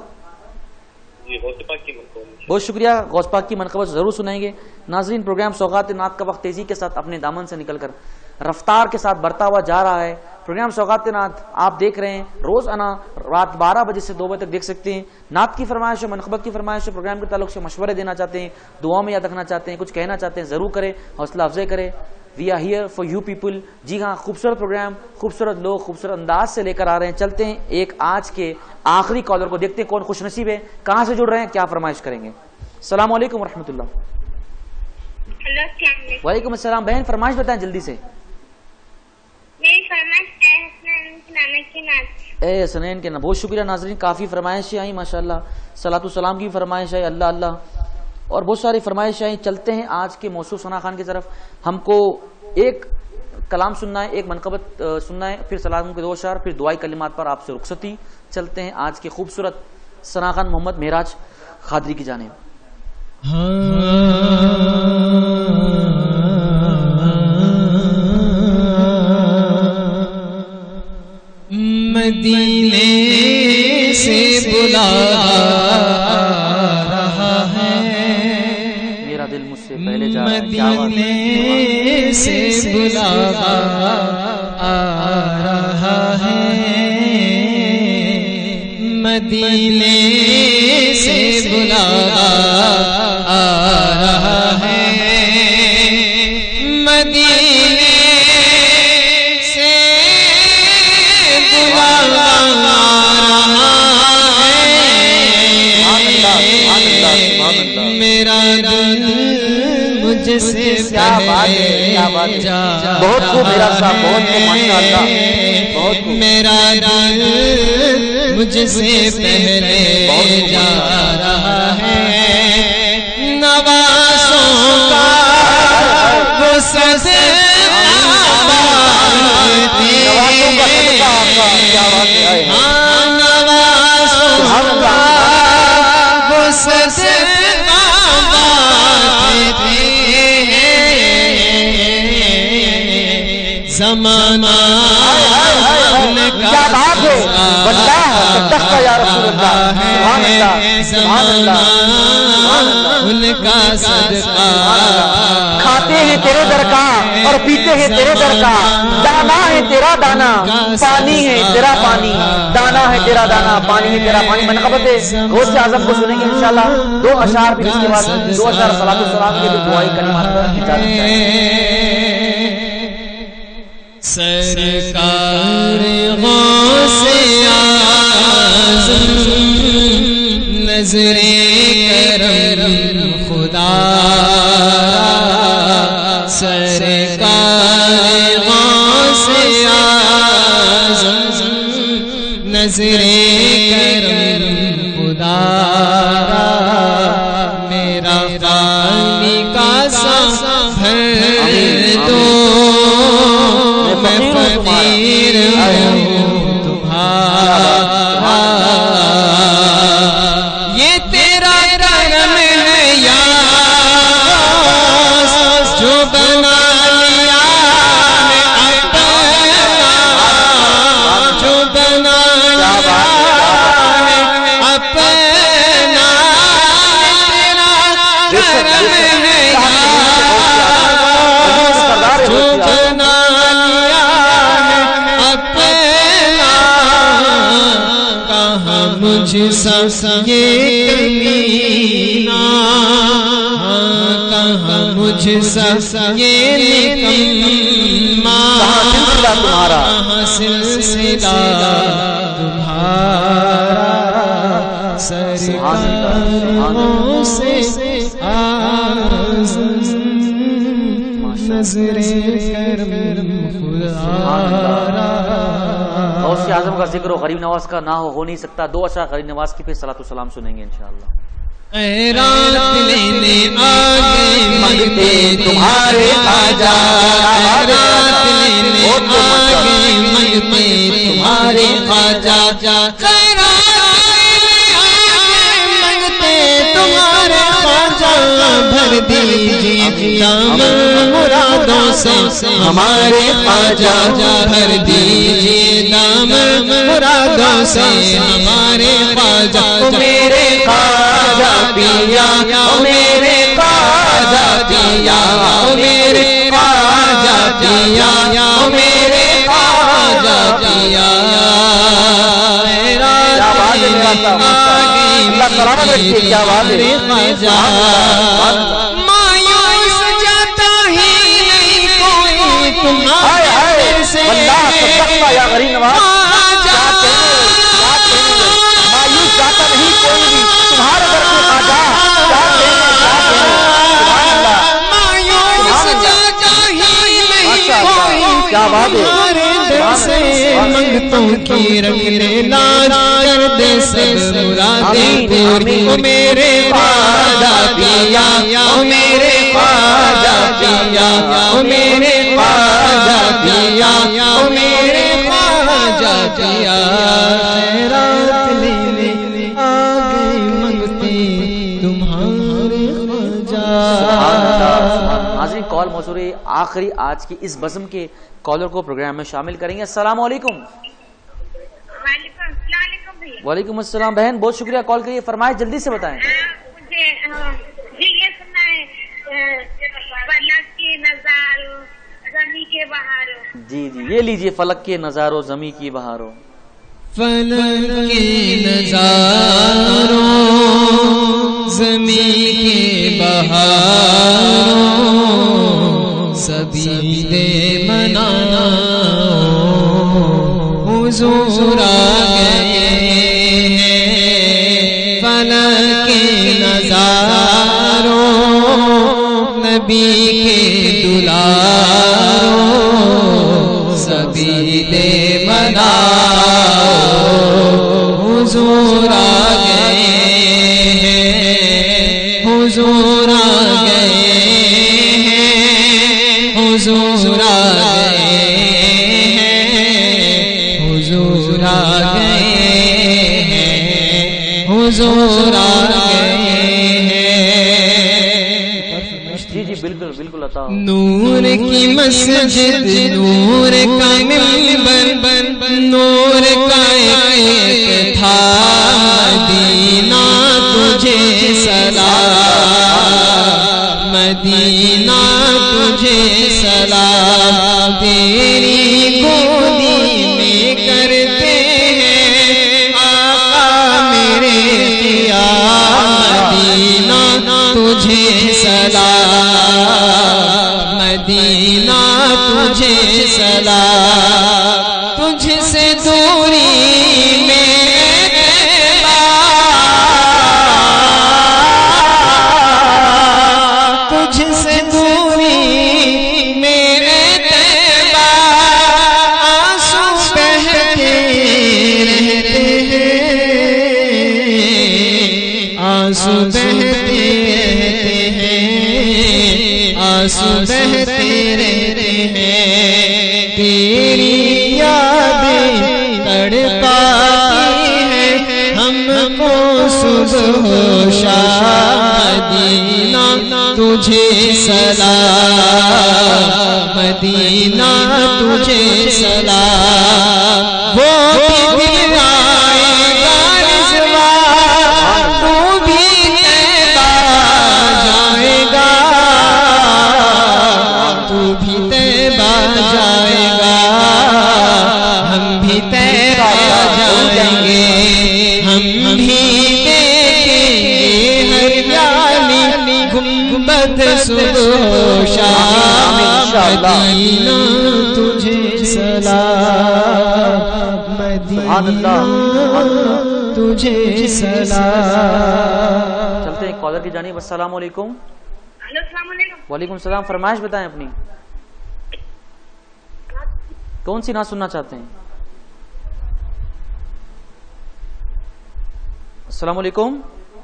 بہت شکریہ. غوث پاک کی منقبت ضرور سنائیں گے. ناظرین پروگرام سوغات نعت کا وقت تیزی کے ساتھ اپنے دامن سے نکل کر رفتار کے ساتھ بڑھتا ہوا جا رہا ہے. پروگرام سوغات نعت آپ دیکھ رہے ہیں روز انا رات بارہ بجے سے دو بجے تک دیکھ سکتے ہیں. نعت کی فرمائش ہے, منقبت کی فرمائش ہے, پروگرام کے تعلق سے مشورے دینا چاہتے ہیں, دعاؤں میں یاد رکھنا چاہتے ہیں, کچھ کہنا چاہتے ہیں, ضرور کریں, حوصلہ افزائی کریں. We are here for you people. جی ہاں, خوبصورت پروگرام, خوبصورت لوگ خوبصورت انداز سے لے کر آ رہے ہیں. چلتے ہیں ایک آج کے آخری کالر کو, دیکھتے ہیں کون خوش نصیب ہے, کہاں سے جڑ رہے ہیں, کیا فرمائش کریں گے. السلام علیکم ورحمۃ اللہ. وعلیکم السلام. بہن فرمائش بتائیں جلدی سے. اے حسنین کے نا. بہت شکریہ ناظرین, کافی فرمائشیں آئیں ماشاءاللہ. صلاۃ السلام کی فرمائش ہے, اللہ اللہ, اور بہت ساری فرمائشیں آئیں. چلتے ہیں آج کے موصوف ثنا خان کی طرف. ہم کو ایک کلام سننا ہے, ایک منقبت سننا ہے, پھر سلام کے دو اشعار, پھر دعائی کلمات پر آپ سے رخصتی. چلتے ہیں آج کے خوبصورت ثنا خان محمد معراج قادری کی جانب. مدینے سے بلا رہا ہے, میرا دل مجھ سے پہلے جا رہا ہے, مدینے سے بلا رہا ہے, مدینے سے بلا رہا ہے, مدینے سے بلا رہا ہے, میرا دل مجھ سے پہلے جا بہت خوب میرا صاحب, بہت خوب ماشاءاللہ, بہت خوب. میرا دل مجھ سے پہلے جا رہا ہے, نوازوں کا وہ صدقہ بانٹتے ہیں, ہاں نوازوں کا وہ صدقہ بانٹتے ہیں, زمانہ ان کا ان کا صدقہ کھاتے ہیں تیرے در کا اور پیتے ہیں تیرے در کا، دانا ہے تیرا دانا، پانی ہے تیرا پانی، دانا ہے تیرا دانا، پانی ہے تیرا پانی۔ منقبت غوث اعظم کو سنیں گے انشاءاللہ، دو اشعار، پھر اس کے بعد دو اشعار صلاۃ السلام کے جو دعائی کلمات پر اجازت چاہیے۔ سرکار غوث اعظم نظر کرم خدا، سرکار غوث اعظم نظر کرم خدا، میرا خالی کا سا بھر دو، میں فقیر ہوں تمہارا، یہ تیرا کرم ہے یا جو بنا لیا ہے اپنا، جو بنا لیا ہے اپنا، تیرا کرم ہے یا جو بنا مجھ سا یہ کمینہ، کہاں مجھ سا یہ نکما، کہاں سلسلہ تمہارا، سرکاروں سے اعظم نظر کرم خدا۔ غوث اعظم کا ذکر و غریب نواز کا نہ ہو ہو نہیں سکتا۔ دو اشعار غریب نواز کی پھر صلاۃ السلام سنیں گے انشاءاللہ۔ خیرات لینے آگے منگتے تمہارے خواجہ، خیرات لینے آگے منگتے تمہارے خواجہ، خیرات لینے آگے منگتے تمہارے خواجہ، بھر دیجیے دامن مرادوں سے ہمارے خواجہ، بھر دیجیے دامن مرادوں سے ہمارے خواجہ، میرے خواجہ پیا، میرے خواجہ پیا، میرے خواجہ پیا، میرے خواجہ پیا، کیا بات ہے، مایوس جاتا ہی نہیں کوئی تمہارے سے، یا غریب نواز مایوس جاتا نہیں کوئی بھی تمہارے در سے خواجہ، مایوس جاتا ہی نہیں کوئی تمہارے در سے، منگتوں کی رنگ لاج کر دے سب مرادیں پوری، او میرے خواجہ پیا، او میرے خواجہ پیا، او میرے خواجہ پیا، او میرے خواجہ پیا، خیرات لینے آگے منگتے تمہارے خواجہ۔ حاضرین، کال موصول آخری آج کی اس بزم کے کالر کو پروگرام میں شامل کریں گے۔ السلام علیکم۔ وعلیکم السلام بہن، بہت شکریہ کال کریے، فرمائے جلدی سے بتائیں۔ مجھے جی یہ سننا ہے، فلک کے نظاروں زمیں کے بہاروں۔ جی جی یہ لیجئے، فلک کے نظاروں زمیں کی بہاروں، فلک کے نظاروں زمیں کے بہاروں، سبیل منانا حضور آ گئے ہیں، فلک کے نظاروں نبی کے دلاروں، سبیل مناؤ حضور آ گئے ہیں، حضور آ گئے ہیں، حضور آ گئے ہیں، حضور آ گئے ہیں، حضور آ گئے ہیں۔ جی جی بالکل بالکل عطا۔ نور کی مسجد، نور کا منبر، نور کا ایک تھا مدینہ تجھے سلام، مدینہ مدینہ تجھے سلام، تجھ سے دوری میں تجھ سے دوری میرے طیبہ، آنسو بہتے رہتے ہیں، آنسو بہتے رہتے ہیں، آنسو بہتے رہتے ہیں، تیری یادیں تڑپاتی ہیں ہم کو صبح و شام، مدینہ تجھے سلام، مدینہ تجھے سلام، وہ بھی آئے گا رضوان، تو بھی طیبہ جائے گا، تو بھی طیبہ جائے گا، ہم بھی طیبہ جائیں گے، ہم بھی گنبد صبح و شام، مدینہ تجھے سلام، مدینہ تجھے سلام۔ چلتے ہیں کالر کی جانب۔ السلام علیکم۔ السلام علیکم۔ وعلیکم السلام، فرمائش بتائیں اپنی، کون سی نعت سننا چاہتے ہیں؟ السلام علیکم۔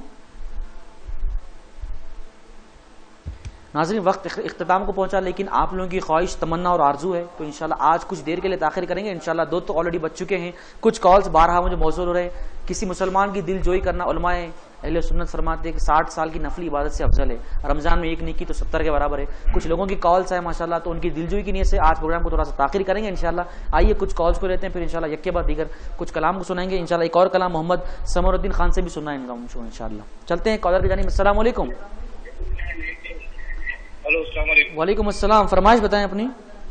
ناظرین وقت اختتام کو پہنچا، لیکن آپ لوگوں کی خواہش، تمنا اور آرزو ہے تو انشاءاللہ آج کچھ دیر کے لیے تاخیر کریں گے انشاءاللہ۔ دو تو آلریڈی بچ چکے ہیں، کچھ کالز بارہا مجھے موصول ہو رہے ہیں۔ کسی مسلمان کی دل جوئی کرنا، علماء اہل سنت فرماتے ہیں کہ ساٹھ سال کی نفلی عبادت سے افضل ہے، رمضان میں ایک نیکی تو ستر کے برابر ہے۔ کچھ لوگوں کی کالز ہیں ماشاءاللہ، تو ان کی دل جوئی کی نیت سے آج پروگرام کو تھوڑا سا تاخیر کریں گے انشاءاللہ۔ آئیے کچھ کالز کو لیتے ہیں، پھر انشاءاللہ یک کے بعد دیگر کچھ کلام کو سنائیں گے انشاءاللہ۔ ایک اور کلام محمد سمر الدین خان سے بھی سننا ہے ان کا انشاءاللہ۔ چلتے ہیں کالر کی جانب۔ السلام علیکم۔ ہلو السلام علیکم۔ وعلیکم السلام، فرمائش بتائیں اپنی۔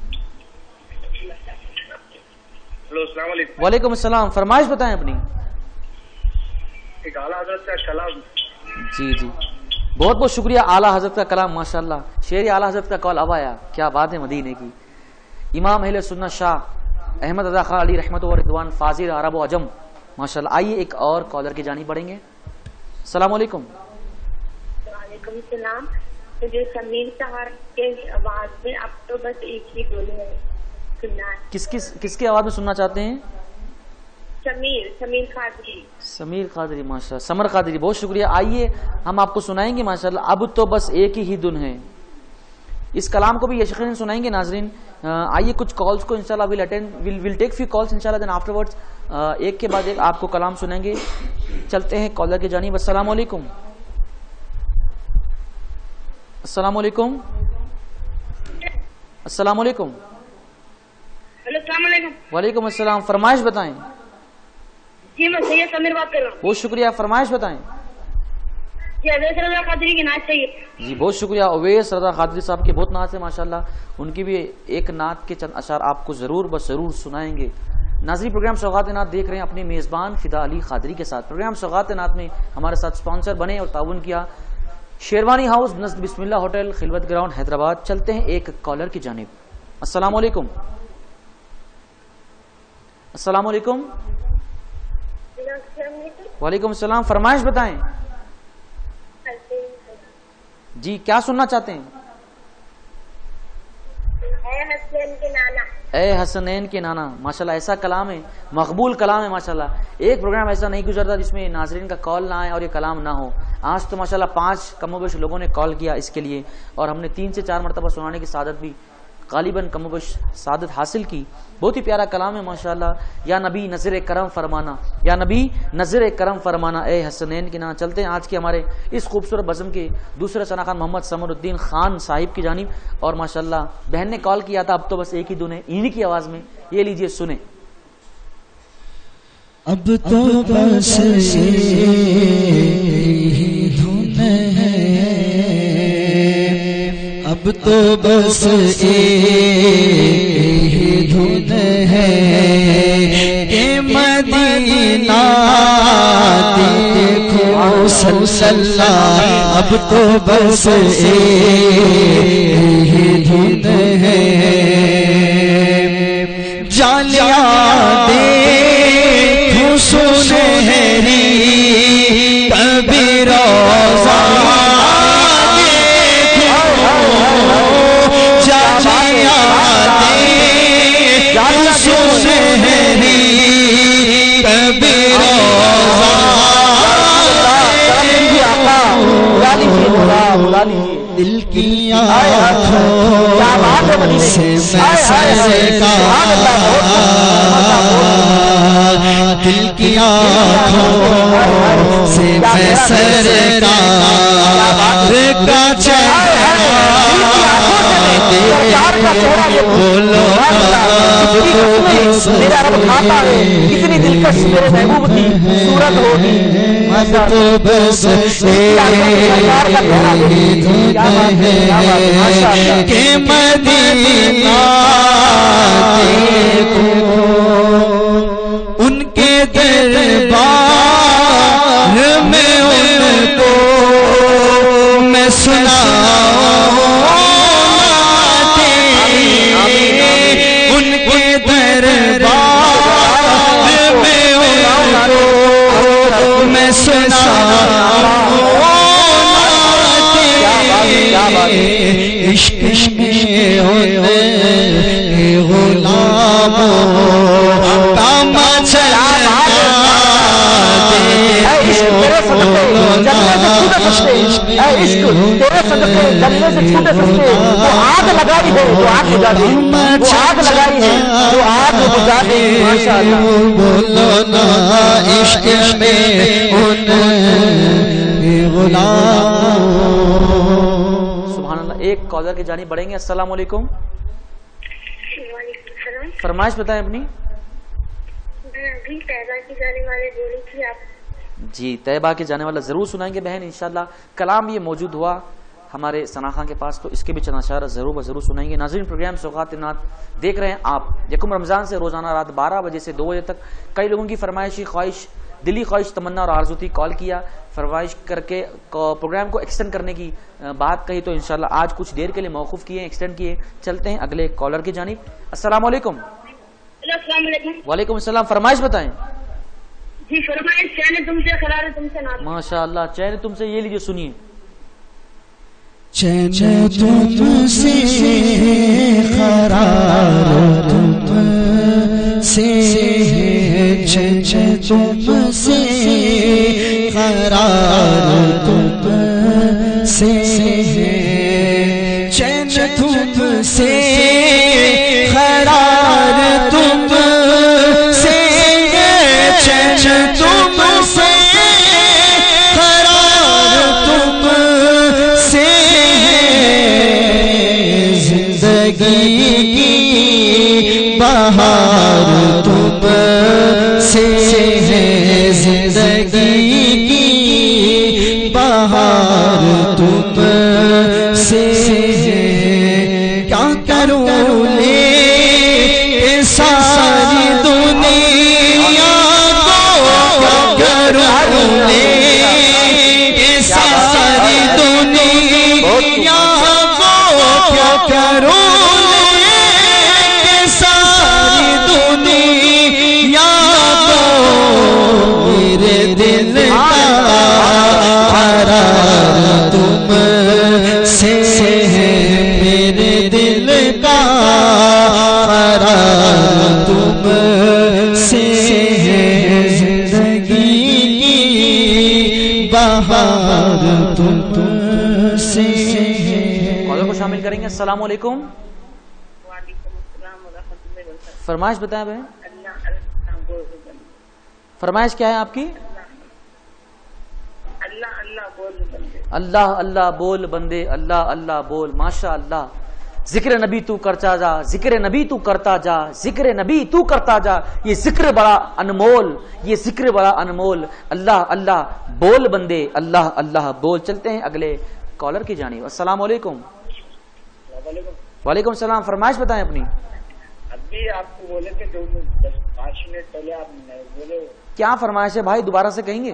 ہلو السلام علیکم۔ وعلیکم السلام، فرمائش بتائیں اپنی۔ ایک اعلیٰ حضرت کا کلام۔ جی جی بہت بہت شکریہ، اعلیٰ حضرت کا کلام ماشاءاللہ، شعر اعلیٰ حضرت کا کال اب آیا، کیا بات ہے مدینے کی۔ امام اہل سنت شاہ احمد رضا خان علی رحمت و رضوان فاضل عرب و عجم ماشاءاللہ۔ آئیے ایک اور کالر کی جانب بڑھیں گے۔ السلام علیکم۔ وعلیکم السلام۔ مجھے سمیر صاحب کے آواز میں اب تو بس ایک ہی بولے سننا ہے۔ کس کس کس کی آواز میں سننا چاہتے ہیں؟ سمیر سمیر قادری۔ سمیر قادری ماشاءاللہ، سمر قادری، بہت شکریہ۔ آئیے ہم آپ کو سنائیں گے ماشاءاللہ، اب تو بس ایک ہی دن ہے۔ اس کلام کو بھی یقیناً سنائیں گے ناظرین۔ آئیے کچھ کالز کو انشاءاللہ well attend well will take few calls انشاءاللہ، دین آفٹر ورڈز ایک کے بعد ایک آپ کو کلام سنائیں گے۔ چلتے ہیں کالر کی جانب۔ السلام علیکم۔ السلام علیکم۔ السلام علیکم۔ السلام علیکم۔ وعلیکم السلام، فرمائش بتائیں۔ جی میں سید سمیر بات کر رہا ہوں۔ بہت شکریہ، فرمائش بتائیں۔ جی اویس رضا قادری کی نعت چاہیے۔ جی بہت شکریہ، اویس رضا قادری صاحب کی بہت نعت ہے ماشاءاللہ، ان کی بھی ایک نعت کے چند اشعار آپ کو ضرور بس ضرور سنائیں گے۔ ناظرین پروگرام سوغات نعت دیکھ رہے ہیں اپنے میزبان فدا علی قادری کے ساتھ۔ پروگرام سوغات نعت میں ہمارے ساتھ اسپانسر بنے اور تعاون کیا شیروانی ہاؤس نزد Bismillah hotel Khilwat ground Hyderabad. چلتے ہیں ایک کالر کی جانب۔ السلام علیکم۔ السلام علیکم۔ وعلیکم السلام، فرمائش بتائیں۔ جی کیا سننا چاہتے ہیں؟ اے حسنین کے نانا، ماشاءاللہ ایسا کلام ہے، مقبول کلام ہے ماشاءاللہ۔ ایک پروگرام ایسا نہیں گزرتا جس میں ناظرین کا کال نہ آئے اور یہ کلام نہ ہو۔ آج تو ماشاءاللہ پانچ کم و بیش لوگوں نے کال کیا اس کے لیے، اور ہم نے تین سے چار مرتبہ سنانے کی سعادت بھی غالباً کم و بیش سعادت حاصل کی۔ بہت ہی پیارا کلام ہے ماشاءاللہ۔ یا نبی نظر کرم فرمانا، یا نبی نظر کرم فرمانا اے حسنین کے نام۔ چلتے ہیں آج کے ہمارے اس خوبصورت بزم کے دوسرے ثنا خان محمد سمر الدین خان صاحب کی جانب، اور ماشاءاللہ بہن نے کال کیا تھا اب تو بس ایک ہی دن ہے، انہی کی آواز میں یہ لیجئے سنیں۔ اب تو بس یہی دھن ہے، اب تو بس ایک دھن ہے کہ مدینہ دیکھو سلسلہ اب تو بس یہی دھند ہے جالیاں دیکھو سنہری کبھی روزہ دل کی آنکھوں سے میں سرکار دل کی آنکھوں سے میں سرکار کا بولو میرا رب کھاتا ہے کتنی دلکش میرے محبوب کی صورت ہوگی تو بس کہ مدینہ دیکھو ان کے دربار میں ان کو میں سناؤں ان کے دربار میں ان کو میں سناؤں عشق میں ہوتے غلاموں کا مچھلا آگ لگائی ہے جو آگ بجھا دے آگ لگائی ہے جو آگ بجھا دے بولو نا عشق میں ان غلاموں سبحان اللہ. ایک کالر کی جانب بڑھیں گے. السلام علیکم. فرمائش بتائیں اپنی. ابھی طیبہ کی جانے والے بولی تھی آپ. جی طیبہ کے جانے والا ضرور سنائیں گے بہن انشاءاللہ. کلام یہ موجود ہوا ہمارے ثنا خان کے پاس تو اس کے بھی چند اشعار ضرور و ضرور سنائیں گے. ناظرین پروگرام سوغات نعت دیکھ رہے ہیں آپ. یکم رمضان سے روزانہ رات بارہ بجے سے دو بجے تک کئی لوگوں کی فرمائشی خواہش دلی خواہش تمنا اور آرزو تھی. کال کیا فرمائش کر کے پروگرام کو ایکسٹینڈ کرنے کی بات کہی تو انشاءاللہ آج کچھ دیر کے لیے موقوف کیے ایکسٹینڈ کیے. چلتے ہیں اگلے کالر کی جانب. السلام علیکم. السلام علیکم. وعلیکم السلام. فرمائش بتائیں. جی فرمائش چین تم سے قرار تم سے نام. ماشاء اللہ. چین تم سے یہ لیجیے سنیے. چین تم سے قرار تم سے چین تم سے قرار تم سے چین تم سے قرار تم سے چین تم سے قرار تم سے زندگی کی بہار تم سے زندگی کی بہار تم سے کیا کروں لے ساری دنیا کو کیا کروں لے ساری دنیا کو کیا کروں شامل کریں گے. السلام علیکم. وعلیکم السلام ورحمۃ اللہ وبرکاتہ. فرمائش بتائیں بہن. فرمائش کیا ہے آپ کی؟ اللہ اللہ بول بندے. اللہ اللہ بول بندے. اللہ اللہ بول. ماشاء اللہ. ذکر نبی تو کرتا جا ذکر نبی تو کرتا جا ذکر نبی تو کرتا جا. یہ ذکر بڑا انمول یہ ذکر بڑا انمول. اللہ اللہ بول بندے. اللہ اللہ بول. چلتے ہیں اگلے کالر کی جانب. السلام علیکم. وعلیکم وعلیکم السلام. فرمائش بتائیں اپنی. اللہ جی آپ کو بولے تھے دو دس پانچ منٹ پہلے آپ بولے کیا فرمائش ہے بھائی؟ دوبارہ سے کہیں گے؟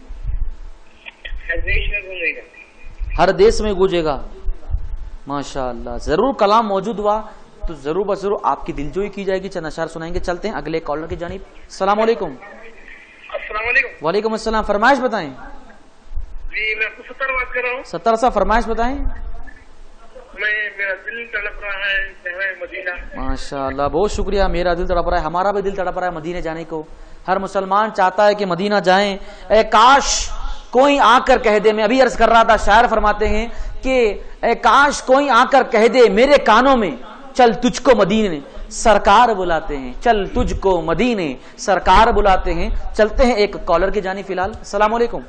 ہر دیش میں گونجے گا، ہر دیش میں گونجے گا. ماشاء اللہ، ضرور کلام موجود ہوا تو ضرور بس ضرور آپ کی دلجوئی کی جائے گی. چند اشعار سنائیں گے. چلتے ہیں اگلے کالر کی جانب. السلام علیکم. السلام علیکم. وعلیکم السلام. فرمائش بتائیں. جی میں آپ کو ستر بات کر رہا ہوں. ستر صاحب فرمائش بتائیں. میں میرا دل تڑپ رہا ہے شہر مدینہ. ماشاء اللہ، بہت شکریہ. میرا دل تڑپ رہا ہے، ہمارا بھی دل تڑپ رہا ہے مدینے جانے کو. ہر مسلمان چاہتا ہے کہ مدینہ جائیں. اے کاش کوئی آ کر کہہ دے. میں ابھی عرض کر رہا تھا، شاعر فرماتے ہیں کہ اے کاش کوئی آ کر کہہ دے میرے کانوں میں، چل تجھ کو مدینے سرکار بلاتے ہیں، چل تجھ کو مدینے سرکار بلاتے ہیں. چلتے ہیں ایک کالر کی جانب فی الحال. السلام علیکم.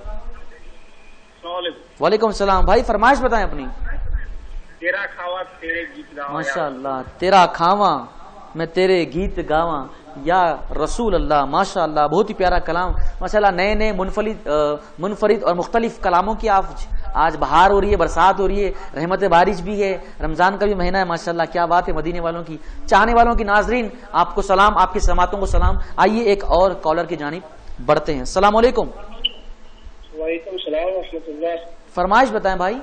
وعلیکم السلام. بھائی فرمائش بتائیں اپنی. تیرا کھاوا تیرے گیت گاواں. ماشاء اللہ. تیرا کھاواں میں تیرے گیت گاواں یا رسول اللہ. ماشاء اللہ، بہت ہی پیارا کلام. ماشاء اللہ، نئے نئے منفرد منفرد اور مختلف کلاموں کی آپ آج بہار ہو رہی ہے، برسات ہو رہی ہے، رحمت بارش بھی ہے، رمضان کا بھی مہینہ ہے. ماشاء اللہ کیا بات ہے. مدینے والوں کی، چاہنے والوں کی، ناظرین آپ کو سلام، آپ کی سماعتوں کو سلام. آئیے ایک اور کالر کی جانب بڑھتے ہیں. السلام علیکم. وعلیکم السلام ورحمۃ اللہ. فرمائش بتائیں بھائی.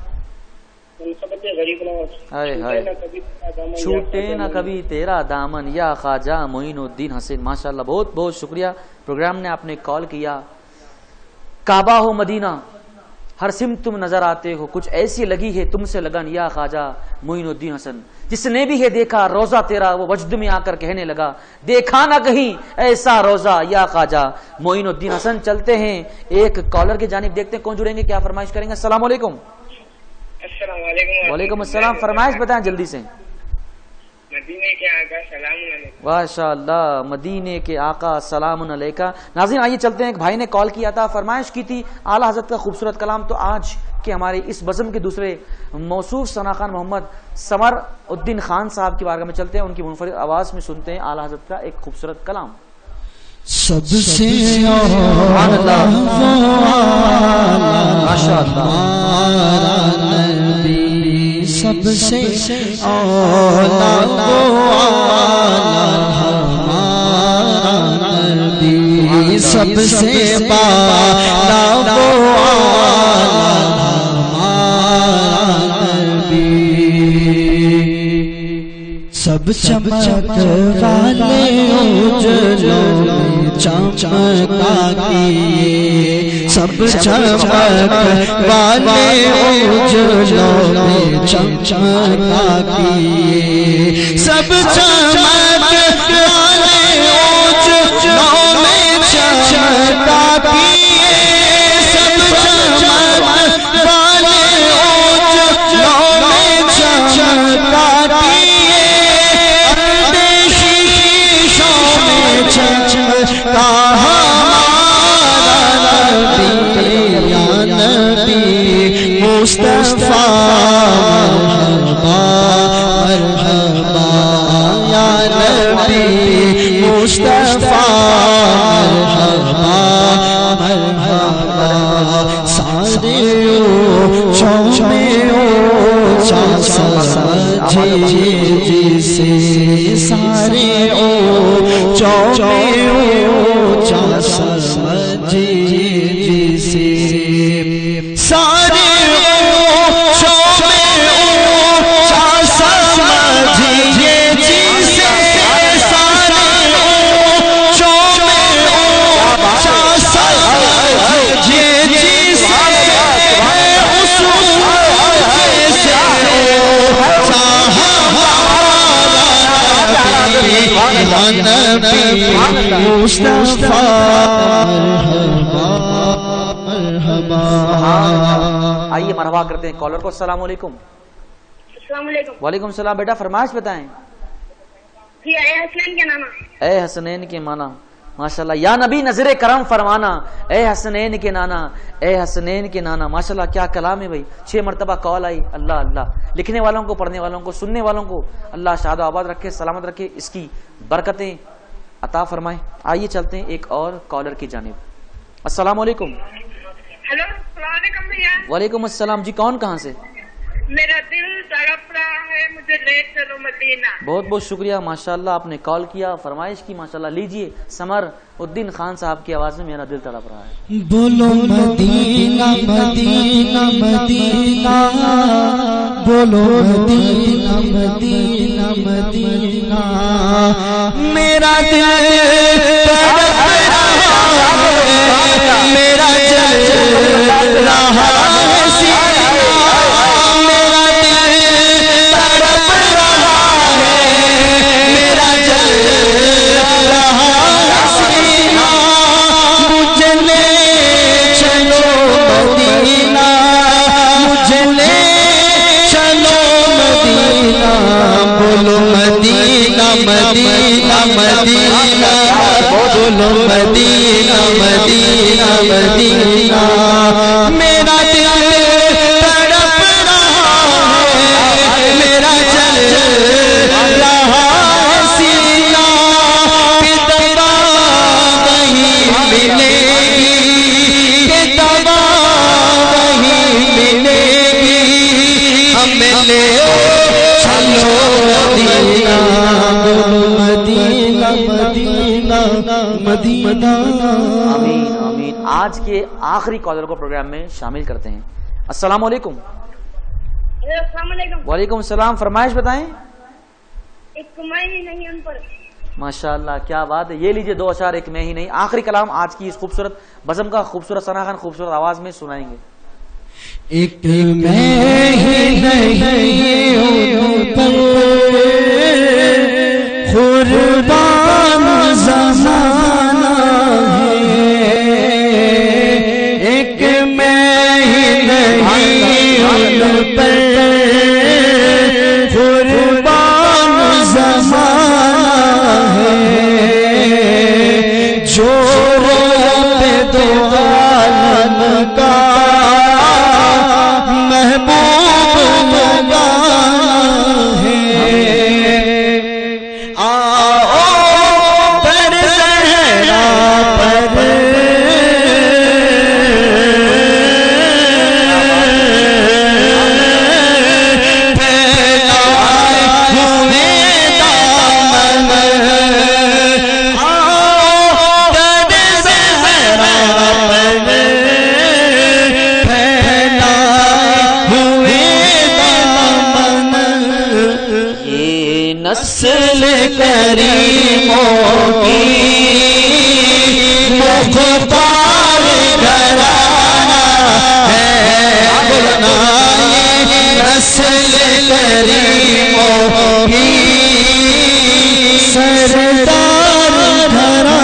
چھوٹے نہ کبھی تیرا دامن یا خواجہ معین الدین حسین. ماشاء اللہ، بہت بہت شکریہ. پروگرام نے آپ نے کال کیا. کعبہ ہو مدینہ، ہر سمت تم نظر آتے ہو، کچھ ایسی لگی ہے تم سے لگن یا خواجہ معین الدین حسن. جس نے بھی ہے دیکھا روزہ تیرا، وہ وجد میں آ کر کہنے لگا دیکھا نہ کہیں ایسا روزہ یا خواجہ معین الدین حسن. چلتے ہیں ایک کالر کی جانب، دیکھتے ہیں کون جڑیں گے، کیا فرمائش کریں گے. السلام علیکم. السلام علیکم. وعلیکم السلام. فرمائش بتائیں جلدی سے. مدینے کے آقا سلام علیکم. ماشاء اللہ، مدینے کے آقا سلام علیکہ. ناظرین آئیے چلتے ہیں. ایک بھائی نے کال کیا تھا، فرمائش کی تھی اعلیٰ حضرت کا خوبصورت کلام. تو آج کے ہمارے اس بزم کے دوسرے موصوف ثنا خان محمد سمر الدین خان صاحب کی بارگاہ میں چلتے ہیں. ان کی منفرد آواز میں سنتے ہیں اعلیٰ حضرت کا ایک خوبصورت کلام. سب سے ماشاء اللہ، سب سے اولا ہمارا نبی، سب سے بالا ہمارا نبی. سب چمک والے اجلوں میں چمکا کیے، سب چمک والے اجلوں میں چمکا کیے، سب چمک والے اجلوں میں چمکا کیے، سب چمک والے اجلوں میں چمکا کیے. مصطفیٰ مرحبا مرحبا یا نبی، مصطفیٰ مرحبا مرحبا. سارے اونچوں میں اونچا سمجھے جسے، سارے اونچوں میں اونچا سمجھے جسے، سارے آئیے مرحبا کرتے ہیں کالر کو. السلام علیکم. السلام علیکم. وعلیکم السلام. بیٹا فرمائش بتائیں. جی اے حسنین کے نانا. اے حسنین کے مانا. ماشاء اللہ. یا نبی نظر کرم فرمانا، اے حسنین کے نانا، اے حسنین کے نانا. ماشاء اللہ کیا کلام ہے بھائی. چھ مرتبہ کال آئی. اللہ اللہ. لکھنے والوں کو، پڑھنے والوں کو، سننے والوں کو اللہ شاد و آباد رکھے، سلامت رکھے، اس کی برکتیں عطا فرمائے. آئیے چلتے ہیں ایک اور کالر کی جانب. السلام علیکم. ہلو السلام علیکم بھیا. وعلیکم السلام. جی کون کہاں سے؟ मेरा दिल तड़प रहा है, मुझे ले चलो मदीना। बहुत बहुत शुक्रिया, माशाल्लाह आपने कॉल किया, फरमाइश की, माशाल्लाह। लीजिए समर उद्दीन खान साहब की आवाज में मेरा दिल तड़प रहा है। बोलो मदीना मदीना मदीना, बोलो मदीना मदीना मदीना, मेरा दिल तड़प रहा है, मेरा जल रहा है, मदीना मदीना, बोलो मदीना मदीना मदीना, मेरा दिल तड़प रहा है, मेरा जल रहा है सीना, कि दवा नहीं मिलेगी, कि दवा नहीं मिलेगी, हमें ले चलो मदीना, मदीना मदीना मदीना। आमीन आमीन। आज के आखिरी कॉलर को प्रोग्राम में शामिल करते हैं। अस्सलाम वालेकुम। वालेकुम सलाम, फरमाइश बताएं। एक मैं ही नहीं उन पर। माशाअल्लाह, क्या बात है। ये लीजिए दो अशार एक मैं ही नहीं, आखिरी कलाम आज की इस खूबसूरत बज़म का खूबसूरत सना खान खूबसूरत आवाज में सुनाएंगे। एक मैं ही नहीं कुर्बान ज़माना है, एक मैं ही नहीं उन पर कुर्बान ज़माना है, जो रोते दो आलम का महबूब लगाना है। नस्ल करीमों की मुख्तार घराना है, नस्ल करीमों की सरदार घराना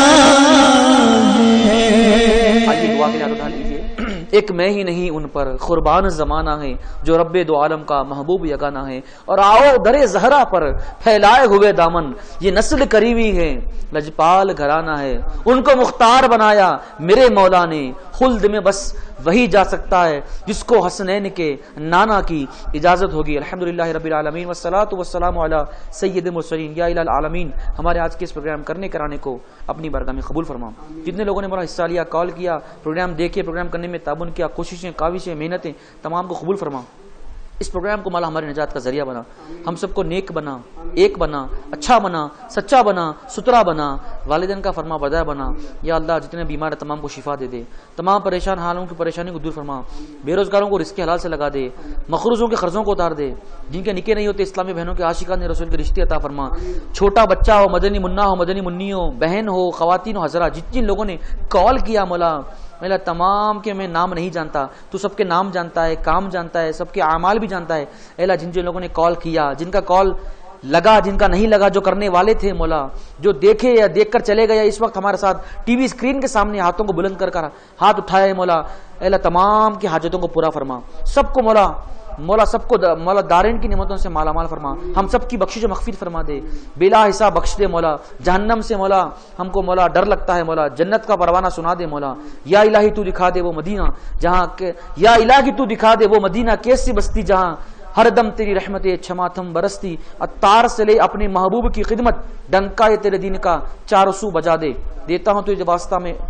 है। आइए दुआ के लिए उठा लीजिए। एक मैं ही नहीं उन पर कुर्बान जमाना है, जो रब्बे दो आलम का महबूब यगाना है। और आओ दरे जहरा पर फैलाए हुए दामन, ये नस्ल करीमी है, लजपाल घराना है। उनको मुख्तार बनाया मेरे मौला ने, खुल्द में बस वही जा सकता है जिसको हसनैन के नाना की इजाजत होगी। अल्हम्दुलिल्लाह रब्बिल आलमीन वस्सलातु वस्सलामु अला सय्यिदिल मुरसलीन। या इलाल आलमीन, हमारे आज के इस प्रोग्राम करने कराने को अपनी बारगाह में कबूल फरमाओ। जितने लोगों ने मेरा हिस्सा लिया, कॉल किया, प्रोग्राम देखे, प्रोग्राम करने में ताबुन किया, कोशिशें, काविशें, मेहनतें, तमाम को कबूल फरमाओ। इस प्रोग्राम को माला हमारी निजात का जरिया बना, हम सबको नेक बना, एक बना, अच्छा बना, सच्चा बना, सुथरा बना, वालिदैन का फरमा बरदार बना। या अल्लाह, जितने बीमार है तमाम को शिफा दे दे, तमाम परेशान हालों की परेशानी को दूर फरमा, बेरोजगारों को रिस्क हलाल से लगा दे, मखरूजों के कर्जों को उतार दे, जिनके निके नहीं होते इस्लामी बहनों के आशिकान रसूल के रिश्ते अता फरमा। छोटा बच्चा हो, मदनी मुन्ना हो, मदनी मुन्नी हो, बहन हो, खवातीन हो, हजरा, जिन जिन लोगों ने कॉल किया मौला, मेरा तमाम के मैं नाम नहीं जानता, तू सबके नाम जानता है, काम जानता है, सबके आमाल भी जानता है। एला जिन जिन लोगों ने कॉल किया, जिनका कॉल लगा, जिनका नहीं लगा, जो करने वाले थे मौला, जो देखे या देखकर चले गए, इस वक्त हमारे साथ टीवी स्क्रीन के सामने हाथों को बुलंद कर कर हाथ उठाए मौला, एला तमाम की हाजतों को पूरा फरमा, सबको मौला मौला सबको मौला दारिन की नेमतों से माला माल फरमा, हम सबकी बख्शिश मगफिरत फरमा दे, बिला हिसाब बख्श दे मौला। जहन्नम से मौला हमको मौला डर लगता है मौला, जन्नत का परवाना सुना दे मौला। या इलाही तू दिखा दे वो मदीना जहाँ के, या इलाही तू दिखा दे वो मदीना कैसी बस्ती जहाँ हर दम तेरी रहमत छमाथम बरसती। अत्तार से ले अपने महबूब की खिदमत, डंका ये तेरे दीन का चारों सू बजा दे। देता हूँ तुझे वास्ता में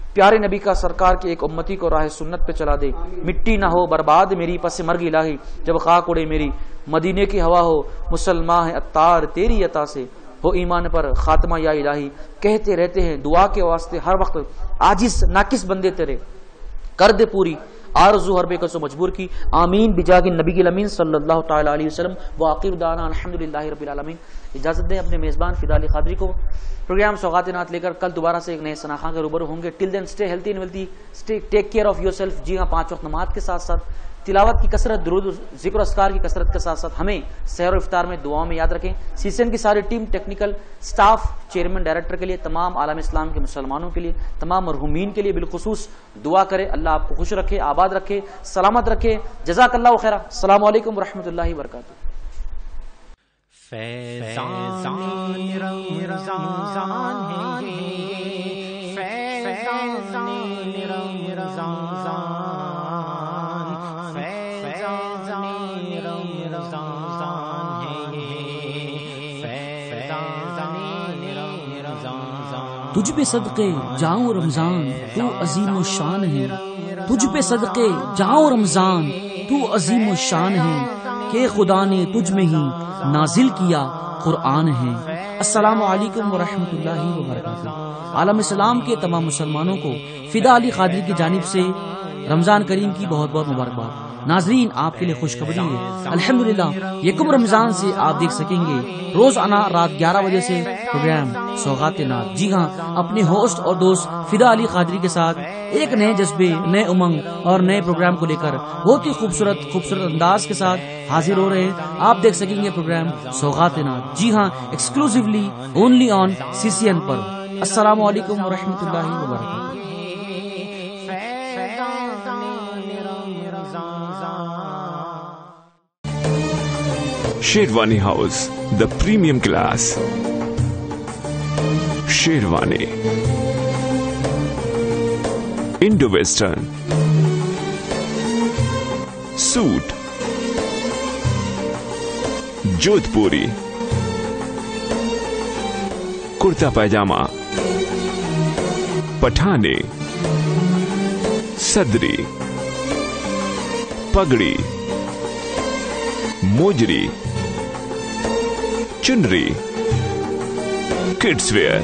پیارے نبی کا سرکار کی ایک امتی کو راہ سنت پہ چلا دے. مٹی نہ ہو برباد میری پس مرگ الہی جب خاک اڑے میری. مدینے کی ہوا ہو مسلمان ہے اتار تیری عطا سے ہو ایمان پر خاتمہ یا الہی. کہتے رہتے ہیں دعا کے واسطے ہر وقت عاجز ناقص بندے تیرے کر دے پوری آرزو ہر بے کسو مجبور کی. آمین بجاہ نبی کی الامین صلی اللہ تعالی علیہ وسلم. وآخر دعوانا الحمدللہ رب العالمین. اجازت دیں اپنے میزبان فدا علی قادری کو. پروگرام سوغات نعت لے کر کل دوبارہ سے ایک نئے سناخواں کے روبرو ہوں گے. Till then stay healthy and wealthy, stay take care of yourself. جی ہاں, پانچ وقت نماز کے ساتھ ساتھ تلاوت کی کثرت, درود ذکر و اذکار کی کثرت کے ساتھ ساتھ ہمیں سحر و افطار میں دعاؤں میں یاد رکھیں. سی سی این کی ساری team, technical staff, chairman director کے لیے, تمام عالم اسلام کے مسلمانوں کے لیے, تمام مرحومین کے لیے بالخصوص دعا کرے. اللہ آپ کو خوش رکھے, آباد رکھے, سلامت رکھے. جزاک اللہ خیرہ. السلام علیکم ورحمۃ اللہ وبرکاتہ. فیضان رمضان ہے یہ, فیضان رمضان, فیضان رمضان ہے یہ, فیضان رمضان. تجھ پہ صدقے جاؤں رمضان تو عظیم و شان ہے. تجھ پہ صدقے جاؤں رمضان تو عظیم و شان ہے کہ خدا نے تجھ میں ہی نازل کیا قرآن ہے. السلام علیکم ورحمۃ اللہ وبرکاتہ. عالم اسلام کے تمام مسلمانوں کو فدا علی قادری کی جانب سے رمضان کریم کی بہت بہت مبارکباد. ناظرین, آپ کے لیے خوشخبری ہے, الحمدللہ یکم رمضان سے آپ دیکھ سکیں گے روزانہ رات گیارہ بجے سے پروگرام سوغات نعت. جی ہاں, اپنے ہوسٹ اور دوست فدا علی قادری کے ساتھ ایک نئے جذبے, نئے امنگ اور نئے پروگرام کو لے کر بہت ہی خوبصورت خوبصورت انداز کے ساتھ حاضر ہو رہے ہیں. آپ دیکھ سکیں گے پروگرام سوغات نعت. جی ہاں, exclusively only on C C N پر. السلام علیکم ورحمۃ اللہ وبرکاتہ. Sherwani house, the premium class. Sherwani, Indo western, suit, Jodhpuri, kurta pyjama, Pathani, صدری, پگڑی, موجری, چنری, kids wear.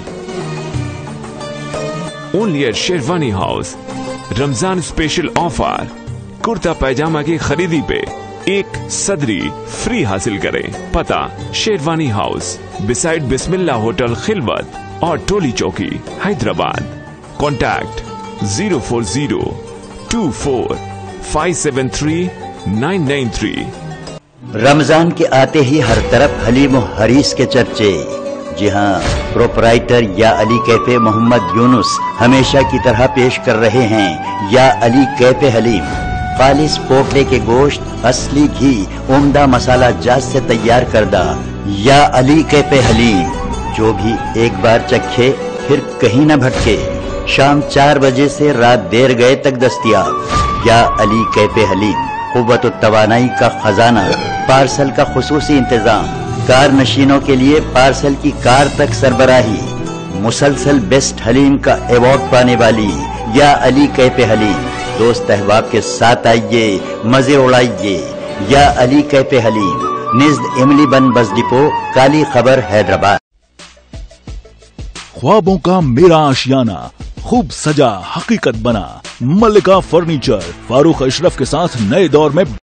Only at Sherwani house. Ramzan special offer, kurta pyjama کی خریدی پہ ایک صدری فری حاصل کریں. پتہ شیروانی ہاؤس, بسائڈ بسم اللہ ہوٹل خلوت اور Tolichowki, Hyderabad. Contact zero four zero two four five seven three nine nine three. Ramzan کے آتے ہی ہر طرف حلیم و حریص کے چرچے. جی ہاں, پروپرائٹر یا علی کیفے محمد یونس ہمیشہ کی طرح پیش کر رہے ہیں یا علی کیفے حلیم. خالص پوکلے کے گوشت, اصلی گھی, عمدہ مسالہ جات سے تیار کردہ یا علی کیفے حلیم. جو بھی ایک بار چکھے پھر کہیں نہ بھٹکے. شام چار بجے سے رات دیر گئے تک دستیاب یا علی کیفے حلیم. قوت و توانائی کا خزانہ, پارسل کا خصوصی انتظام, کار نشینوں کے لیے پارسل کی کار تک سربراہی. مسلسل بیسٹ حلیم کا ایوارڈ پانے والی یا علی کیفے حلیم. دوست احباب کے ساتھ آئیے, مزے اڑائیے. یا علی کیفے حلیم, نزد املی بن بس ڈپو, کالی خبر, حیدرآباد. خوابوں کا میرا آشیانہ خوب سجا حقیقت بنا. ملکہ فرنیچر فاروق اشرف کے ساتھ نئے دور میں